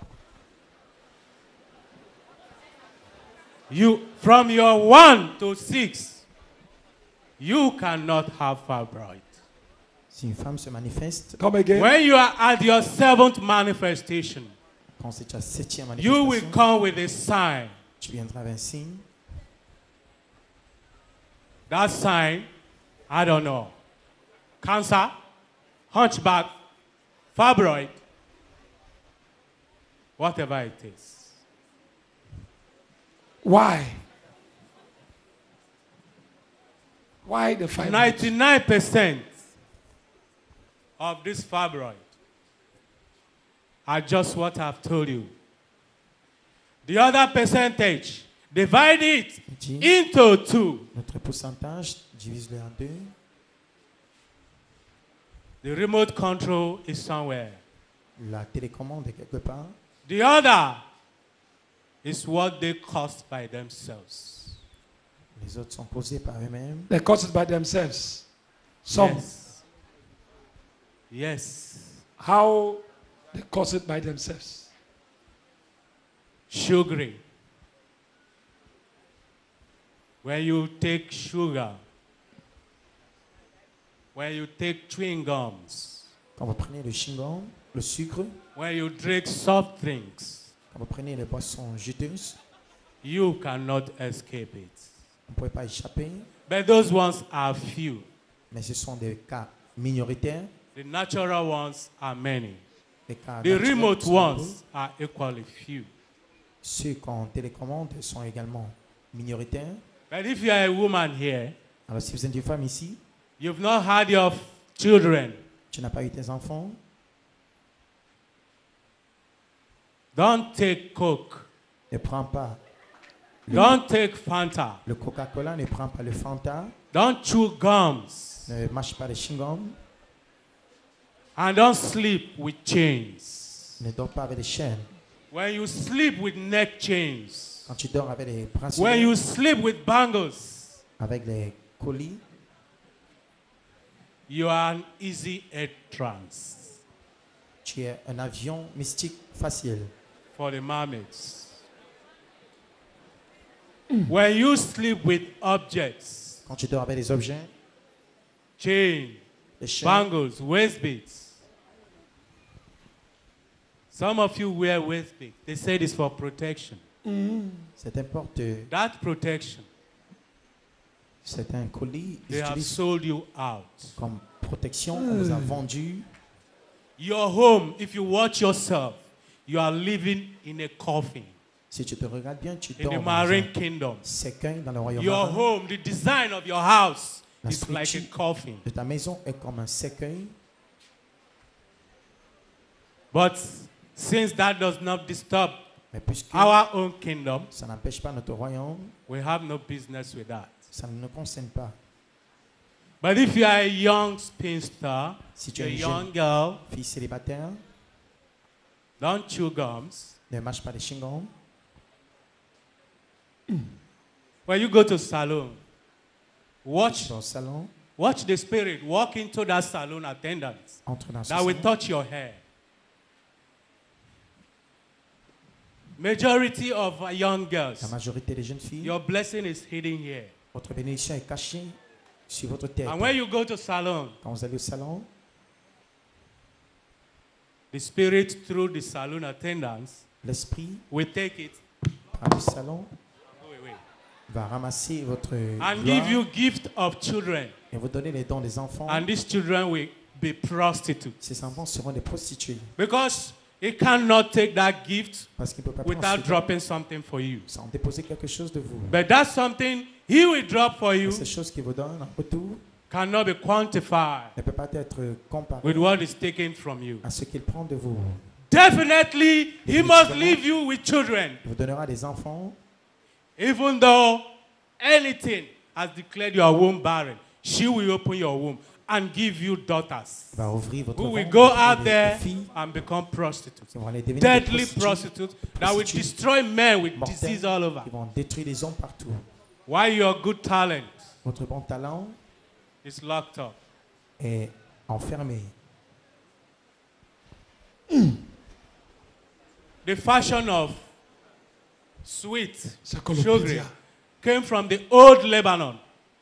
You from your one to six, you cannot have fibroid. Si une femme se manifeste, Come again. When you are at your seventh manifestation, quand c'est ta septième you will manifestation, come with a sign. tu viendras avec un signe. That sign, I don't know. Cancer, hunchback, fibroid, whatever it is. Why? Why the fibroid? ninety-nine percent of this fibroid are just what I've told you. The other percentage, divide it into two. Notre pourcentage, divise-le en deux. The remote control is somewhere. La télécommande est quelque part. The other is what they caused by themselves. Les autres sont causés par eux-mêmes. They cause it by themselves. Some. Yes. Yes. How they cause it by themselves. Sugary. When you take sugar, when you take chewing gums, Quand vous prenez le chewing-gum, le sucre, when you drink soft drinks, quand vous prenez les boissons juteuses, you cannot escape it. on ne pourrait pas échapper. But those ones are few. Mais ce sont des cas minoritaires. The natural ones are many. Les cas The naturels remote sont nombreux. ones are equally few. Ceux qu'on télécommande sont également minoritaires. But if you are a woman here, Alors si vous êtes une femme ici, you've not had your children, tu n'as pas eu tes enfants, don't take Coke. ne prends pas le, Don't take Fanta. le Coca-Cola, ne prends pas le Fanta. Don't chew gums. Ne mâche pas les chewing-gums. And don't sleep with chains. Ne dors pas avec des chaînes. When you sleep with neck chains. Quand tu dors avec des bracelets. When you sleep with bangles. Avec les colis. You are an easy head trance. Tu es un avion mystique facile. For the mermaids. Mm. When you sleep with objects. Quand tu dors avec des objets. Chain, bangles, waist beads. Some of you wear waist beads. They say it's for protection. Mm. C'est un porte. That protection. C'est un colis. They have sold you out. Comme protection, on vous a vendu. Your home, if you watch yourself, you are living in a coffin. Si tu te regardes bien, tu in dors the marine kingdom. Séquin dans le royaume Your marin. home, the design of your house La is like a coffin. de ta maison est comme un séquin. But since that does not disturb Mais puisque our own kingdom, ça n'empêche pas notre royaume, we have no business with that. ça ne nous concerne pas. But if you are a young spinster, Si tu a es une young jeune girl, fille célibataire, don't chew gums. ne mâche pas les chewing-gums. When you go to salon, watch, Dans le salon, watch the spirit walk into that salon attendant entre dans ce that will salon. touch your hair. Majority of young girls, La majorité des jeunes filles, your blessing is hidden here. votre bénédiction est cachée sur votre tête. And when you go to salon, Quand vous allez au salon, the spirit through the salon attendants l'esprit will take it par le salon wait, wait, va ramasser votre and gloire give you gift of children. et vous donner les dons des enfants. And these children will be prostitutes. Ces enfants seront des prostituées. Because he cannot take that gift Parce qu'il ne peut pas prendre without ce don dropping something for you. sans déposer quelque chose de vous. But that something he will drop for you Ces choses qu'il vous donne en retour cannot be quantified ne peut pas être comparé with what is taken from you. à ce qu'il prend de vous. Definitely, he must leave you with children. Il vous donnera des enfants. Even though anything has declared your womb barren, she will open your womb and give you daughters Va ouvrir votre who will ventre go et out des- there des filles and become prostitutes. qui vont aller devenir des Deadly prostituées, prostitutes that will prostituées destroy men with mortelles disease all over. qui vont détruire les hommes partout. Why your good talent Votre bon talent is locked up. est enfermé. The fashion of sweet sugary came from the old Lebanon.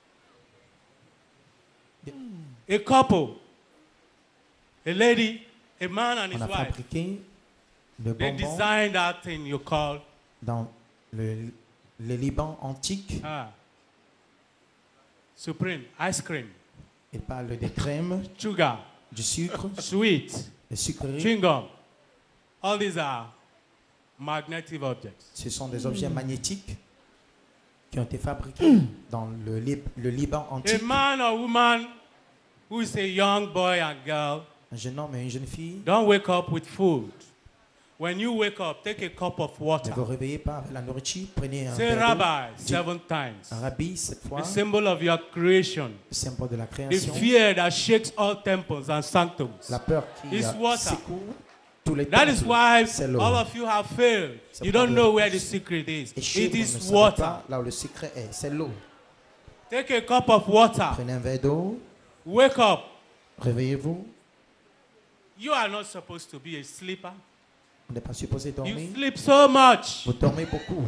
A couple, a lady, a man and his On a wife, fabriqué le they bonbon designed that thing you call dans le, le Liban antique. ah, supreme ice cream, Il parle des crèmes, sugar, du sucre, sweet, des sucreries. chewing gum. All these are magnetic objects. Ce sont des objets magnétiques qui ont été fabriqués dans le, Lib- le Liban A antique. man or woman who is a young boy and girl, Un jeune homme et une jeune fille don't wake up with food. When you wake up, take a cup of ne water. vous réveillez pas avec la nourriture. Prenez un Say verre d'eau. Rabbi Dites seven times. un rabbi sept fois. The symbol of your creation. Le symbole de la The création. fear that shakes all temples and sanctums. La peur qui Is euh, water. secoue tous les That is temples. why C'est l'eau. all of you have failed. C'est You pour don't le- know where the secret is. Échouez, It vous ne is savez water. pas là où le secret est. C'est l'eau. Take a cup of water. Prenez un verre d'eau. Wake up. Réveillez-vous. You are not supposed to be a sleeper. On n'est pas supposé You dormir. sleep so much. Vous dormez beaucoup.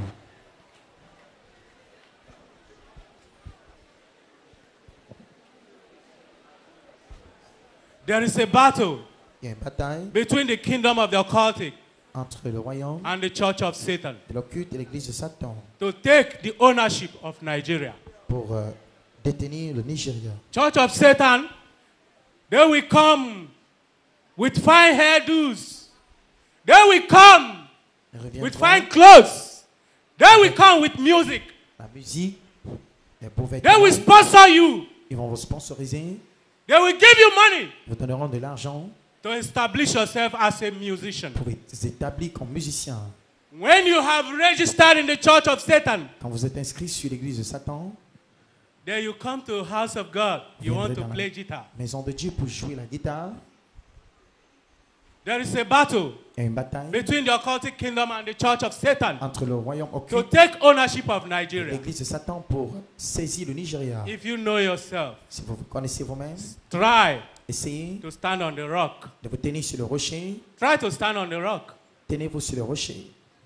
There is a battle Il y a une bataille between the kingdom of the occultic entre le royaume and the church of Satan de l'occulte et l'église de Satan to take the ownership of Nigeria. pour euh, détenir le Nigeria. Church of Satan, they will come with fine hairdos. They will come Ils reviendront with fine clothes. They will come with music. la musique, les beaux They vêtements. will sponsor you. Ils vont vous sponsoriser. They will give you money Vous donneront de l'argent to establish yourself as a musician. pour vous établir comme musicien. When you have registered in the church of Satan, Quand vous êtes inscrit sur l'église de Satan, Then you come to house of God. You want Viendrez to dans la play guitar. maison de Dieu pour jouer la guitare. There is a battle Il y a une bataille between the occultic kingdom and the church of Satan entre le royaume to occulte take ownership of et Nigeria. l'église de Satan pour saisir le Nigeria. If you know yourself, Si vous vous connaissez vous-même, try essayez to stand on the rock. de vous tenir sur le rocher. Try to stand on the rock. Tenez-vous sur le rocher.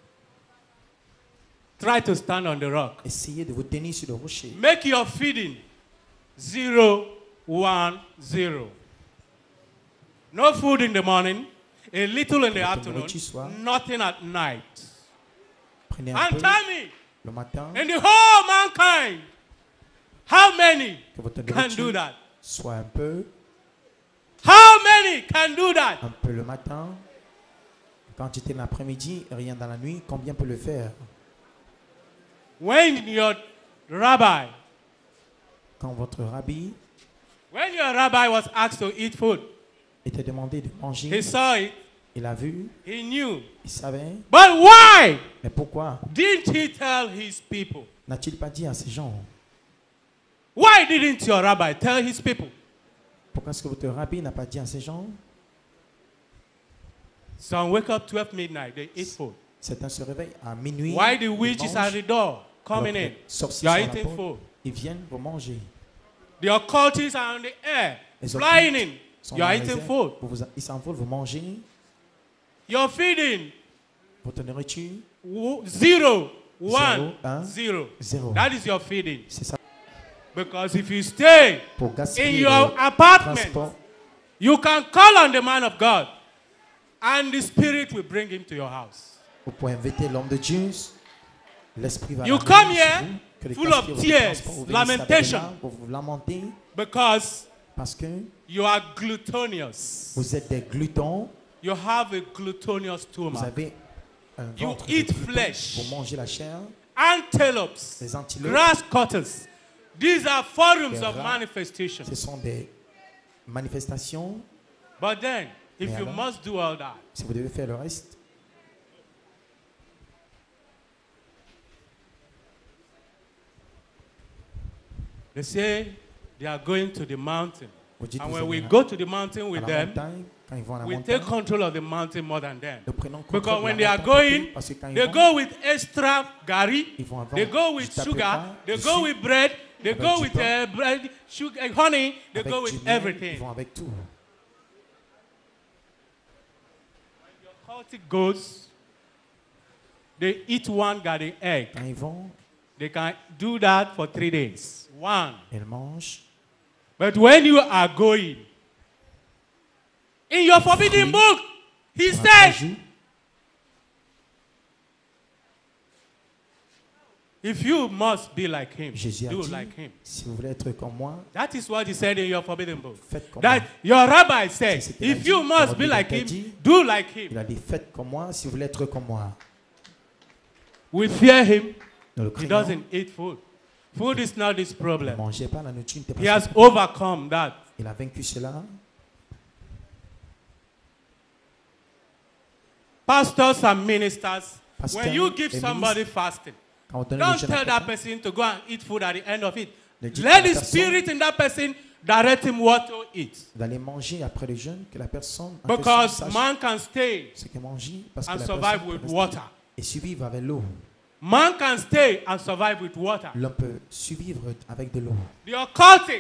Try to stand on the rock. Essayez de vous tenir sur le rocher. Make your feeding zero, one, zero. No food in the morning, a little in the afternoon, nothing at night. Prenez un And peu tell me, le matin in the whole mankind, how many que votre can do nourriture that? soit un peu, How many can do that? un peu le matin, quantité l'après-midi, rien dans la nuit. Combien peut le faire? When your rabbi, Quand votre rabbi when your rabbi was asked to eat food, était demandé de manger, he saw it, il a vu, he knew. il savait. But why Mais pourquoi didn't he tell his people? n'a-t-il pas dit à ces gens? Why didn't your rabbi tell his people? Pourquoi est-ce que votre rabbi n'a pas dit à ces gens? Some wake up twelve midnight, they eat food. Certains se réveillent à minuit. Why the ils witches mangent. are at the door coming Alors in? que les sorciers You are sont à la eating porte, food. Ils viennent pour manger. The occultists are on the air, Les flying occultes in. sont You are dans les eating airs, food. vous- vous- Ils s'envolent, vous mangez. You're feeding Votre nourriture, w- zero, one, un, zero. zéro. That is your feeding. C'est ça. Because if you stay Pour in gaspiller your le apartment, transport, you can call on the man of God, and the Spirit will bring him to your house. vous pouvez inviter l'homme de Dieu. L'esprit va You l'amener come chez here vous, que les full gaspillez of votre tears, transport, vous venez ici avec des lamentation, larmes, vous vous lamentez because parce que you are glutinous. vous êtes des glutons. You have a glutinous Vous stomach. avez un You ventre de eat gluten, flesh. vous mangez la chair. Antelopes, Les antilopes, grass cutters. These are forums les of rats, manifestation. ce sont des manifestations. But then, if Mais you alors, must do all that, si vous devez faire le reste, they say they are going to the mountain. vous dites And vous when allez we à- go to the mountain à with la them, montagne, quand ils vont à la we montagne, take control of the mountain more than them. nous prenons contrôle Because de when la they are montagne, going, parce que quand ils they vont, go with extra gari, ils vont avoir they go with du sugar, paprika, they du go sucre, with bread, they avec go du with pain, uh, bread, sugar, uh, honey, they avec go du with miel, everything. ils vont avec tout. Cultic goats, they eat one gari egg. Quand ils vont, They can do that for three days. One. ils mangent. But when you are going, in your forbidden book, he On a trois said, jours. if you must be like him, Jésus a do dit, like him. si vous voulez être comme moi, That is what he said in your forbidden book. faites comme That moi. your rabbi said, C'est ce qu'il a if dit. you must Votre be like rabbi a him, dit, do like him. Il a dit, faites comme moi si vous voulez être comme moi. We fear him. Nous le He craignons. doesn't eat food. Food is not his Ne problem. mangez pas la nourriture. n'était pas He has son problème. overcome that. Il a vaincu cela. Pastors and ministers, Pasteurs when you give et somebody ministres, fasting, Quand on donne don't le jeûne à tell that quelqu'un, person to go and eat food at the end of it. ne dites Let pas à la the personne spirit in that person direct him what to eat. d'aller manger après le jeûne, que la personne en question Because sache man can stay ce que manger, parce que and la survive personne with peut rester water. et survivre avec l'eau. Man can stay and survive with water. L'homme peut survivre avec de l'eau. The occultic,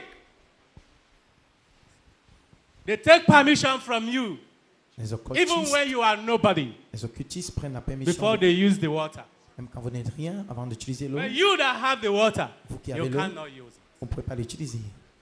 they take permission from you, Les even occultistes, when you are nobody, les occultistes prennent la permission, before they use the water. même quand vous n'êtes rien, avant d'utiliser l'eau, But you that have the water, vous qui you avez l'eau, cannot use it. vous ne pouvez pas l'utiliser.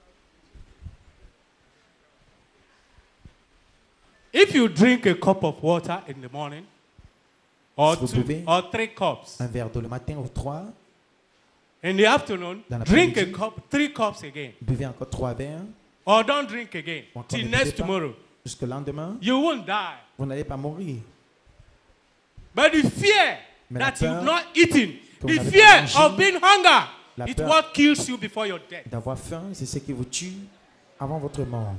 If you drink a cup of water in the morning, or Si vous two, buvez or three cups, un verre d'eau le matin ou trois, in the afternoon, Dans drink a l'après-midi. cup, three cups again, buvez encore trois verres, or don't drink again ou encore till ne next buvez pas tomorrow. jusqu'au lendemain, You won't die. vous n'allez pas mourir. But the fear Mais la that you've peur not eaten, que vous the n'avez pas fear mangé, of being hunger, la it's peur what kills you before your death. D'avoir faim, c'est ce qui vous tue avant votre mort.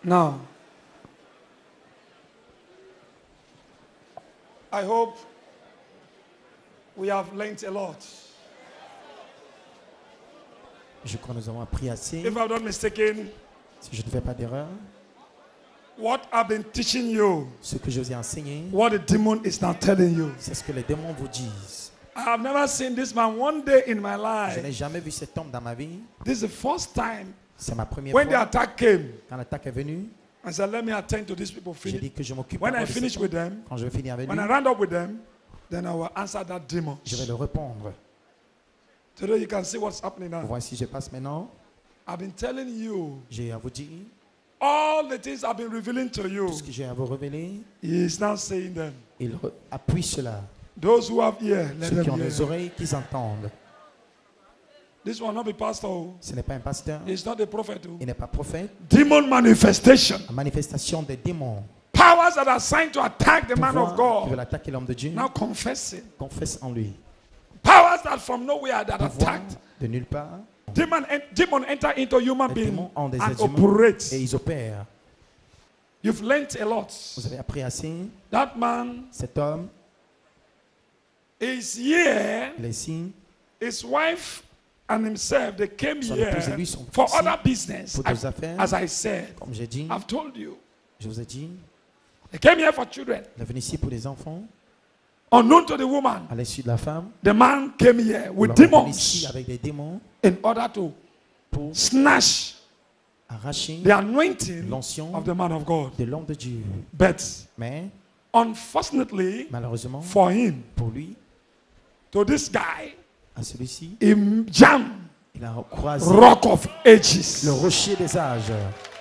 Now, I hope we have learned a lot. Je crois que nous avons appris assez. If I'm not mistaken, si je ne fais pas d'erreur, what I've been teaching you, ce que je vous ai enseigné, what the demon is now telling you, c'est ce que les démons vous disent. I have never seen this man one day in my Je life. n'ai jamais vu cet homme dans ma vie. This is the first time C'est ma première when the fois. attack came. Quand l'attaque est venue, I said, let me attend to these people. j'ai Finish. dit que je m'occupe When I d'abord de finish cet with homme. them, Quand je vais finir avec when lui, I round up with them, then I will answer that demon. je vais le répondre. Today you can see what's happening now. Voici, je passe maintenant. I've been telling you J'ai à vous dire all the things I've been revealing to you. tout ce que j'ai à vous révéler. He is now saying them. Il appuie cela. Those who have ears, let Ceux them qui ont hear. des oreilles, qu'ils entendent. This will not be pastor. Ce n'est pas un pasteur. He's not a prophet. Il n'est pas prophète. Demon manifestation. La manifestation des démons. Powers that are assigned to attack the man of Pouvoir qui God. veulent attaquer l'homme de Dieu. Now confess it. Confesse en lui. Powers that from nowhere that Pouvoir attacked. de nulle part. Demon, demon enter into human Les being démons ont des and êtres humains operate. et ils opèrent. You've learnt a lot. Vous avez appris assez. That man Cet homme is here. il est ici. His wife and himself, they came Son here épouse et lui sont for ici other business. pour des affaires. As I said, Comme j'ai dit, I've told you. je vous ai dit, They came here for children. il est venu ici pour les enfants. Unknown to the woman, À l'insu de la femme, the man came here with l'homme est venu ici demons avec des démons in order to pour snatch arracher the anointing l'onction of the man of God. de l'homme de Dieu. But Mais unfortunately malheureusement, for him, pour lui, to this guy, à celui-ci, he jammed il a croisé rock of ages. le rocher des âges.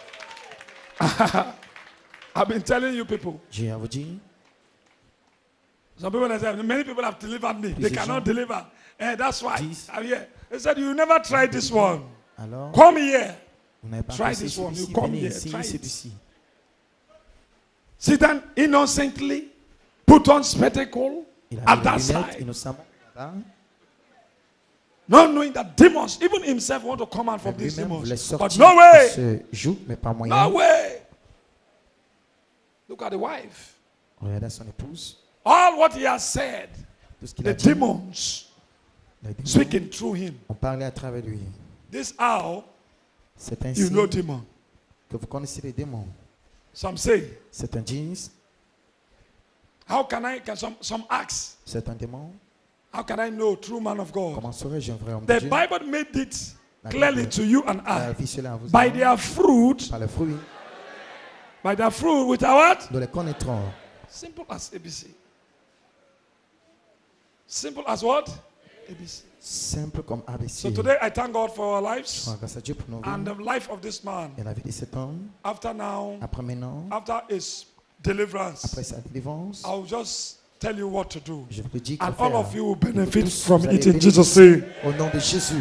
I've been telling you people. J'ai à vous dire, Some people have said, many people have delivered me. They Plusieurs cannot gens deliver. And that's why disent, I'm here. They said, you never tried this one. alors, Come here. vous n'avez pas Try passé this one. You celui-ci, come venez here. ici, Try it. celui-ci. Satan innocently put on spectacle Il a at mis that les lunettes side. innocemment là-bas. Not knowing that demons, even himself, want to come out from these Lui-même voulait demons. But sortir no de way. ce joug, mais pas moyen. No way. Look at the wife. Regardez son épouse. All what he has said, Tout ce qu'il the a dit, demons les démons speaking through him. ont parlé à travers lui. This how C'est ainsi you know demon. que vous connaissez les démons. Some say, Certains disent, how can I, can some, some ask, certains démons, how can I know true man of God? comment saurais-je un vrai homme de The Dieu? Bible made it La clearly Bible to you and a I. dit cela à vous By et their fruit, par les fruits, by their fruit, with our what? nous les connaîtrons. Simple as A B C. Simple as what? A B C. Simple comme A B C. So today I thank God for our Je lives rends grâce à Dieu pour nos and vies the life of this man. et la vie de cet homme. After now, Après maintenant, after his deliverance, après sa délivrance, I'll just tell you what to do. je vous dis And quoi all faire. of you will Et vous benefit tous, from vous allez it in bénéficier Jesus' name. au nom de Jésus.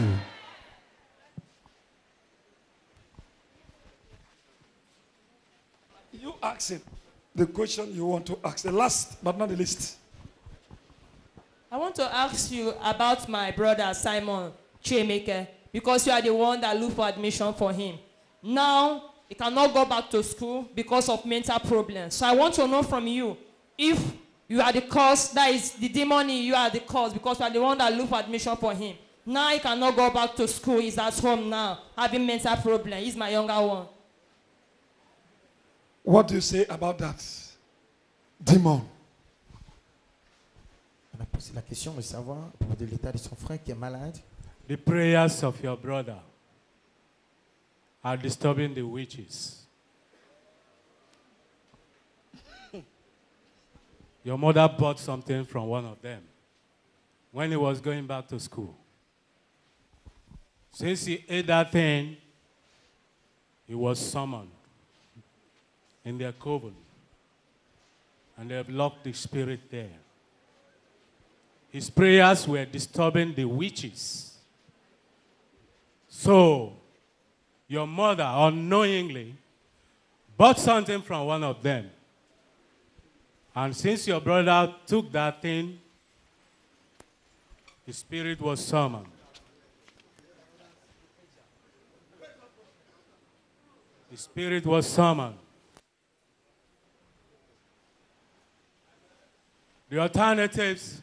You ask it the question you want to ask. The last but not the least. I want to ask you about my brother Simon Chemeke, because you are the one that looked for admission for him. Now, he cannot go back to school because of mental problems. So I want to know from you if you are the cause, that is the demon in you are the cause, because you are the one that looked for admission for him. Now he cannot go back to school. He's at home now, having mental problems. He's my younger one. What do you say about that? Demon. On a posé la question de savoir pour de l'état de son frère qui est malade. The prayers of your brother are disturbing the witches. Your mother bought something from one of them when he was going back to school. Since he ate that thing, he was summoned in their coven, and they have locked the spirit there. His prayers were disturbing the witches. So, your mother unknowingly bought something from one of them. And since your brother took that thing, the spirit was summoned. The spirit was summoned. The alternatives,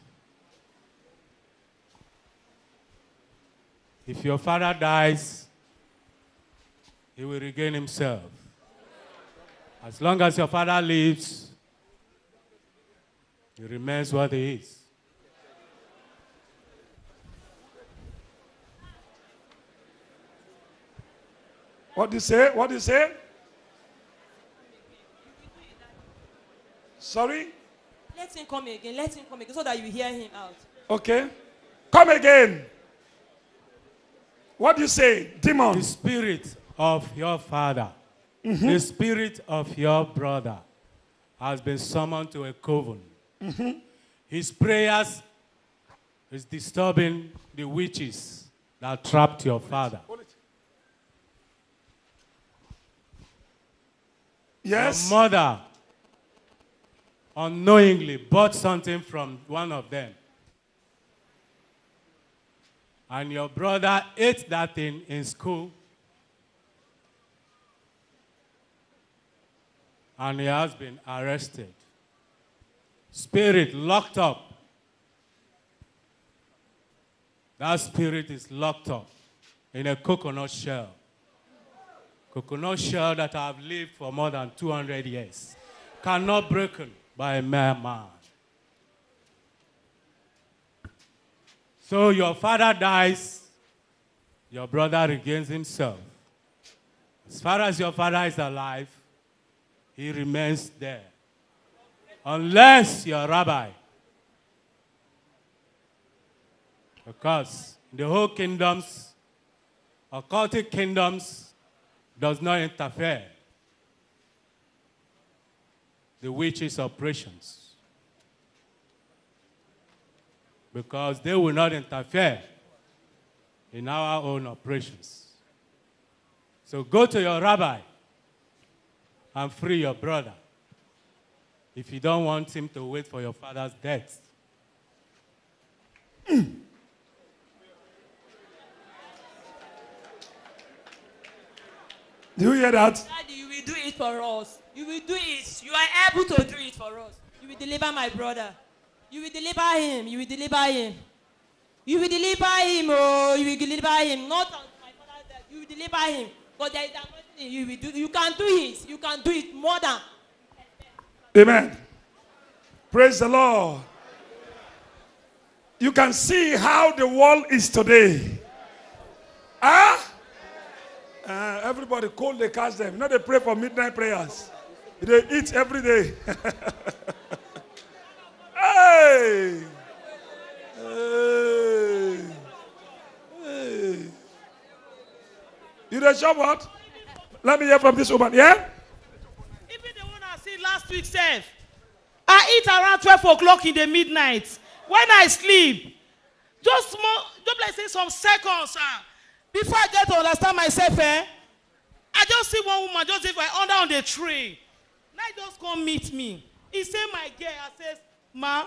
if your father dies, he will regain himself. As long as your father lives, he remains what he is. What do you say? What do you say? Sorry? Let him come again. Let him come again so that you hear him out. Okay. Come again. What do you say? Demon. The spirit of your father, mm-hmm. the spirit of your brother has been summoned to a coven. Mm-hmm. His prayers is disturbing the witches that trapped your father. Yes. Your mother unknowingly bought something from one of them. And your brother ate that thing in school. And he has been arrested. Spirit locked up. That spirit is locked up in a coconut shell. Coconut shell that have lived for more than two hundred years. Cannot be broken by a mere man. So your father dies, your brother regains himself. As far as your father is alive, he remains there. Unless you're a rabbi. Because in the whole kingdoms, occultic kingdoms, does not interfere the witches' operations. Because they will not interfere in our own operations. So go to your rabbi and free your brother if you don't want him to wait for your father's death. Do you hear that? Daddy, you will do it for us. You will do it. You are able to do it for us. You will deliver my brother. You will deliver him. You will deliver him. You will deliver him. Oh, you will deliver him. Not on my father's death. You will deliver him. But there is nothing you will do. You can do it. You can do it more than. Amen. Praise the Lord. You can see how the world is today. Huh? Uh, everybody cold, they catch them. You know they pray for midnight prayers. They eat every day. Hey! Hey! Hey! You the shop what? Let me hear from this woman, yeah? Even the one I see last week said, I eat around twelve o'clock in the midnight. When I sleep, just small, just like say some seconds, uh, before I get to understand myself, eh, I just see one woman just if I under on the tree. Now he just come meet me. He say my girl, I says, ma.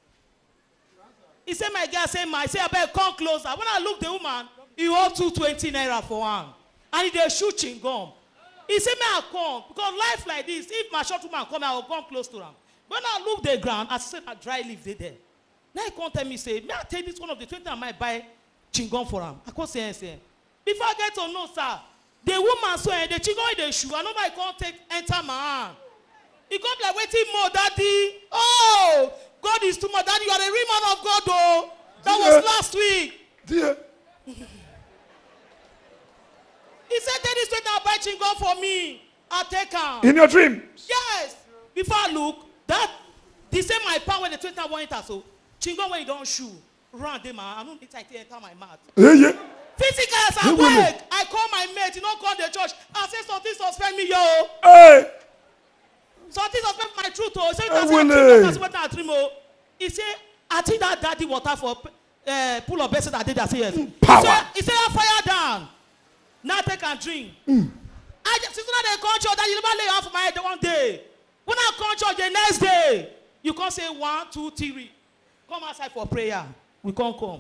He said my girl, I say ma. I say I better come closer. When I look the woman, he hold two twenty naira for one. And he dey shoot chewing gum. He say may I come. Because life like this, if my short woman come, I will come close to them. When I look the ground, I said a dry leaf they there. Now he come tell me, say, may I take this one of the twenty I might buy chewing gum for him. I come say, say. Before I get to know, sir, the woman so the chicken in the shoe, I know I can't take enter my hand. He come like waiting more, daddy. Oh, God is too much, daddy. You are a real man of God, though. That Dear. was last week. Dear. He said, take this twenty and buy chewing gum for me. I'll take her. In your dream? Yes. Before I look, that the same my power when the twenty want enter so chewing gum when you don't shoe. Run them, I don't think I enter my mouth. Yeah, yeah. Physically, as I wake, I call my mate, you don't call the church. I say, something suspend me, yo. Hey. Something suspend my truth, oh. Say, I dream, he say, I think that daddy water for uh, pool of blessing that did that. Say, yes. Power. He say, I fire down. Now take and drink. Mm. I just, since they come church, that you never lay off my head one day. When I come church the next day, you can't say one, two, three. Come outside for prayer. We can't come.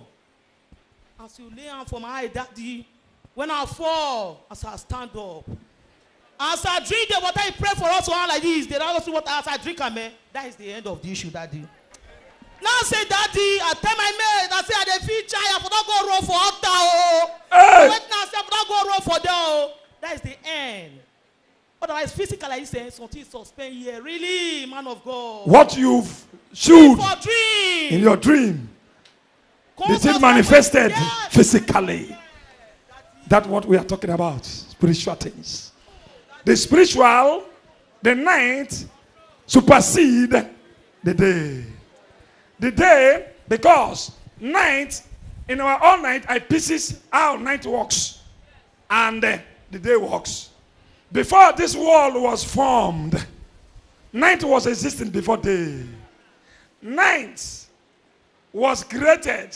As you lay on for my eye, daddy, when I fall, as I stand up, As I drink the water, he pray for us all like this. They don't see what as I drink, man. That is the end of the issue, Daddy. Now say, Daddy, I tell my mate, I say, I feel child, I don't go wrong for altar. Hey. Wait now, say, I don't go wrong for them. That is the end. Otherwise, physically, you say something suspend here. Really, man of God. What you've showed dream. in your dream, this is manifested yes. physically. That's what we are talking about. Spiritual things. The spiritual, the night supersede the day. The day, because night, in our own night, I pieces how night works. And uh, the day works. Before this world was formed, night was existing before day. Night was created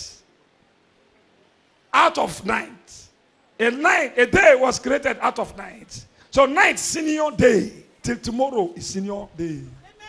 out of night. A night, a day was created out of night. So night, senior day, till tomorrow is senior day.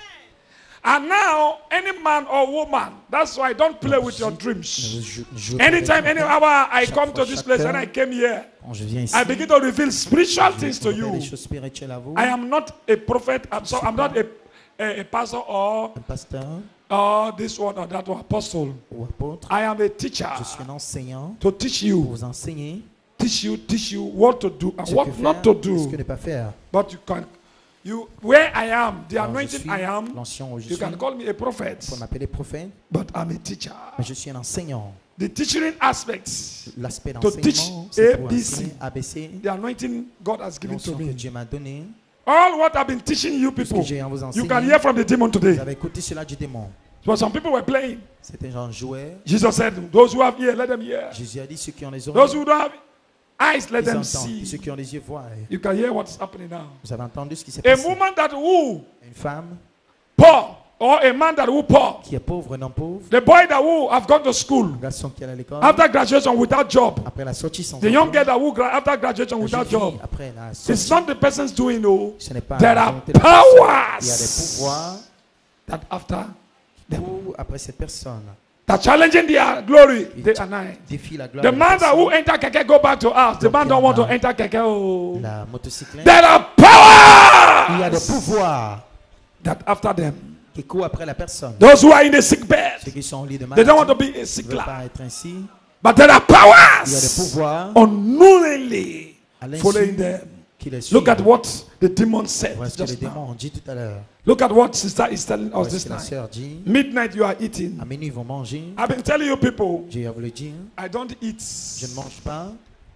And now, any man or woman, that's why don't play with your dreams. Anytime, any hour I come to this place and I came here, I begin to reveal spiritual things to you. I am not a prophet, I'm, so, I'm not a, a, a pastor or, or this one or that one, apostle. I am a teacher to teach you. Teach you, teach you what to do and what not to do. But you can. You, where I am, the Alors, anointing suis I am, je you can suis. call me a prophet. On m'appeler prophète. But I'm a teacher. Mais je suis un enseignant. The teaching aspects L'aspect to teach d'enseignement, c'est A pour B C. enseigner A B C. The anointing God has given to L'onction que me. Dieu m'a donné. All what I've been teaching you Tout ce people, que j'ai à vous you enseigner, can hear from the demon today. Vous avez écouté cela du démon. So some people were playing. C'était gens jouaient. Jesus said, those who have ears, let them hear. Jésus a dit ceux qui ont les Those oreilles. who don't have eyes, let Ils them entendent. see. Ceux qui ont les yeux voient. You can hear what's happening now. Vous avez entendu ce qui s'est A passé. woman that who Une femme poor or a man that who poor. qui est pauvre, non pauvre. The boy that who have gone to school Un garçon qui est à l'école. after graduation without job. Après la sortie sans The young emploi. girl that who gra- after graduation La without jeune fille, job. après la It's sortie. not the person's doing, no. Ce n'est pas There la are volonté de la personne. Il y a powers des pouvoirs that after them, pour après cette personne. that challenging their glory day and night. Défie la gloire The de la man that personne. who enter keke go back to house. The Donc, man il y don't en want to a enter keke. Oh. La motocyclette. There are Il y a des powers pouvoirs that after them. qui courent après la personne. Those who are in the sick bed, Ceux qui sont au lit de they maladie don't want to be a ne sick veulent lad. pas être ainsi. But there are Il y a des powers pouvoirs unknowingly à l'insu following them. qui les Look at suivent. what the demon said Voilà ce que les just now. démons ont dit tout à l'heure. Look at what sister is telling us Voilà ce this que la night. sœur dit. Midnight you are eating. À minuit, ils vont manger. I've been telling you people, J'ai voulu dire, I don't eat. je ne mange pas.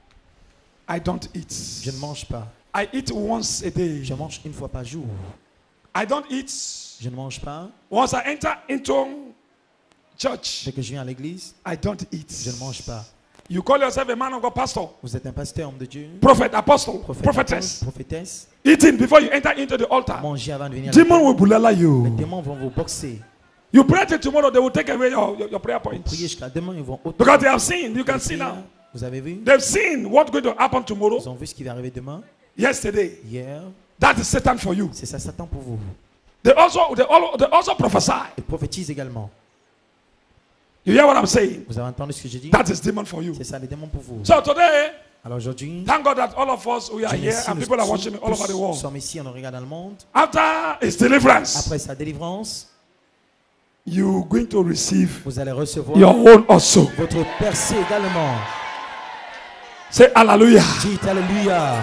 I don't eat. Je ne mange pas. I eat once a day. Je mange une fois par jour. I don't eat. Je ne mange pas. Once I enter into church, Dès que je viens à l'église, I don't eat. je ne mange pas. You call yourself a man of God, pastor, Vous êtes un pasteur, homme de Dieu. prophet, apostle, Prophète, prophetess. apôtre, prophétesse. Eating before you enter into the altar. Mangez avant de venir à Demon will l'église. bulala Les you. démons vont vous boxer. You pray till tomorrow, they will take away your, your, your prayer Vous points. priez jusqu'à demain, ils vont ôter. Because they have seen, you can see now. Vous avez vu? They've seen what's going to happen tomorrow. Ils ont vu ce qui va arriver demain. Yesterday. Hier. That is Satan for you. C'est ça Satan pour vous. They also, they all, they also prophesy. Ils prophétisent également. You hear what I'm saying? Vous avez entendu ce que j'ai dit? That is demon for you. C'est ça les démons pour vous. So today, Alors aujourd'hui, thank God that all of us, we are Dieu here merci, and nous people are tous- watching me all over the tous world. sommes ici, on nous regarde dans le monde. After his deliverance, Après sa délivrance, you're going to receive vous allez recevoir your own also. votre percée également. Say hallelujah. Dites alléluia.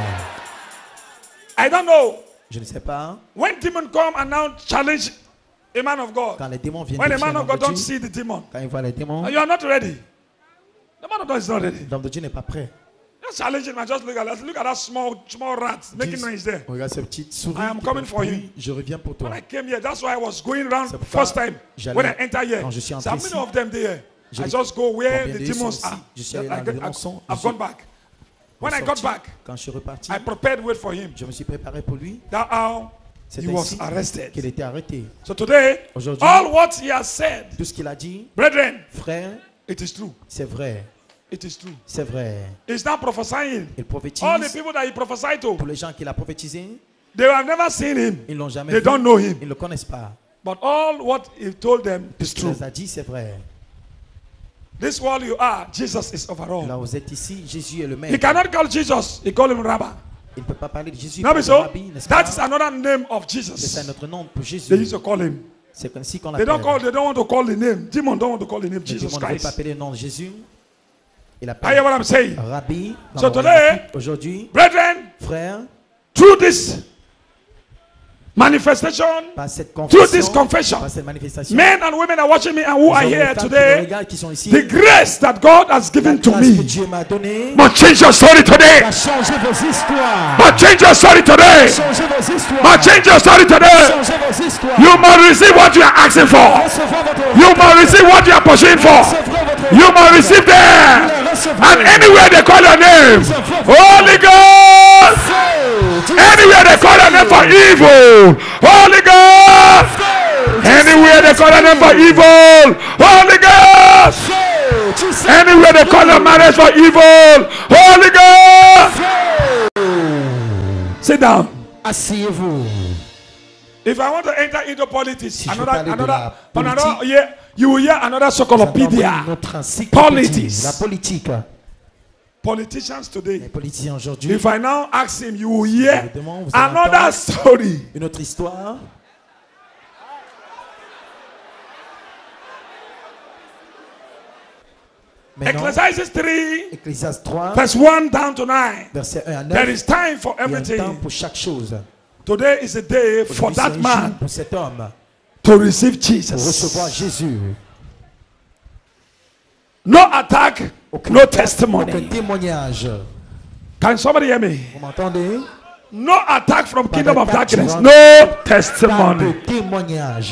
I don't know. Je ne sais pas. When demon come and now challenge a man of God. Quand les démons viennent When a défier man l'homme of de God don't Dieu, see the demon. quand ils voient les démons, You are not ready. The man of God is not ready. l'homme de Dieu n'est pas prêt. Just challenge him and just look at that. Look at that small, small rat making Dis, noise there. regarde cette petite souris. I am qui coming fait for bruit. him. Je reviens pour toi. When I came here, that's why I was going around C'est pourquoi first time j'allais- when I enter here. quand je suis So entré how many ici, of them there? je I les- just go where combien the d'eux sont demons ici? are. Je suis allé I dans get- les démons I- sont. I've Je gone suis back. When I got ressorti. back, Quand je suis reparti, I prepared way for him. je me suis préparé pour lui. That how C'est he was ainsi arrested. qu'il était arrêté. So today, Aujourd'hui, all what he has said, tout ce qu'il a dit, brethren, frère, it is true. c'est vrai. It is true. C'est vrai. He's not prophesying. Il prophétise. All the people that he prophesied to, Pour les gens qu'il a prophétisé, they have never seen him. ils l'ont jamais They vu. don't know him. Ils ne le connaissent pas. But all what he told them is Ce qu'il true. les a dit, c'est vrai. This world you are, Jesus is over Là all. où vous êtes ici, Jésus est le He maître. cannot call Jesus, he call him Rabbi. Il ne peut pas parler de Jésus. No, pour so le rabbi, n'est-ce pas? that's another name of Jesus. C'est un autre nom pour Jésus. They used to call him. C'est ainsi qu'on They l'appelle. don't call. They don't want to call the name. Demon don't want to call the name Le Jesus démon ne veut pas Christ. appeler le nom de Jésus. Il I appelle hear what I'm saying. Rabbi. So today, aujourd'hui, brethren, frère, through this manifestation, par cette through this confession, confession, par cette manifestation, men and women are watching me and who les are hommes et here les femmes qui today. me regardent, qui sont ici, The grace that God has given to grâce me que Dieu m'a donnée must change your story today. va changer vos histoires. Must change your story today. Changer vos histoires. Must change your story today. Changer vos histoires. You must receive what you are asking for. Recevrez votre You must receive what you are pursuing for. You must receive them. And anywhere they call your name, Holy Ghost. Anywhere they call your name for evil, Holy Ghost. Anywhere they call your name for evil, Holy Ghost. Anywhere they call your marriage for evil, Holy Ghost. Sit down. Asseyez-vous. If I want to enter into politics, Si je veux another, parler de another, la another politique, year, you will hear another encyclopedia. Notre encyclopédie, Politics. la politique. Politicians today. Les politiciens aujourd'hui. If I now ask him, you will hear Je vous demande, vous allez another entendre story. Une autre histoire. Maintenant, Ecclesiastes three, Ecclésiaste trois, verse one down to nine. verset un à neuf. There is time for Il y a un temps everything. pour chaque chose. Today is a day for Aujourd'hui, that c'est un jour man pour cet homme to receive pour Jesus. recevoir Jésus. No attack, Aucun, no aucun testimony. témoignage. Can somebody hear me? Vous m'entendez? No attack from Pas kingdom of d'attaque darkness. sur- No Pas testimony. de témoignage.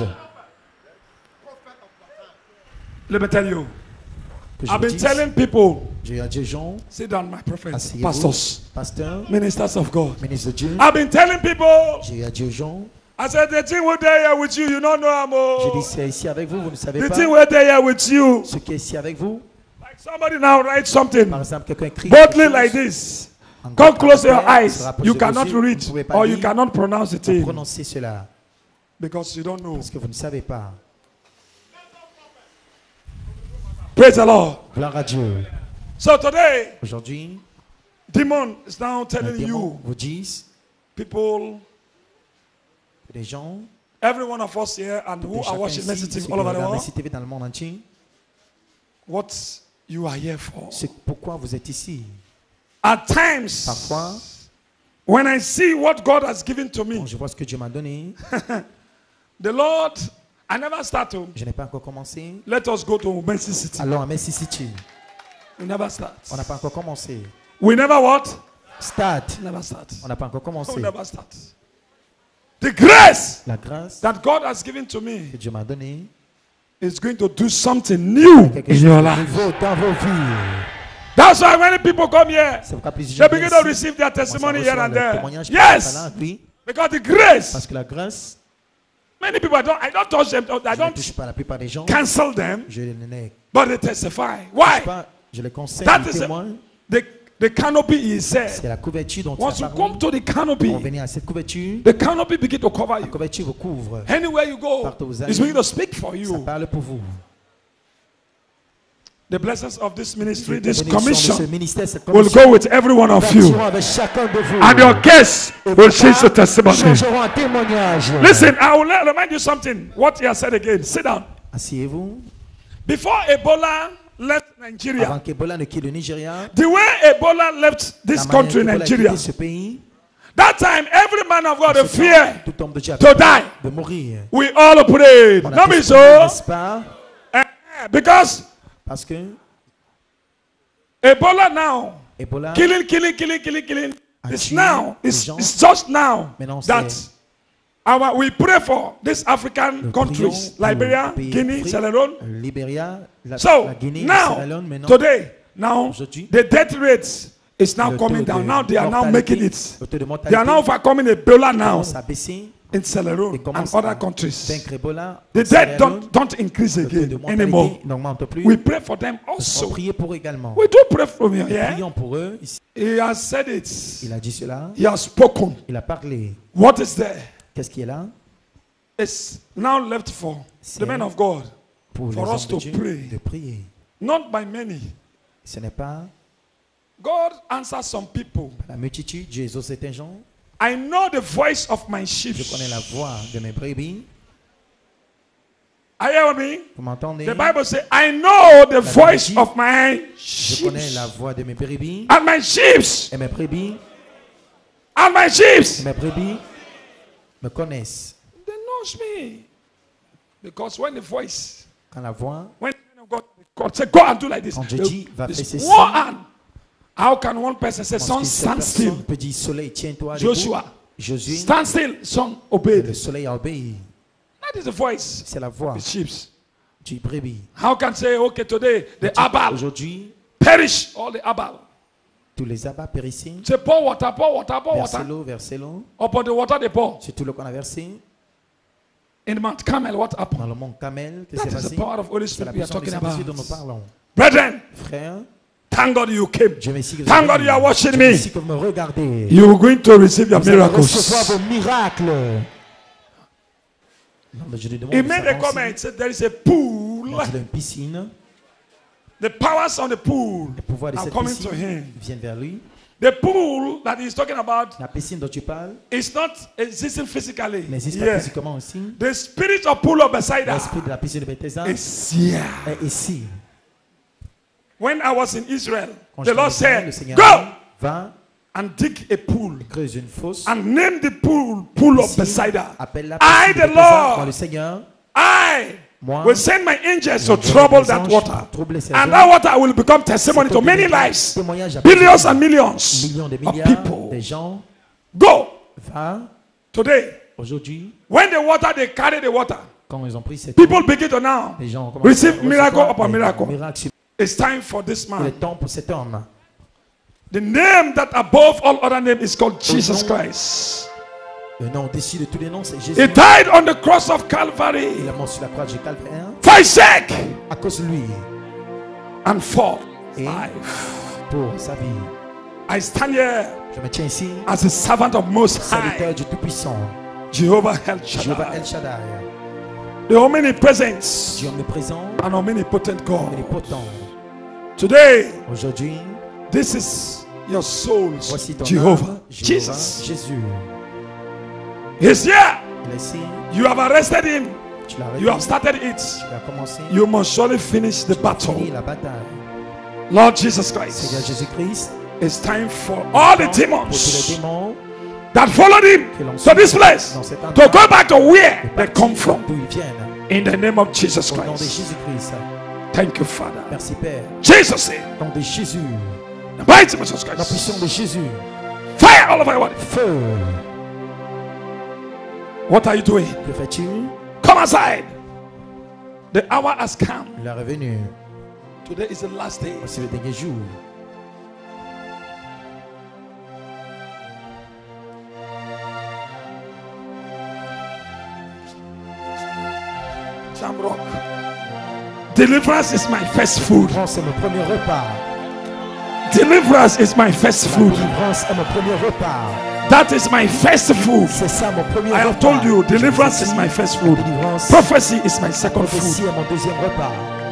Let me tell you. Que je I've vous been dise, telling people, j'ai à des gens, sit down, my prophets, asseyez-vous, pastors, pasteurs, ministers of God. ministres de Dieu. I've been telling people, J'ai à des gens, I said, the thing we're there with you, you don't know I'm je dis oh. c'est ici avec vous, vous ne savez The pas. thing we're there with you. Ce qui est ici avec vous, Like somebody now write something par exemple, quelqu'un écrit boldly quelque like chose, this. en Come grand close your caractère, eyes. se rapproche You de cannot vos yeux, vous read ne pouvez pas or you lire, cannot pronounce it ou in prononcer cela, because you don't know. parce que vous ne savez pas. Praise the Lord. Gloire à Dieu. So today, Aujourd'hui, demon is now les telling démons you, vous disent, people, les gens, every one of us here and who et are chacun watching ici, Mercy ceux T V qui all over the regardent world, Mercy T V dans le monde entier, what you are here for. c'est pourquoi vous êtes ici. At times, Parfois, when I see what God has given to me, quand je vois ce que Dieu m'a donné, the Lord, I never start to. je n'ai pas encore commencé. Let us go to Mercy City. Allons à Mercy City. We never start. On n'a pas encore commencé. We never what? Start. Never start. On n'a pas encore commencé. We never start. The grace La grâce that God has given to me que Dieu m'a donnée is going to do something new quelque in chose your de life. nouveau dans vos vies. That's why when people come here, C'est pourquoi plus de they gens begin viennent to ici, receive their commencent à testimony here recevoir and leur there. témoignage par-ci, Yes, par-là, oui. because the grace. Parce que la grâce, Many people I don't, I don't touch them. I je ne don't touche pas la plupart des gens. cancel them, Je ne les but they testify. touche Why? pas, je les conseille, That les is a- témoins. the the canopy is said. C'est la couverture dont Once il you a come parlé. to the canopy, Quand vous venez à cette couverture, the canopy begin to cover la you. couverture vous couvre. Anywhere you go, Partout où vous it's allez, begin to speak for ça you. parle pour vous. The blessings of this ministry, La this bénédiction de ce commission, ministère, cette will commission, go with every one of you. partiront avec chacun de vous. And your case Et will vos change the cas testimony. changeront un témoignage. Listen, I will let- remind you something. What he has said again. Sit down. Asseyez-vous. Before Ebola left Nigeria, Avant qu'Ebola ne quitte le Nigeria, the way Ebola left la this manière country, qu'Ebola a Nigeria, quitté ce pays, that time every man of God ce temps, fear tout homme de Dieu a to peur die. de mourir. We all prayed. On a Not tous me prié, so. n'est-ce pas? Eh, Because Parce que Ebola now, Ebola killing, killing, killing, killing, killing. a It's tué now, les it's, gens. it's just now Maintenant, that c'est- our, we pray for these African Nous countries, prions pour Liberia, les pays Guinea, d'Afrique, Sierra Leone. Liberia, la, So la Guinée, la Sierra now, Leone, maintenant, today, now aujourd'hui, the death rates is now le coming taux down. de Now they are now mortalité- making it. le taux de They mortalité are now overcoming Ebola now commence à baisser in Sierra Leone et and commence other à countries. vaincre Ebola. The en Sierra death Leone. don't, don't increase Le taux de again mortalité anymore. n'augmente plus. We pray for them On also. prie pour également. We do pray for them. Nous Yeah? prions pour eux. Ici. He has said it. Il a dit cela. He has spoken. Il a parlé. What is there? Qu'est-ce qui est là? It's now left for C'est the men of God, pour les for hommes us de to Dieu pray. de prier. Not by many, Ce n'est pas God answers some people. La multitude, Dieu exauce certains gens. I know the voice of my sheep. Je connais la voix de mes brebis. Are you hearing me? Vous m'entendez? The Bible says, I know the La voice Bible dit, of my Je sheep. connais la voix de mes brebis. And my sheep. Et mes brebis. And my sheep. Mes brebis me connaissent. They knows me. Because when the voice, Quand la voix, when God, God said, go and do like this. quand je dis, va faire This ceci. one. How can one person say, son, Lorsqu'une stand seule personne still? peut dire, soleil, tiens-toi. Joshua, debout. Josué, stand still, son, obey. le soleil a obéi. That is the voice. C'est la voix The sheep. du brebis. How can say, okay, today the Abal Aujourd'hui, perish, all the Abal. tous les abats périssent. Say, pour water, pour water, pour Versez water. l'eau, versez l'eau. Upon the water they pour. C'est tout l'eau qu'on a versé. In the Mount Carmel, what happened? Dans le mont Camel, que That c'est is the passé. power of Holy C'est la Spirit we are puissance du talking Saint-Esprit about. dont nous parlons. Brethren, Frère, thank God you came. Dieu merci que vous Thank êtes God venus. you are watching Dieu me. merci que vous me regardez. You are going to receive your Vous allez miracles. recevoir vos miracles. Non, mais je lui demande He de made a s'avancer. comment? He said there is a pool. Il a une piscine. The powers on the pool Le pouvoir de are cette coming piscine to him. viennent vers lui. The pool that he's talking about La piscine dont tu parles is not existing physically. n'existe pas Yeah. physiquement aussi. The spirit of pool of Bethsaida L'esprit de la piscine de Bethesda is here. est ici. When I was in Israel, Quand the je Lord suis en Israël, le said, Seigneur go dit, va and dig a pool creuse une fosse. and name the pool pool of Ici, Bethsaida. appelle la I, piscine de the Bethesda, moi le Lord, Seigneur, I moi, will send my angels to j'enverrai trouble mes that anges water. pour troubler ces And eaux. that water will become testimony Cette to eau many deviendra lives. témoignage à Billions and plusieurs millions millions de of milliards people. de gens. Go Va today. aujourd'hui, When the water, they carry the water. quand ils ont pris cette People eau, begin to now les gens ont commencé receive à miracle recevoir upon des miracle. miracles. It's time for this Il est man. temps pour cet homme. The name that above all other names is called Jesus Christ. Le nom au-dessus de tous les noms, c'est Jésus. He died on the cross of Calvary Il est mort sur la croix du Calvaire. for his sake À cause de lui and for et life. pour sa vie. I stand here Je me tiens ici, as a servant of Most serviteur High, du Tout-Puissant, Jehovah El Jéhovah El Shaddai, Shaddai, the omnipresent Dieu omniprésent, and omnipotent God. omnipotent. Today, Aujourd'hui, this is your soul's voici ton Jehovah, âme, Jéhovah, Jesus. Jésus. He's here. Il est ici, You have arrested him. tu l'as You have arrêté, started it. tu as commencé, You must surely finish the tu as fini battle. la bataille. Lord Jesus Seigneur Christ, Jésus-Christ, it's time for all the pour tous les demons démons that followed him qui l'ont to this suivi place dans cet to endroit, go back to where de they partir come from. d'où ils viennent. In the name of Jesus Au nom de Christ. Jésus-Christ. Thank you, Father. Merci Père. Jesus name. Au nom de Jésus. The mighty Jesus La Christ. puissance de Jésus. Fire all over your body. Feu. What are you doing? Que fais-tu? Come aside. The hour has come. Il est revenu. Today is the last day. C'est le dernier jour. Shamrock. Deliverance is my first food. C'est mon premier repas. Deliverance is my first food. Délivrance est mon premier repas. That is my first food. C'est ça mon premier I repas. have told you, deliverance is my first food. Délivrance. Prophecy is my second Prophétie food. est mon deuxième repas.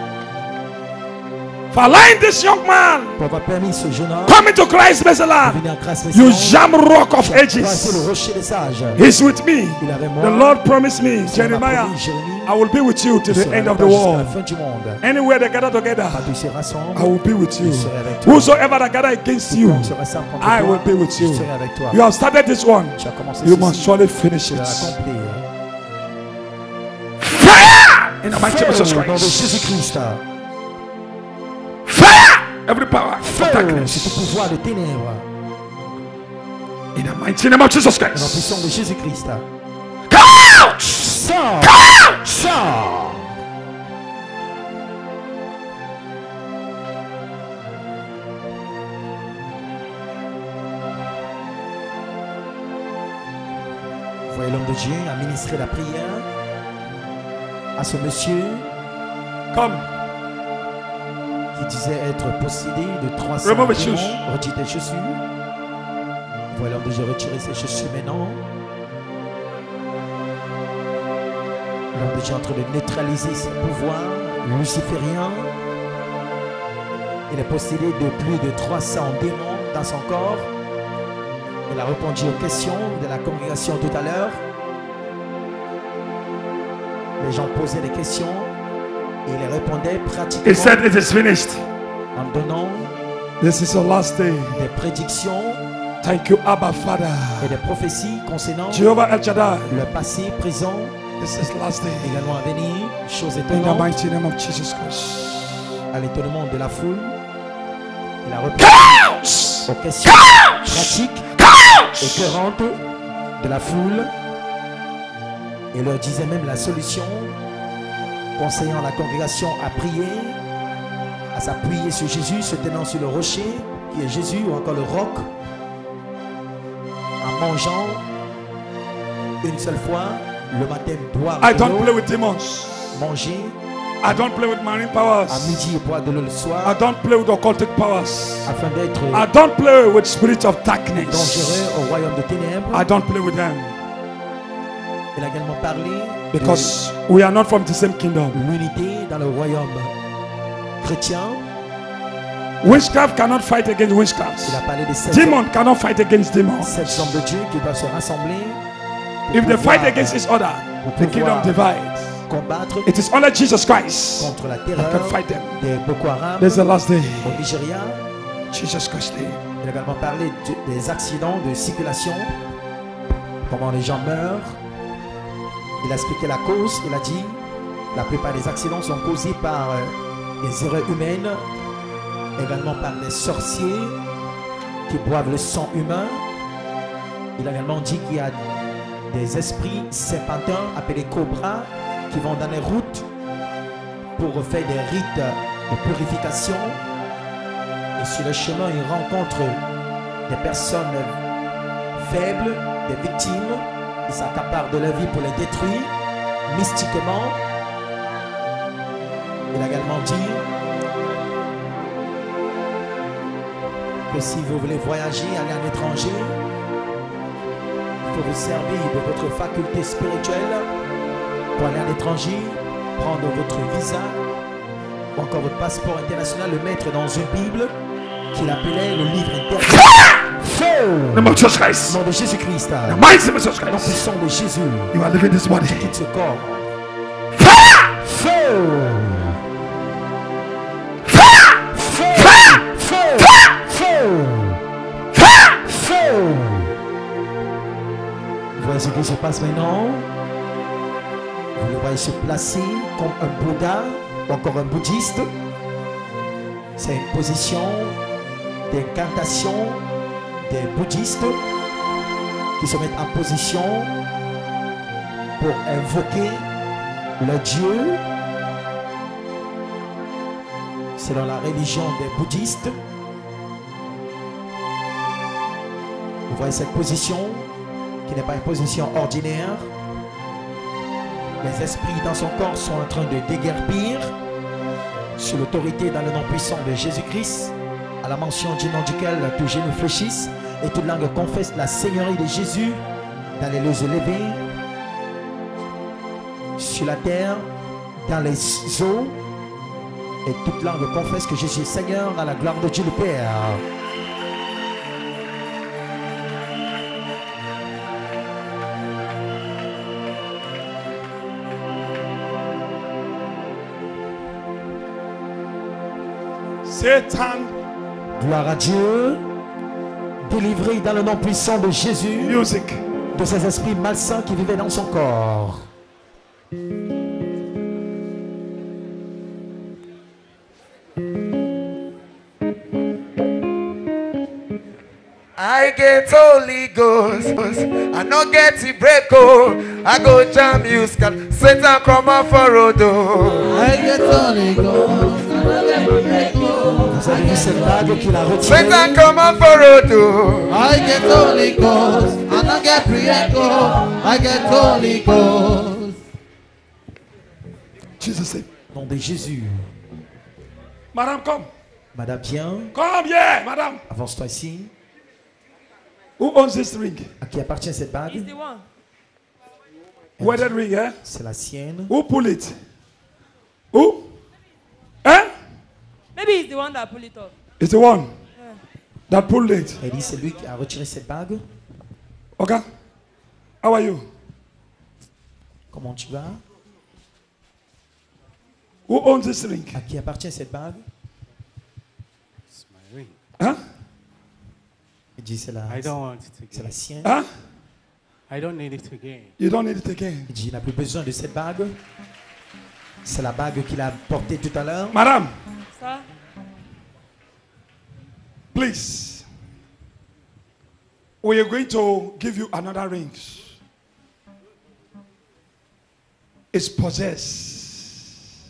For allowing this young man Pour avoir permis ce jeune homme coming to Christ de Messiah, venir en grâce you messianique, jam rock of tu as tracé le ages. rocher des sages. He's with me. Il est avec moi. The Lord promised me, Seigneur m'a Jeremiah, promis, Jérémie, I will be with you to je the serai end of avec the toi jusqu'à la world. fin du monde. Anywhere they gather together, Partout ils se rassemblent, I will be with you. je serai avec toi. Whosoever that gather against you, Quiconque se rassemble contre I toi, will be with je you. serai avec toi. You have started this one. Tu as commencé You ceci, must surely finish tu it. vas l'accomplir. Fire! In the mighty name of Jesus Feu au nom de Christ. Jésus-Christ. Fire! Every power of Feu, c'est darkness. tout pouvoir de ténèbres. In the mighty name of Jesus Dans la Christ. puissance de Jésus-Christ. Come out! Sors! Come out! Sors! Voyez l'homme de Dieu administrer la prière à ce monsieur Come. qui disait être possédé de trois cents Remove his démons. shoes. Retire tes chaussures. Voyez l'homme de Dieu retirer ses chaussures maintenant. L'homme de Dieu est en train de neutraliser ses pouvoirs lucifériens Il est possédé de plus de trois cents démons dans son corps. Il a répondu aux questions de la congrégation tout à l'heure. Les gens posaient des questions et il répondait pratiquement. He said it is finished. En donnant This is the last day. des prédictions. Thank you, Abba Father. Et des prophéties concernant Jehovah El Shaddai. le passé, présent. This is the last day. Également à venir, choses In the étonnantes. mighty name of Jesus Christ. À l'étonnement de la foule, il a répondu aux questions pratiques et écœurantes de la foule et leur disait même la solution, conseillant la congrégation à prier, à s'appuyer sur Jésus, se tenant sur le rocher qui est Jésus ou encore le roc, en mangeant une seule fois le matin boire I de don't l'eau, play with demons. manger. I don't play with marine powers. À midi et boire de l'eau le soir. I don't play with occultic powers. Afin d'être I don't play with spirits of darkness. dangereux au royaume de ténèbres. I don't play with them. Il a également parlé Because we are not from the same kingdom. de l'unité dans le royaume chrétien. Witchcraft cannot fight against witchcraft. Il a parlé des sept Demon cannot fight against demons. sept hommes de Dieu qui doivent se rassembler. If they fight against each other, the kingdom divides. Combattre It is only Jesus Christ contre la that terreur can fight them. des Boko Haram This is the last day. au Nigeria. Jesus Christ day. Il a également parlé de- des accidents de circulation, comment les gens meurent. Il a expliqué la cause. Il a dit la plupart des accidents sont causés par euh, des erreurs humaines, également par des sorciers qui boivent le sang humain. Il a également dit qu'il y a des esprits serpentins appelés cobras qui vont dans les routes pour faire des rites de purification. Et sur le chemin, ils rencontrent des personnes faibles, des victimes. Ils s'accaparent de leur vie pour les détruire mystiquement. Il a également dit que si vous voulez voyager, aller à l'étranger, il faut vous servir de votre faculté spirituelle pour aller à l'étranger, prendre votre visa ou encore votre passeport international, le mettre dans une Bible qu'il appelait le livre intérieur. Faux! Name of Jesus Christ. Nom de Jésus-Christ. The mighty name of Jesus Nom Christ. puissant de Jésus. You are living this body. Tu quittes ce corps. Faux! Voyez ce qui se passe maintenant. Vous le voyez se placer comme un Bouddha ou encore un bouddhiste. C'est une position d'incantation des bouddhistes qui se mettent en position pour invoquer le Dieu selon la religion des bouddhistes. Vous voyez cette position qui n'est pas une position ordinaire. Les esprits dans son corps sont en train de déguerpir sous l'autorité dans le nom puissant de Jésus-Christ, à la mention du nom duquel tout genou fléchisse et toute langue confesse la seigneurie de Jésus dans les lieux élevés, sur la terre, dans les eaux, et toute langue confesse que Jésus est Seigneur dans la gloire de Dieu le Père. Satan, gloire à Dieu, délivré dans le nom puissant de Jésus, music, de ces esprits malsains qui vivaient dans son corps. I get Holy Ghost, I no get to break oh. I go jam you, Satan come out for road oh. I get Holy Ghost, I no get to break oh. Vous avez vu cette bague qu'il a retirée? Satan come out for road oh. I get Holy Ghost, I no get break oh. I get Holy Ghost. Jesus name. Nom de Jésus. Madame, come. Madame, viens. Come here, madame. Avance-toi ici. Who owns this ring? À qui appartient cette bague? It's the one. Wedded ring, eh? C'est la sienne. Who pull it? Who? Eh? Maybe it's the the one that pulled it off. It's the one Yeah. that pulled it. Elle dit c'est lui qui a retiré cette bague. Okay. How are you? Comment tu vas? Who owns this ring? À qui appartient cette bague? It's my ring. Huh? Il dit c'est la, I don't want it again. c'est la sienne. Huh? I don't need it again. You don't need it again. Il dit il n'a plus besoin de cette bague. C'est la bague qu'il a portée tout à l'heure. Madame, Sir? please. We are going to give you another ring. It's possessed.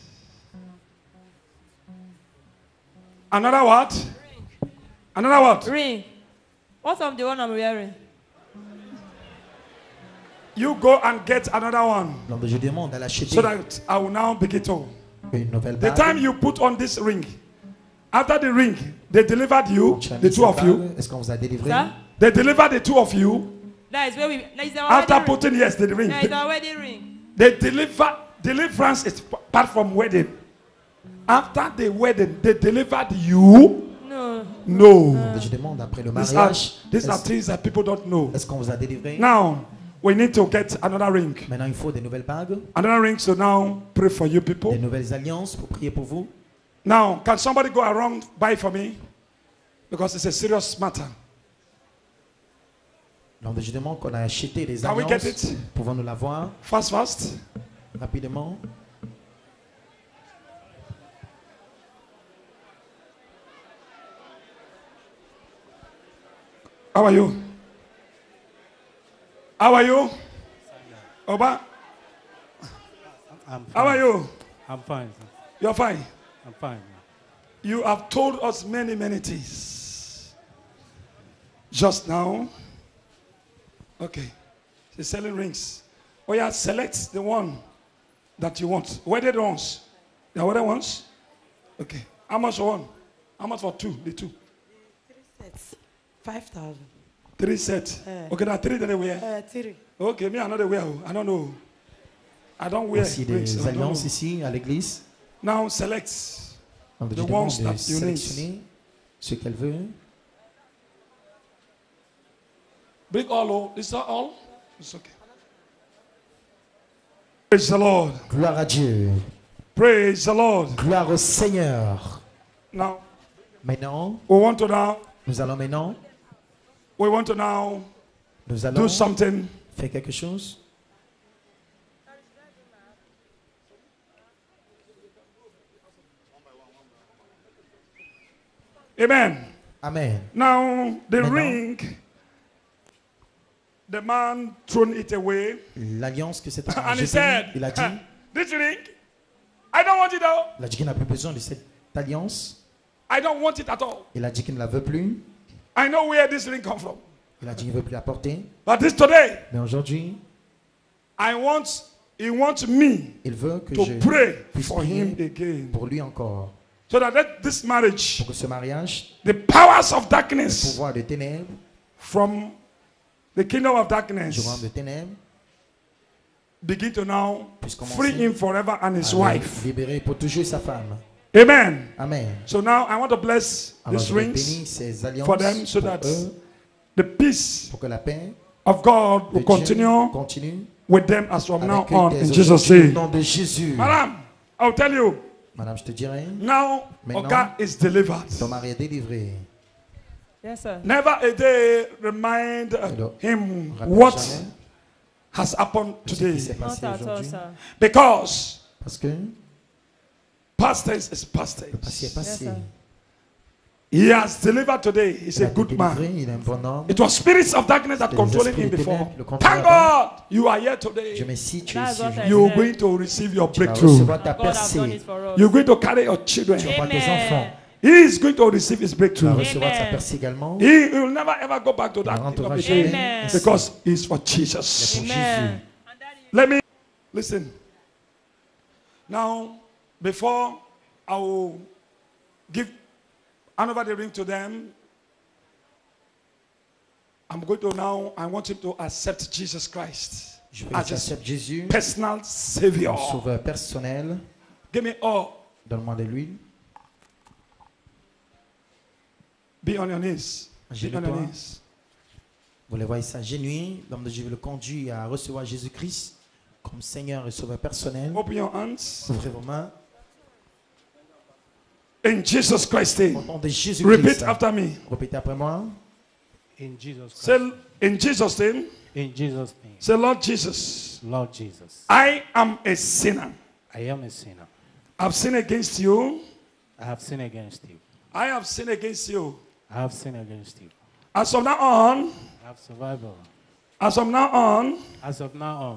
Another what? Ring. Another what? Ring. What's of the one I'm wearing? You go and get another one. Donc je demande à l'acheter So that I will now begin to. une nouvelle The bague. time you put on this ring, after the ring, they delivered you, Tu as the mis two cette of you. bague. Est-ce qu'on vous a délivré? Sir? They delivered the two of you. That is where we. That is our After wedding putting ring. yes, the ring. That is our wedding ring. They deliver deliverance is apart from wedding. After the wedding, they delivered you. No. No. Je demande après le These are, mariage. these are Est-ce things that people don't know. est-ce qu'on vous a délivré? Now, we need to get another ring. Maintenant, il faut des nouvelles bagues, Another ring to now pray for you des people. nouvelles alliances pour prier pour vous. Now, can somebody go around buy for me? Because it's a serious matter. Donc je demande qu'on a acheté des Can we get alliances. it? Pouvons-nous l'avoir Fast, fast. rapidement? How are you? How are you? Oba? I'm fine. How are you? I'm fine. Sir. You're fine. I'm fine. You have told us many, many things. Just now. Okay. She's selling rings. Oh yeah, select the one that you want. Wedded ones. The wedded ones? Okay. How much for one? How much for two? The two. Sets. Five thousand. Three sets. Eh. Okay, now three that they wear. Uh, three. Okay, me another wear. I don't know. I don't wear Voici rings. des so I don't alliances know. ici à l'église. Now select Donc je the demande ones de that you need. sélectionner ce qu'elle veut. Bring all. Oh, is that all? It's okay. Praise the Lord. Gloire à Dieu. Praise the Lord. Gloire au Seigneur. Now, Maintenant, we want to now, nous allons maintenant, we want to now nous allons do something. faire quelque chose. Amen. Amen. Now, the Maintenant, ring, the man thrown it away, l'alliance que cet homme a and he jetée, said, il a dit, "Huh, this ring, I don't want it all. il a dit qu'il n'a plus besoin de cette alliance. I don't want it at all. Il a dit qu'il ne la veut plus. I know where this ring come from. Il a dit qu'il ne veut plus la porter. But this today, Mais aujourd'hui, I want, he wants me il veut que to je pray puisse for him prier again. pour lui encore. So that let this marriage, Pour que ce mariage, the powers of le darkness pouvoir de ténèbres, from the kingdom of du darkness, royaume de ténèbres, begin to now puisse commencer free him forever and his à wife. le libérer pour toujours sa femme. Amen. Amen. So now I want to bless Alors these je vais rings bénir ces alliances for them so pour that eux, the peace pour que la paix of God de will Dieu continue continue with them as from now avec eux on dès in Jesus' aujourd'hui, au name. nom de Jésus. Madam, I'll tell you, Madame, je te dirai, now Maintenant, Oga is delivered. ton mari est délivré. Yes, sir. Never a day remind uh, Alors, him rappelle what jamais has happened ce qui today. s'est Not passé at all, aujourd'hui. sir. Because Parce que past tense is past le passé est tense. passé. Yes, sir. He has delivered today. He's Il a a été good délivré, man. il est un bon homme. It was spirits of darkness that Les controlling esprits him des before. ténèbres le contrôlaient Thank avant. God you are here Je today. me cite, tu es That's ici what I aujourd'hui. You're said. going to receive your Tu vas breakthrough. recevoir ta God has done percée. it for us. You're going to carry your children. Tu vas voir tes Amen. enfants. He is going to receive his Tu vas breakthrough. recevoir ta Amen. percée également. He will never ever go back to Il ne that rentrera kingdom again jamais Amen. ainsi. because it's for Mais Jesus. pour Amen. Jésus. Let me listen. Now, before I will give hand over the ring to them, I'm going to now, I want him to accept Jesus Christ Je veux as que tu his acceptes Jésus, personal Savior. ton sauveur personnel. Give me all. Donne-moi de l'huile. Be on your knees. Be on your Agenouille-toi. knees. Vous le voyez s'agenouiller. L'homme de Dieu le conduit à recevoir Jésus-Christ comme Seigneur et Sauveur personnel. Open your hands. Ouvrez vos mains. In Jesus Christ's name. Au nom de Jésus-Christ. Repeat after me. Répétez après moi. In Jesus Christ. Say, in Jesus' name. In Jesus' name. Say, Lord Jesus. Lord Jesus. I am a sinner. I am a sinner. I've sinned against you. I have sinned against you. I have sinned against you. I have sinned against you. As of now on. I have survival. As of now on. As of now on.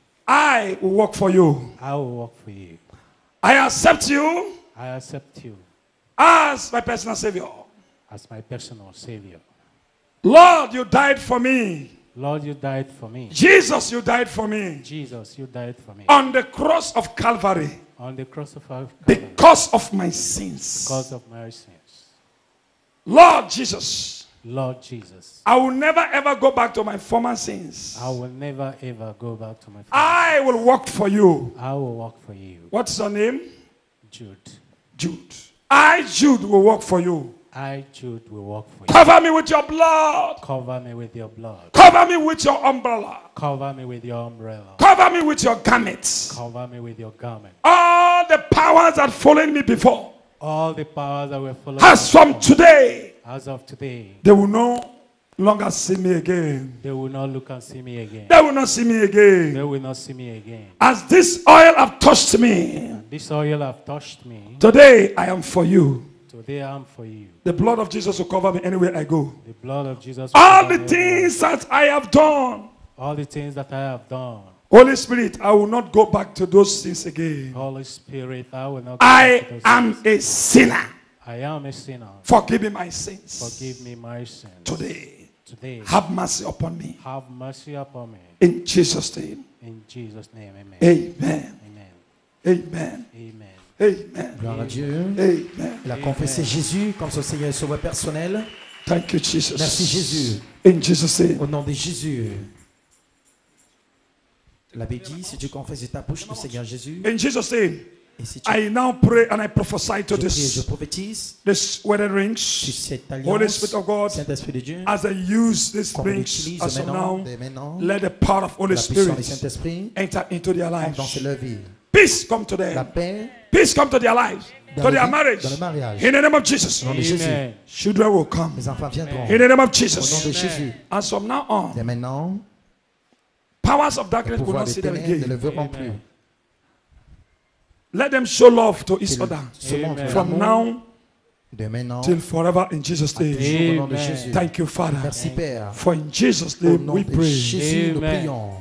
I will work for you. I will work for you. I accept you. I accept you as my personal Savior. As my personal Savior. Lord, you died for me. Lord, you died for me. Jesus, you died for me. Jesus, you died for me. On the cross of Calvary. On the cross of Calvary. Because of my sins. Because of my sins. Lord Jesus. Lord Jesus. I will never ever go back to my former sins. I will never ever go back to my former I sins. will work for you. I will work for you. What's your name? Jude. Jude. I, Jude, will work for you. I, Jude, will work for you. Cover me with your blood. Cover me with your blood. Cover me with your umbrella. Cover me with your umbrella. Cover me with your garments. Cover me with your garment. All the powers that followed me before. All the powers that were following As from today. As of today. They will no longer see me again. They will not look and see me again. They will not see me again. They will not see me again. As this oil have touched me. And this oil have touched me. Today I am for you. Today I am for you. The blood of Jesus will cover me anywhere I go. The blood of Jesus will All cover the me things that I have done. All the things that I have done. Holy Spirit, I will not go back to those things again. Holy Spirit, I will not go I back to those am sins. a sinner. I am a sinner. Forgive me my sins. Forgive me my sins. Today. Today. Have mercy upon me. Have mercy upon me. In Jesus' name. In Jesus' name, amen. Amen. Amen. Amen. Amen. Amen. Gloire à Dieu. Amen. Il a confessé Jésus comme son Seigneur et Sauveur personnel. Thank you, Jesus. Merci Jésus. In Jesus' name. Au nom de Jésus. La Bible dit, si tu confesses de ta bouche le Seigneur Jésus. In Jesus' name. Et si tu I now pray and I prophesy to je prie et this. je prophétise. This wedding rings. Sur cette alliance. Holy Spirit of God. Saint-Esprit de Dieu. As I use this Comme on rings l'utilise as of maintenant, now, dès maintenant, let the power of Holy la puissance Spirit du Saint-Esprit enter into their entre dans lives. leur vie. Peace come to them. La paix Peace come to their lives. dans To le their vie- marriage. dans le mariage. In the name of Jesus. Au nom de Jésus. Children will come. Les enfants viendront. In the name of Au Jesus. nom de Jésus. As from now on, Dès maintenant, powers of le darkness will pouvoir not des see them ténèbres ne le again. verront plus. Let them show love to each Qu'ils other. se montrent From l'amour now de maintenant till forever in Jesus' toujours au name. nom de Jésus. Thank you, Father. Merci Père. For in Jesus' Au name nom we de pray. Jésus, nous Amen. prions.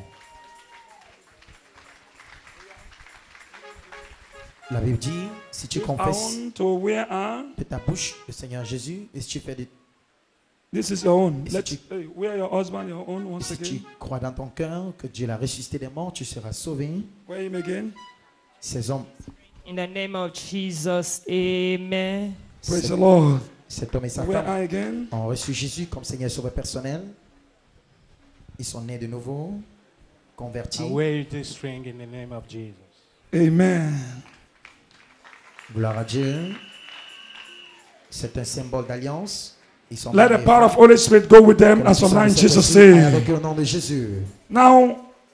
La Bible dit, si tu I confesses want to wear a. de ta bouche le Seigneur Jésus, et si tu fais de, This is your own. Et si Let tu- hey, wear your husband your own once si tu again. crois dans ton cœur que Dieu l'a ressuscité des morts, tu seras sauvé. Wear him again. Ces hommes, In the name of Jesus, amen. Praise cet- the Lord. cet homme et sa Wear femme I again. ont reçu Jésus comme Seigneur et Sauveur personnel. Ils sont nés de nouveau, convertis. I wear this ring in the name of Jesus. Amen. Gloire à Dieu. C'est un symbole d'alliance. Ils sont Let the mariés. power of Holy Spirit go with them Que la as of now in puissance du Jesus' Saint-Esprit aille name. avec eux au nom de Jésus. Now,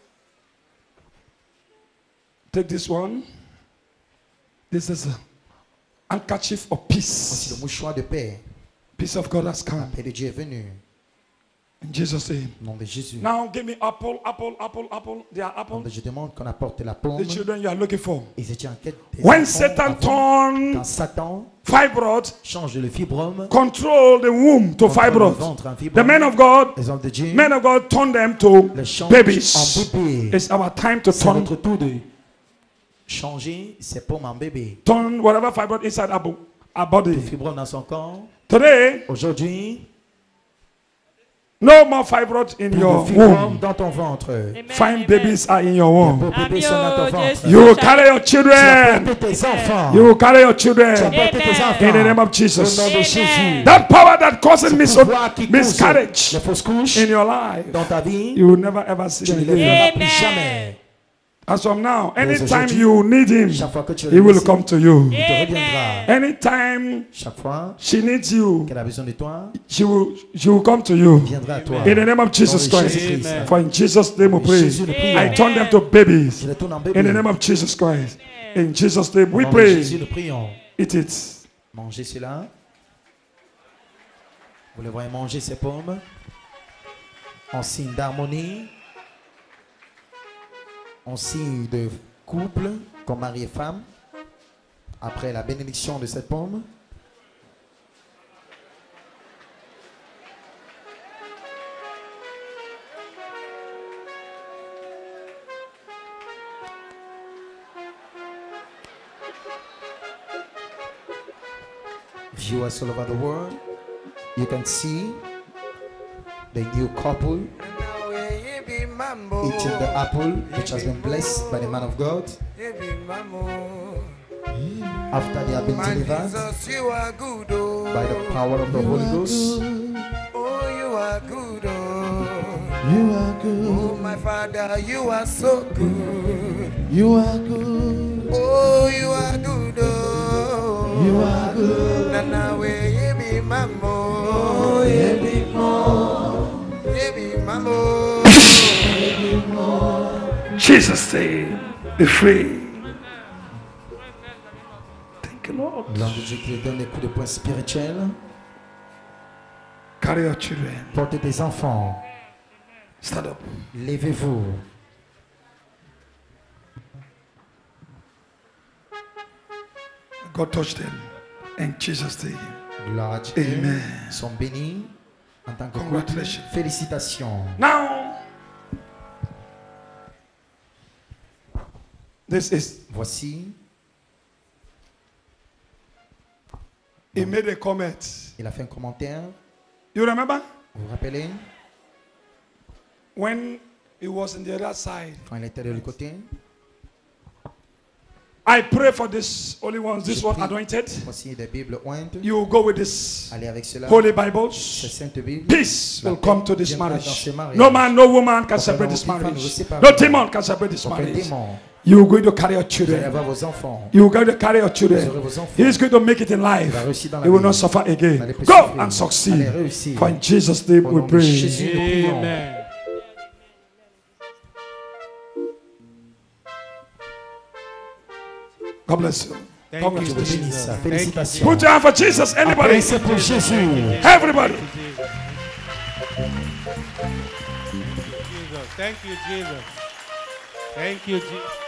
take this one. This is a handkerchief of Voici le peace. mouchoir de paix. Peace of God has La come paix de Dieu est venue. in Jesus' name. Au nom de Jésus. Now, give me apple, apple, apple, apple. They are apple. Je demande qu'on apporte la pomme. The children you are looking for. Ils étaient en quête des When enfants Satan avant. turned Quand Satan fibroid, change le fibrome, control the womb to contrôle le fibroid. ventre en The fibrome, men of God, les hommes de Dieu, men of God, turn them to le change babies. en bébé. It's our time to C'est turn, notre tour de changer ces pommes en bébé. turn whatever fibroid inside our, bo- our body. Le fibrome dans son corps. Today, Aujourd'hui, no more fibroid in plus your de fibrome womb. dans ton ventre. Fine babies are in your Les womb. beaux bébés sont dans ton ventre. You will carry your Tu vas children. porter tes enfants. You will carry your Tu vas children. porter tes enfants. In the name of Au Jesus. nom de Jésus. That power that causes Ce mis- pouvoir qui cause miscarriage les fausses couches in your life, dans ta vie, you will never ever see tu them ne les again. verras plus jamais. As from now, anytime you need him, he will come to you. Anytime she needs you, she will, she will come to you. In the name of Jesus Christ. Amen. For in Jesus' name we pray. I turn them to babies. In the name of Jesus Christ. In Jesus' name we pray. Eat it. Mangez cela. Vous les voyez manger ces pommes en signe d'harmonie, en signe de couple, comme mari et femme, après la bénédiction de cette pomme. Viewers all over the world, you can see the new couple eating the apple which has been blessed by the man of God. After they have been delivered by the power of the Holy Ghost. Oh, you are good, oh. You are good. Oh, my Father, you are so good. You are good. Oh, you are good, oh. You are good. Nana, where you be, mammo. Oh, you be more. You be mammo. Jesus name, be free. Thank you, Lord. L'ange de Dieu qui lui donne des coups de poing spirituels. Carry your children. Portez des enfants. Stand up. Levez-vous. God touch them in Jesus' name. Gloire à Dieu. Amen. Ils sont bénis en tant que couple. Congratulations. Félicitations. Now, this is. Voici. He made a comment. Il a fait un commentaire. You remember? Vous vous rappelez? When he was on the other side. Quand il était de l'autre côté. I pray for this holy ones, this one anointed. Voici des Bibles ointes. You will go with this Allez avec cela. holy Bibles. Ces saintes Bibles. Peace will come to this viendra dans marriage. ce mariage. No man, no woman can Aucun separate homme, this aucune femme ne marriage. vous séparera. No demon can separate this Aucun marriage. démon. You are going to carry your Vous allez children. avoir vos enfants. You are going to carry your Vous aurez children. vos enfants. He is going to make it in life. Il va réussir dans la He will vie. not suffer again. Allez Go souffrir. and succeed. Allez réussir. For in Jesus' name Au we nom de pray. Jésus, nous prions. Amen. God bless you. Thank Congratulations. you, Jesus. Thank you, Félicitations. Put your hand for Jesus. Anybody? Applaudissez pour Jésus. Everybody. Jesus. Thank you, Jesus. Thank you, Jesus.